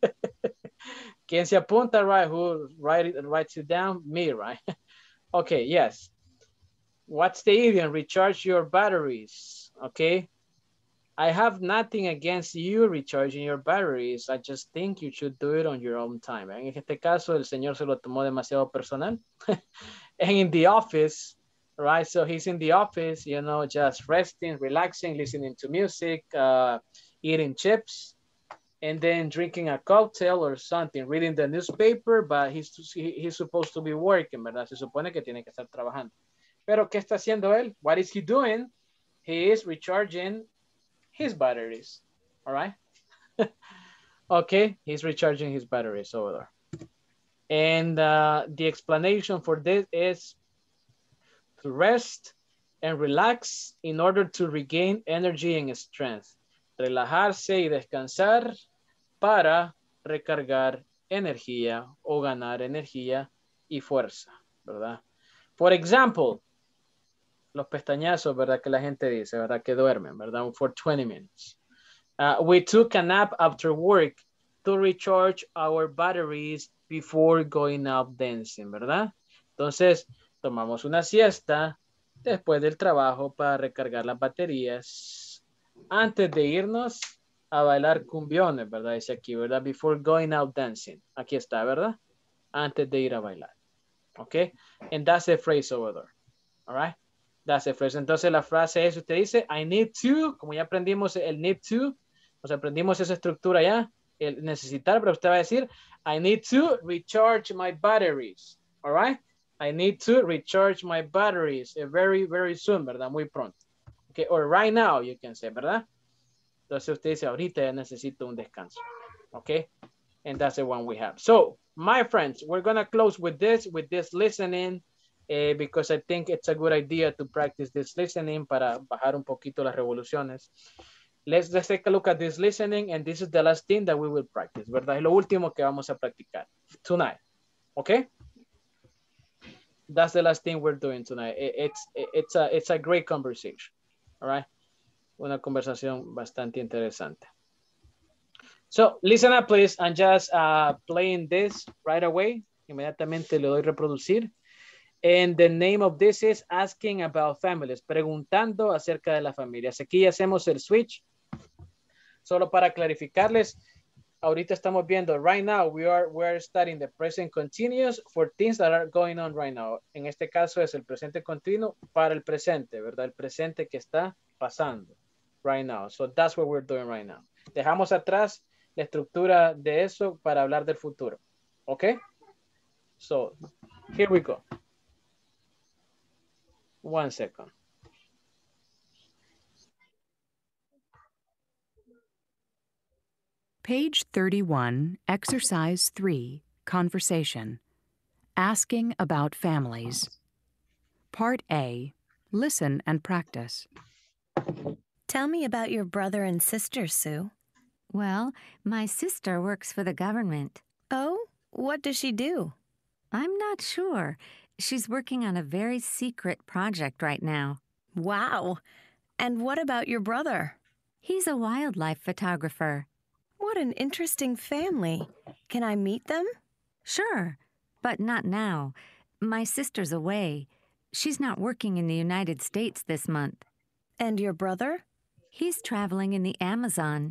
¿Quién se apunta, right? Who write it, writes it down? Me, right? Okay, yes. What's the idiom? Recharge your batteries. Okay. I have nothing against you recharging your batteries. I just think you should do it on your own time. En este caso, el señor se lo tomó demasiado personal. And in the office, right? So he's in the office, you know, just resting, relaxing, listening to music, uh, eating chips, and then drinking a cocktail or something, reading the newspaper, but he's, he, he's supposed to be working, ¿verdad? Se supone que tiene que estar trabajando. Pero, ¿qué está haciendo él? What is he doing? He is recharging his batteries, all right? Okay, he's recharging his batteries over there. And uh, the explanation for this is to rest and relax in order to regain energy and strength. Relajarse y descansar para recargar energía o ganar energía y fuerza, ¿verdad? For example, los pestañazos, ¿verdad? Que la gente dice, ¿verdad? Que duermen, ¿verdad? For twenty minutes. Uh, we took a nap after work to recharge our batteries before going out dancing, ¿verdad? Entonces, tomamos una siesta después del trabajo para recargar las baterías antes de irnos a bailar cumbiones, ¿verdad? Dice aquí, ¿verdad? Before going out dancing. Aquí está, ¿verdad? Antes de ir a bailar. ¿Ok? And that's the phrase over there. All right? That's the phrase. Entonces, la frase es, usted dice, I need to, como ya aprendimos el need to, o sea, aprendimos esa estructura ya, el necesitar, pero usted va a decir, I need to recharge my batteries. All right? I need to recharge my batteries very, very soon, ¿verdad? Muy pronto. Okay, or right now, you can say, ¿verdad? Entonces usted dice, ahorita ya necesito un descanso. Okay? And that's the one we have. So, my friends, we're going to close with this, with this listening. uh, because I think it's a good idea to practice this listening para bajar un poquito las revoluciones. Let's, let's take a look at this listening, and this is the last thing that we will practice, ¿verdad? Es lo último que vamos a practicar tonight, okay? That's the last thing we're doing tonight. It, it's, it's, a, it's a great conversation, all right? Una conversación bastante interesante. So, listen up, please. I'm just uh, playing this right away. Inmediatamente le doy reproducir. And the name of this is Asking About Families. Preguntando acerca de las familias. Aquí ya hacemos el switch. Solo para clarificarles, ahorita estamos viendo, right now, we are, we are studying the present continuous for things that are going on right now. En este caso es el presente continuo para el presente, ¿verdad? El presente que está pasando right now. So that's what we're doing right now. Dejamos atrás la estructura de eso para hablar del futuro. ¿Ok? So, here we go. One second. Page thirty-one, exercise three, conversation. Asking about families. Part A, listen and practice. Tell me about your brother and sister, Sue. Well, my sister works for the government. Oh, what does she do? I'm not sure. She's working on a very secret project right now. Wow. And what about your brother? He's a wildlife photographer. What an interesting family. Can I meet them? Sure, but not now. My sister's away. She's not working in the United States this month. And your brother? He's traveling in the Amazon.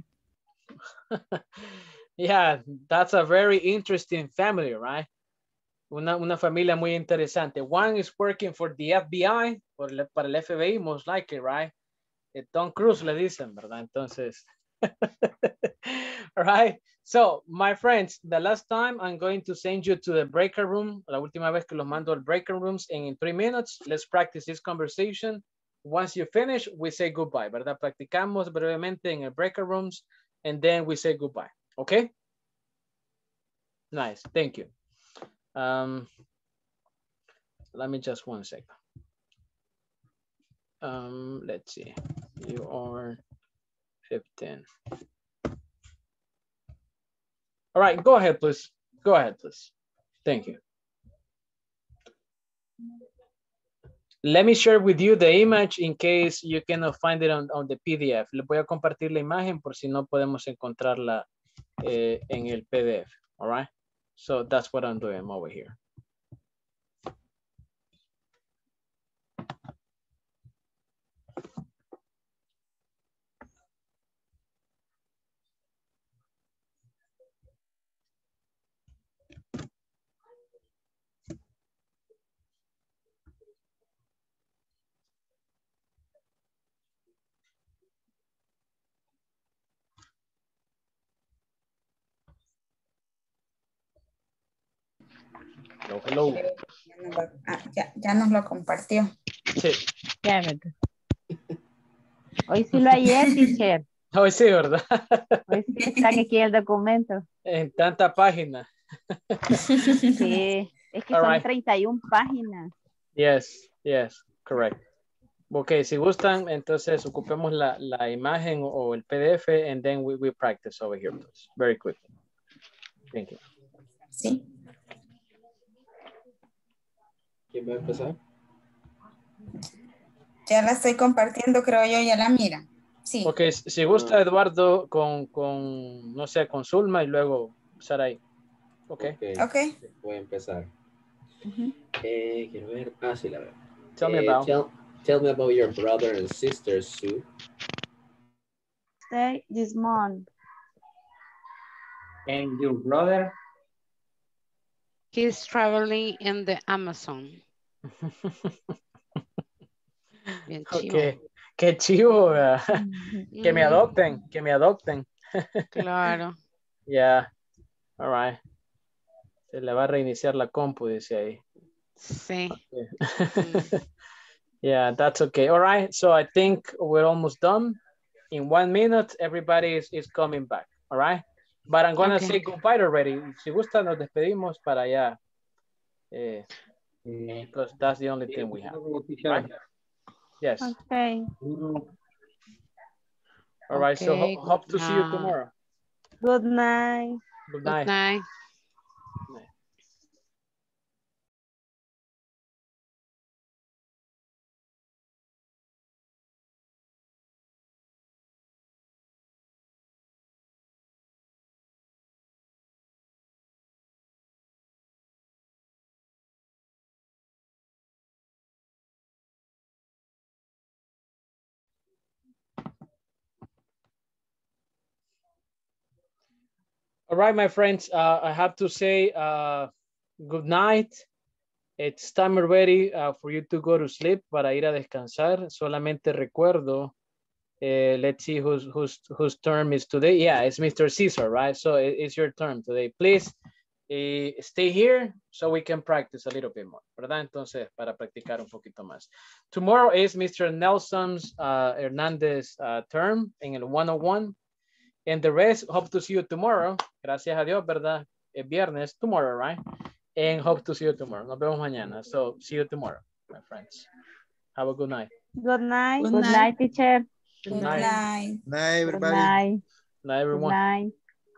Yeah, that's a very interesting family, right? Una, una familia muy interesante. One is working for the F B I, por el, para el F B I, most likely, right? Eh, Tom Cruise le dicen, ¿verdad? Entonces, all right. So, my friends, the last time I'm going to send you to the breaker room. La última vez que los mando al breaker rooms, and in three minutes, let's practice this conversation. Once you finish, we say goodbye, ¿verdad? Practicamos brevemente en el breaker rooms, and then we say goodbye, okay? Nice, thank you. Um, let me just one second. Um, let's see, you are fifteen. All right, go ahead, please. Go ahead, please. Thank you. Let me share with you the image in case you cannot find it on, on the P D F. Le voy a compartir la imagen por si no podemos encontrarla eh, en el P D F. All right. So that's what I'm doing over here. Hello, hello. Ah, ya, ya nos lo compartió. Sí. Ya, ¿verdad? Hoy sí lo hay, teacher. Hoy sí, ¿verdad? Hoy sí está aquí el documento. En tanta página. Sí, es que All son right. treinta y una páginas. Yes, yes, correct. Ok, si gustan, entonces ocupemos la, la imagen o el P D F and then we, we practice over here, please. Very quickly. Thank you. Sí. ¿Quién va a empezar? Ya la estoy compartiendo, creo yo, ya la mira. Sí. Ok, si gusta Eduardo con, con, no sé, con Zulma y luego Sarai. Ok. Ok. Voy a empezar. Uh-huh. eh, quiero ver. Ah, sí, la veo. Tell me Eh, about. Tell, tell me about your brother and sister, Sue. Stay this month. And your brother? He's traveling in the Amazon. Bien chivo. Ok, qué chivo. uh, que me Mm. adopten, que me adopten. Claro. Yeah, all right. Se le va a reiniciar la compu, dice ahí. Sí. Okay. Mm. Yeah, that's okay. All right, so I think we're almost done. In one minute, everybody is, is coming back, all right? But I'm gonna Okay. say goodbye already. Si gusta, nos despedimos para ya eh, because that's the only thing we have. Right? Yes. Okay. All right, so Okay, ho hope to see you night. tomorrow. Good night. Good Good night. night. All right, my friends, uh, I have to say uh, good night. It's time already uh, for you to go to sleep, para ir a descansar. Solamente recuerdo, uh, let's see whose, whose, whose term is today. Yeah, it's Mister Cesar, right? So it, it's your turn today. Please uh, stay here so we can practice a little bit more, ¿verdad? Entonces, para practicar un poquito más. Tomorrow is Mister Nelson's uh, Hernandez uh, term en el one oh one. And the rest, hope to see you tomorrow. Gracias a Dios, ¿verdad? Es viernes, tomorrow, right? And hope to see you tomorrow. Nos vemos mañana. So, see you tomorrow, my friends. Have a good night. Good night. Good night, teacher. Good Good night. night. Night, Good everybody. night. Night, Good everyone. night.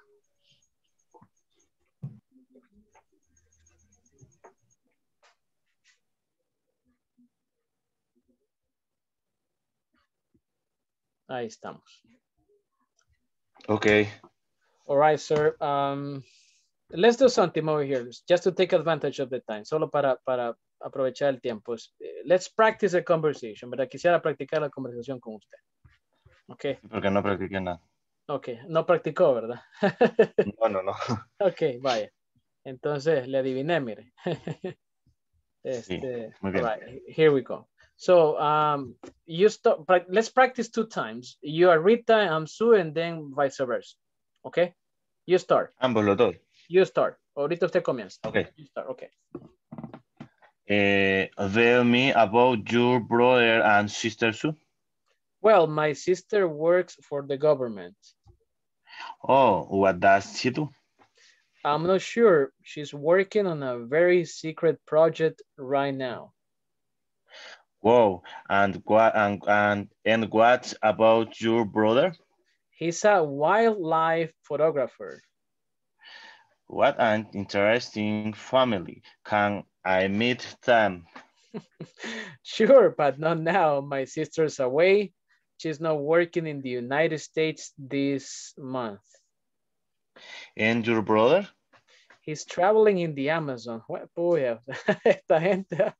Ahí estamos. Okay. All right, sir. Um, let's do something over here, just to take advantage of the time. Solo para, para aprovechar el tiempo. Let's practice a conversation, ¿verdad? Quisiera practicar la conversación con usted. Okay. Porque no practiqué nada. Ok, no practicó, ¿verdad? No, no, no. Ok, vaya. Entonces, le adiviné, mire. Este, Sí, muy bien. all right, here we go. So, um, you start, let's practice two times. You are Rita, I'm Sue, and then vice versa. Okay? You start. Ambos los dos. You start. Ahorita usted comienza. Okay. You start, okay. Eh, tell me about your brother and sister, Sue. Well, my sister works for the government. Oh, what does she do? I'm not sure. She's working on a very secret project right now. Wow, and what and and and what about your brother? He's a wildlife photographer. What an interesting family. Can I meet them? Sure, but not now. My sister's away. She's not working in the United States this month. And your brother? He's traveling in the Amazon. What boy, esta gente.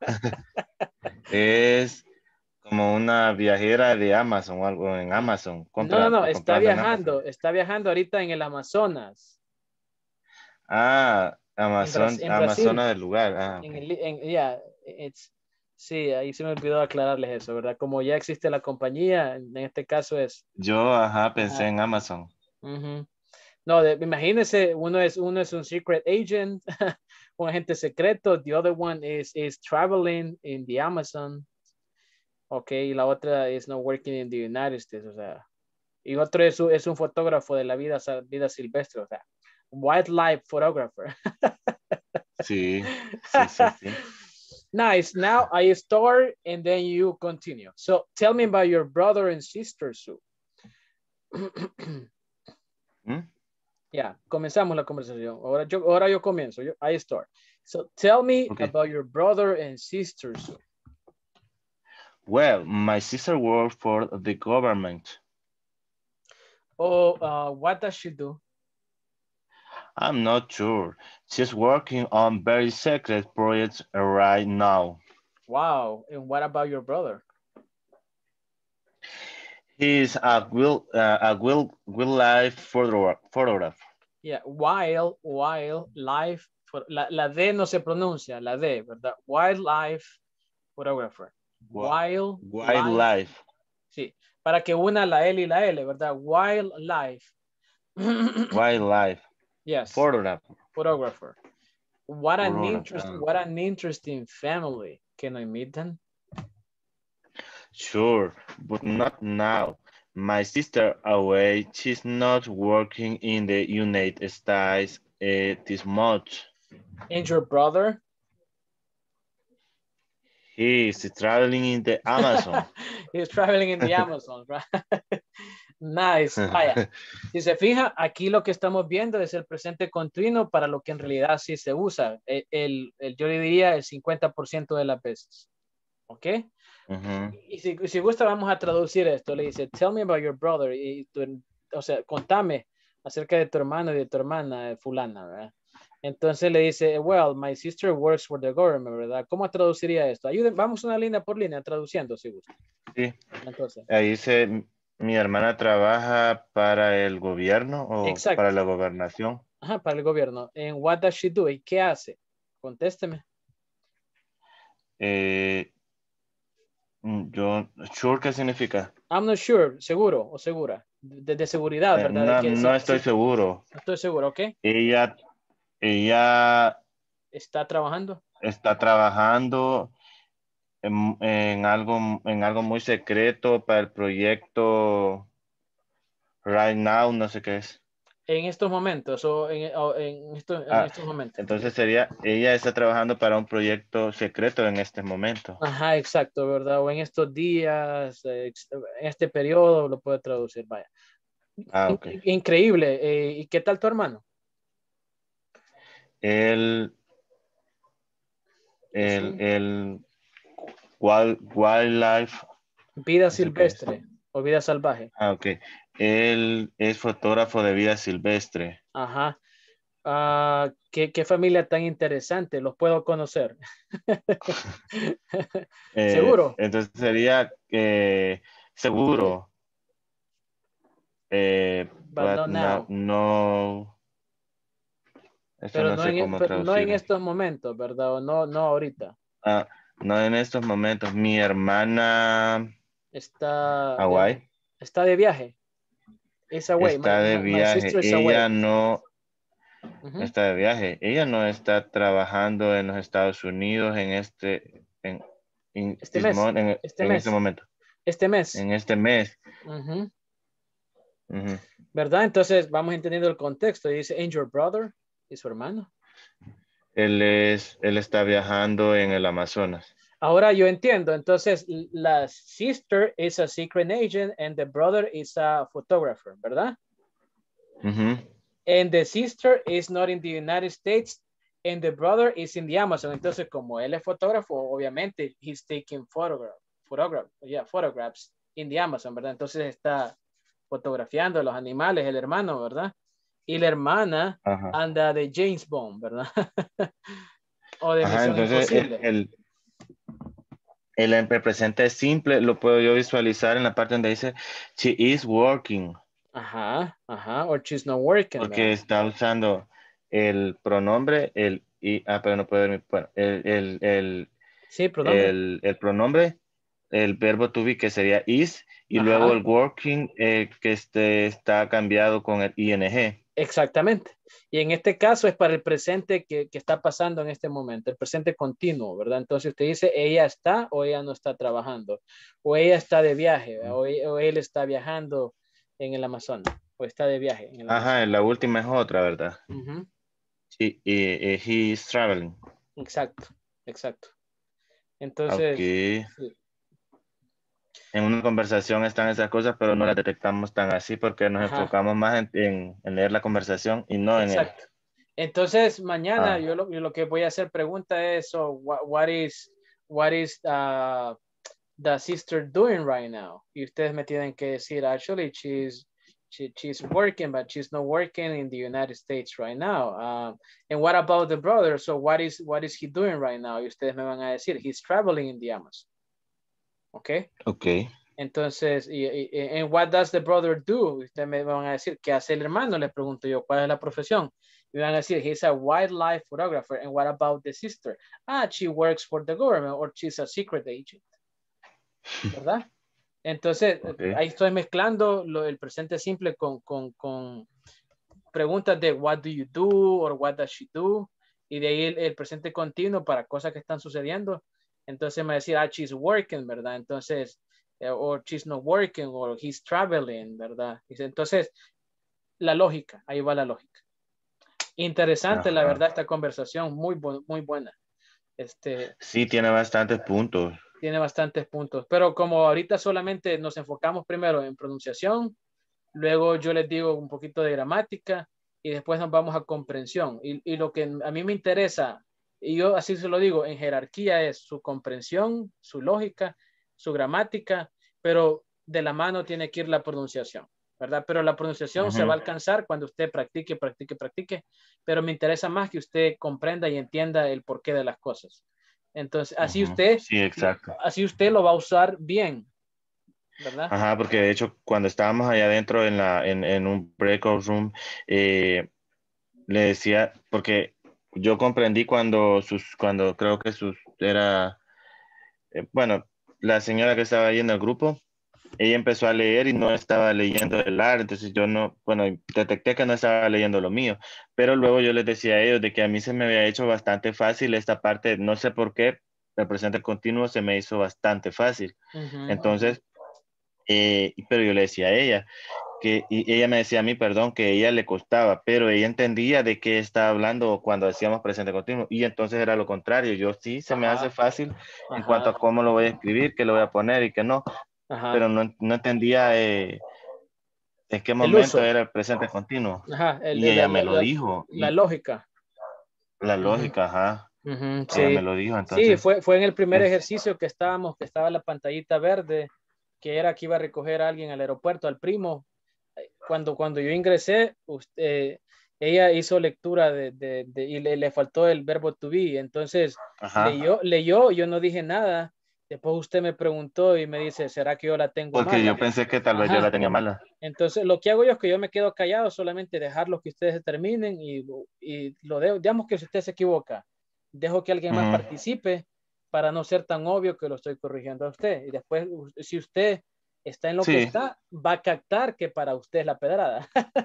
Es como una viajera de Amazon o algo en Amazon. Compra, No, no, no, está comprando en viajando, Amazon. está viajando ahorita en el Amazonas. Ah, Amazon, en Brasil. Amazona del lugar. Ah, En okay. el, en, yeah, it's, sí, ahí se me olvidó aclararles eso, ¿verdad? Como ya existe la compañía, en este caso es... Yo, ajá, pensé Ajá. en Amazon. Uh-huh. No, de, imagínense, uno es, uno es un secret agent, un agente secreto, the other one is, is traveling in the Amazon, ok, y la otra is not working in the United States, o sea, y otro es, es un fotógrafo de la vida, vida silvestre, o sea, wildlife photographer. Sí, sí, sí, sí. Nice, now I start and then you continue. So tell me about your brother and sister, Sue. ¿Mm? Ya, comenzamos la conversación. Ahora yo, ahora yo comienzo. Yo, I start. So tell me Okay. about your brother and sister. Sue. Well, my sister works for the government. Oh, uh, what does she do? I'm not sure. She's working on very secret projects right now. Wow. And what about your brother? He's a will uh, a will wildlife photographer. Yeah, wild, wildlife. La, la D no se pronuncia, la D, ¿verdad? Wildlife photographer. Wild Wildlife. Sí, para que una la L y la L, ¿verdad? Wildlife. Wildlife. Yes. Photographer. Photographer. What an Photographer. interesting, what an interesting family. Can I meet them? Sure, but not now. My sister away. She's not working in the United States uh, this much. And your brother? He's traveling in the Amazon. He's traveling in the Amazon, right? Nice, vaya. Si se fija, aquí lo que estamos viendo es el presente continuo para lo que en realidad sí se usa. El, el, el- yo le diría el cincuenta por ciento de las veces. ¿Ok? Ujú. Y si, si gusta, vamos a traducir esto. Le dice, tell me about your brother. Y tu- o sea, contame acerca de tu hermano y de tu hermana, eh, fulana, ¿verdad? Entonces le dice, well, my sister works for the government, ¿verdad? ¿Cómo traduciría esto? Ayuden, vamos una línea por línea traduciendo, si gusta. Sí. Entonces, Ahí dice, mi hermana trabaja para el gobierno o exacto. para la gobernación. Ajá, para el gobierno. And what does she do? ¿Y qué hace? Contésteme. Eh, mm, yo, sure, ¿qué significa? I'm not sure, seguro o segura. De, de seguridad, Eh, ¿verdad? De no, que no sí- estoy sí- seguro. no estoy seguro, ¿ok? Ella, ella Está trabajando. está trabajando en, en algo, en algo muy secreto para el proyecto Right Now, no sé qué es. En estos momentos o en, o en, esto- en Ah, estos momentos. entonces sería, ella está trabajando para un proyecto secreto en este momento. Ajá, exacto, ¿verdad? O en estos días, eh, ex- en este periodo, lo puede traducir, vaya. Ah, In- ok. Increíble. Eh, ¿y qué tal tu hermano? El, Pues el, sí. el wild- wildlife, Vida no sé qué es. silvestre o vida salvaje. Ah, ok. Él es fotógrafo de vida silvestre. Ajá. Ah, ¿qué, qué familia tan interesante. Los puedo conocer. Eh, ¿Seguro? entonces sería eh, seguro. Eh, But but not no, now. no. Eso Pero no no sé en, cómo pero no en traducir. estos momentos, ¿verdad? O no, no ahorita. Ah, no en estos momentos. Mi hermana Está de, Hawaii está de viaje. Is away. My, está de my, my viaje. sister is away. Ella no Ujú. está de viaje. Ella no está trabajando en los Estados Unidos en este, en, in Este this mes. mon- en, Este en este mes. momento. Este mes. En este mes. Ujú. Ujú. ¿Verdad? Entonces vamos entendiendo el contexto. Y dice, and your brother, y su hermano. Él es, él está viajando en el Amazonas. Ahora yo entiendo. Entonces, la sister is a secret agent and the brother is a photographer, ¿verdad? Ujú. And the sister is not in the United States and the brother is in the Amazon. Entonces, como él es fotógrafo, obviamente, he's taking photograph, photograph, yeah, photographs in the Amazon, ¿verdad? Entonces está fotografiando a los animales, el hermano, ¿verdad? Y la hermana Ajá. anda de James Bond, ¿verdad? O de Ajá, Misión entonces el, Imposible. el, el, el presente simple lo puedo yo visualizar en la parte donde dice she is working, Ajá, ajá, or she's not working, porque ¿verdad? está usando el pronombre, el y, ah, pero no puedo ver mi, bueno, el, el, el, Sí, pronombre. el, el pronombre, el verbo to be que sería is, y Ajá. luego el working eh, que este, está cambiado con el ing. Exactamente. Y en este caso es para el presente que, que está pasando en este momento, el presente continuo, ¿verdad? Entonces usted dice, ella está o ella no está trabajando, o ella está de viaje, o, o él está viajando en el Amazonas, o está de viaje en el Ajá, Amazonas. la última es otra, ¿verdad? Ujú. Sí, y, y he is traveling. Exacto, exacto. Entonces, Okay. sí. En una conversación están esas cosas, pero no las detectamos tan así porque nos Ajá. enfocamos más en, en- en leer la conversación y no en el... Exacto. Entonces, mañana Ah. yo, lo, yo lo que voy a hacer pregunta es, so, what, what is, what is uh, the sister doing right now? Y ustedes me tienen que decir, actually, she's, she, she's working, but she's not working in the United States right now. Um, and what about the brother? So what is, what is he doing right now? Y ustedes me van a decir, he's traveling in the Amazon. Okay. Ok. Entonces, y, y, and what does the brother do? Ustedes me van a decir, ¿qué hace el hermano? Les pregunto yo, ¿cuál es la profesión? Me van a decir, he's a wildlife photographer. And what about the sister? Ah, she works for the government or she's a secret agent. ¿Verdad? Entonces, Okay. ahí estoy mezclando lo, el presente simple con, con, con preguntas de what do you do or what does she do. Y de ahí el, el presente continuo para cosas que están sucediendo. Entonces me va a decir, ah, she's working, ¿verdad? Entonces, eh, or she's not working, or he's traveling, ¿verdad? Entonces, la lógica, ahí va la lógica. Interesante, Ajá. la verdad, esta conversación, muy, bu muy buena. Este, Sí, tiene bastantes puntos. tiene bastantes puntos, pero como ahorita solamente nos enfocamos primero en pronunciación, luego yo les digo un poquito de gramática y después nos vamos a comprensión. Y, y lo que a mí me interesa, y yo así se lo digo, en jerarquía es su comprensión, su lógica, su gramática, pero de la mano tiene que ir la pronunciación, ¿verdad? Pero la pronunciación uh-huh. se va a alcanzar cuando usted practique, practique, practique, pero me interesa más que usted comprenda y entienda el porqué de las cosas. Entonces, así uh-huh. usted, sí, exacto. así usted lo va a usar bien, ¿verdad? Ajá, porque de hecho cuando estábamos allá adentro en, la, en, en un breakout room, eh, le decía, porque yo comprendí cuando sus, cuando creo que sus, era, eh, bueno, la señora que estaba ahí en el grupo, ella empezó a leer y no estaba leyendo el arte, entonces yo no, bueno, detecté que no estaba leyendo lo mío, pero luego yo les decía a ellos de que a mí se me había hecho bastante fácil esta parte, no sé por qué, el presente continuo se me hizo bastante fácil, uh-huh. entonces, eh, pero yo le decía a ella, que y ella me decía a mí, perdón, que a ella le costaba, pero ella entendía de qué estaba hablando cuando decíamos presente continuo, y entonces era lo contrario, yo sí, se me Ajá. hace fácil Ajá. en cuanto a cómo lo voy a escribir, qué lo voy a poner y qué no, Ajá. pero no, no entendía eh, en qué momento era el presente continuo, Ajá, el, y ella la, me la, lo dijo. La lógica. La lógica, uh-huh. ajá. Uh-huh, sí. Ella me lo dijo, entonces. Sí, fue, fue en el primer es... ejercicio que estábamos, que estaba la pantallita verde, que era que iba a recoger a alguien al aeropuerto, al primo. Cuando, cuando yo ingresé, usted, ella hizo lectura de, de, de, y le, le faltó el verbo to be, entonces leyó, leyó, yo no dije nada, después usted me preguntó y me dice, ¿será que yo la tengo Porque mala? yo pensé que tal vez Ajá. yo la tenía mala. Entonces lo que hago yo es que yo me quedo callado, solamente dejarlo que ustedes terminen y, y lo dejo, digamos que si usted se equivoca, dejo que alguien uh-huh. más participe para no ser tan obvio que lo estoy corrigiendo a usted, y después si usted está en lo sí. que está, va a captar que para usted es la pedrada.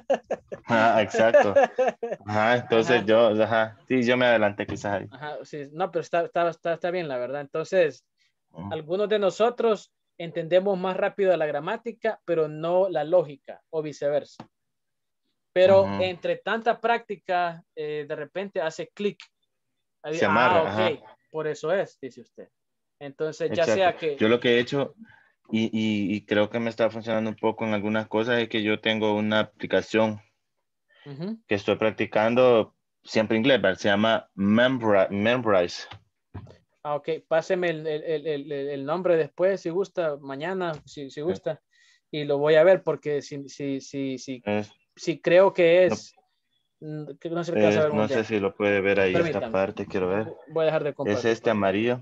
Ah, exacto. Ajá, entonces ajá. yo, ajá, sí, yo me adelanté quizás ahí. Ajá, sí, no, pero está, está, está, está bien, la verdad. Entonces, uh-huh. algunos de nosotros entendemos más rápido la gramática, pero no la lógica, o viceversa. Pero uh-huh. entre tanta práctica, eh, de repente hace clic. Se amarra, ah, ok, ajá. por eso es, dice usted. Entonces, Exacto. ya sea que... Yo lo que he hecho... Y, y, y creo que me está funcionando un poco en algunas cosas, es que yo tengo una aplicación uh-huh. que estoy practicando siempre inglés, ¿verdad? Se llama Memri- Memrise. Ah, ok, páseme el, el, el, el nombre después, si gusta, mañana, si, si gusta, y lo voy a ver, porque si, si, si, si, es, si creo que es... No, no, se es, no sé si lo puede ver ahí. Permítame. Esta parte, quiero ver. Voy a dejar de compartir. Es este amarillo.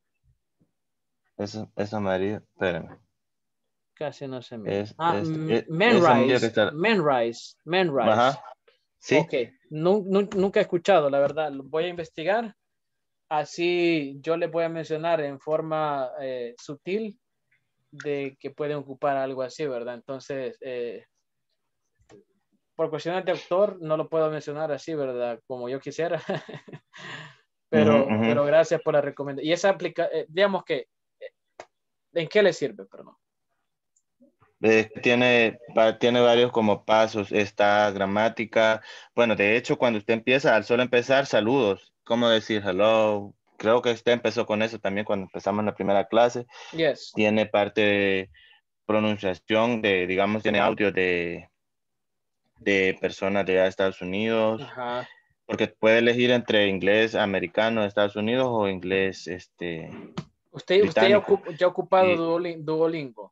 Es, es amarillo, espérame. Casi no se me. Es, ah, este, Menrise, está... Menrise, Menrise. Ajá. Sí. Ok, no, no, nunca he escuchado, la verdad. Lo voy a investigar. Así yo les voy a mencionar en forma eh, sutil de que pueden ocupar algo así, ¿verdad? Entonces, eh, por cuestiones de autor, no lo puedo mencionar así, ¿verdad? Como yo quisiera. pero, uh-huh, uh-huh. pero gracias por la recomendación. Y esa aplica, eh, digamos que, ¿en qué le sirve, perdón? Eh, tiene, tiene varios como pasos, está gramática. Bueno, de hecho, cuando usted empieza, al solo empezar, saludos. ¿Cómo decir hello? Creo que usted empezó con eso también cuando empezamos la primera clase. Yes. Tiene parte de pronunciación, de, digamos, tiene audio de, de personas de Estados Unidos. Ajá. Porque puede elegir entre inglés americano de Estados Unidos o inglés este, ¿Usted, usted ya, ocup, ya ha ocupado y, Duolingo?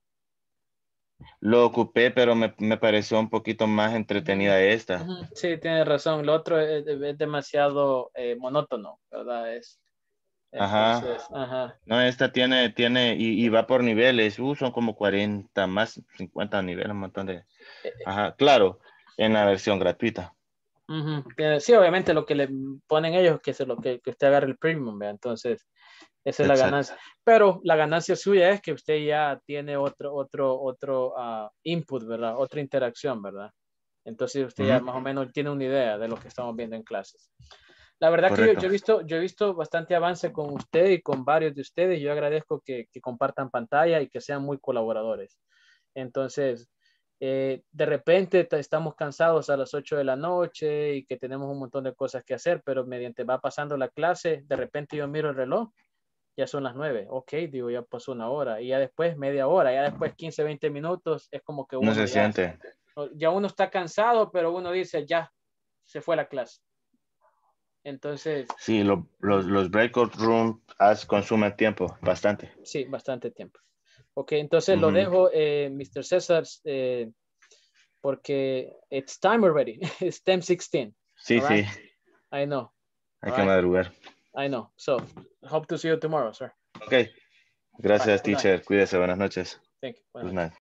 Lo ocupé, pero me, me pareció un poquito más entretenida esta. Uh-huh. Sí, tiene razón. Lo otro es, es demasiado eh, monótono, ¿verdad? Es, entonces, ajá. ajá. No, esta tiene, tiene, y, y va por niveles. Uh, son como cuarenta, más cincuenta niveles, un montón de... Ajá, claro, en la versión gratuita. Uh-huh. Sí, obviamente lo que le ponen ellos es que, es lo que, que usted agarre el premium, ¿verdad? Entonces... Esa es la Exacto. ganancia. Pero la ganancia suya es que usted ya tiene otro, otro, otro uh, input, ¿verdad? Otra interacción, ¿verdad? Entonces usted uh-huh. ya más o menos tiene una idea de lo que estamos viendo en clases. La verdad Correcto. que yo, yo, he visto, yo he visto bastante avance con usted y con varios de ustedes. Yo agradezco que, que compartan pantalla y que sean muy colaboradores. Entonces, Eh, de repente t- estamos cansados a las ocho de la noche y que tenemos un montón de cosas que hacer, pero mediante va pasando la clase, de repente yo miro el reloj, ya son las nueve, ok, digo, ya pasó una hora, y ya después media hora, ya después quince, veinte minutos, es como que No uno se ya, siente. ya uno está cansado, pero uno dice, ya, se fue la clase. Entonces, Sí, lo- los, los breakout room as- consumen tiempo, bastante. sí, bastante tiempo. Ok, entonces lo Ujú. dejo, eh, mister César, eh, porque it's time already. It's ten sixteen. Sí, All right? sí, I know. hay All que right? madrugar. I know. So, hope to see you tomorrow, sir. Ok, gracias, Bye. Good night. teacher. Cuídese, buenas noches. Thank you. Buenas Good noches. night.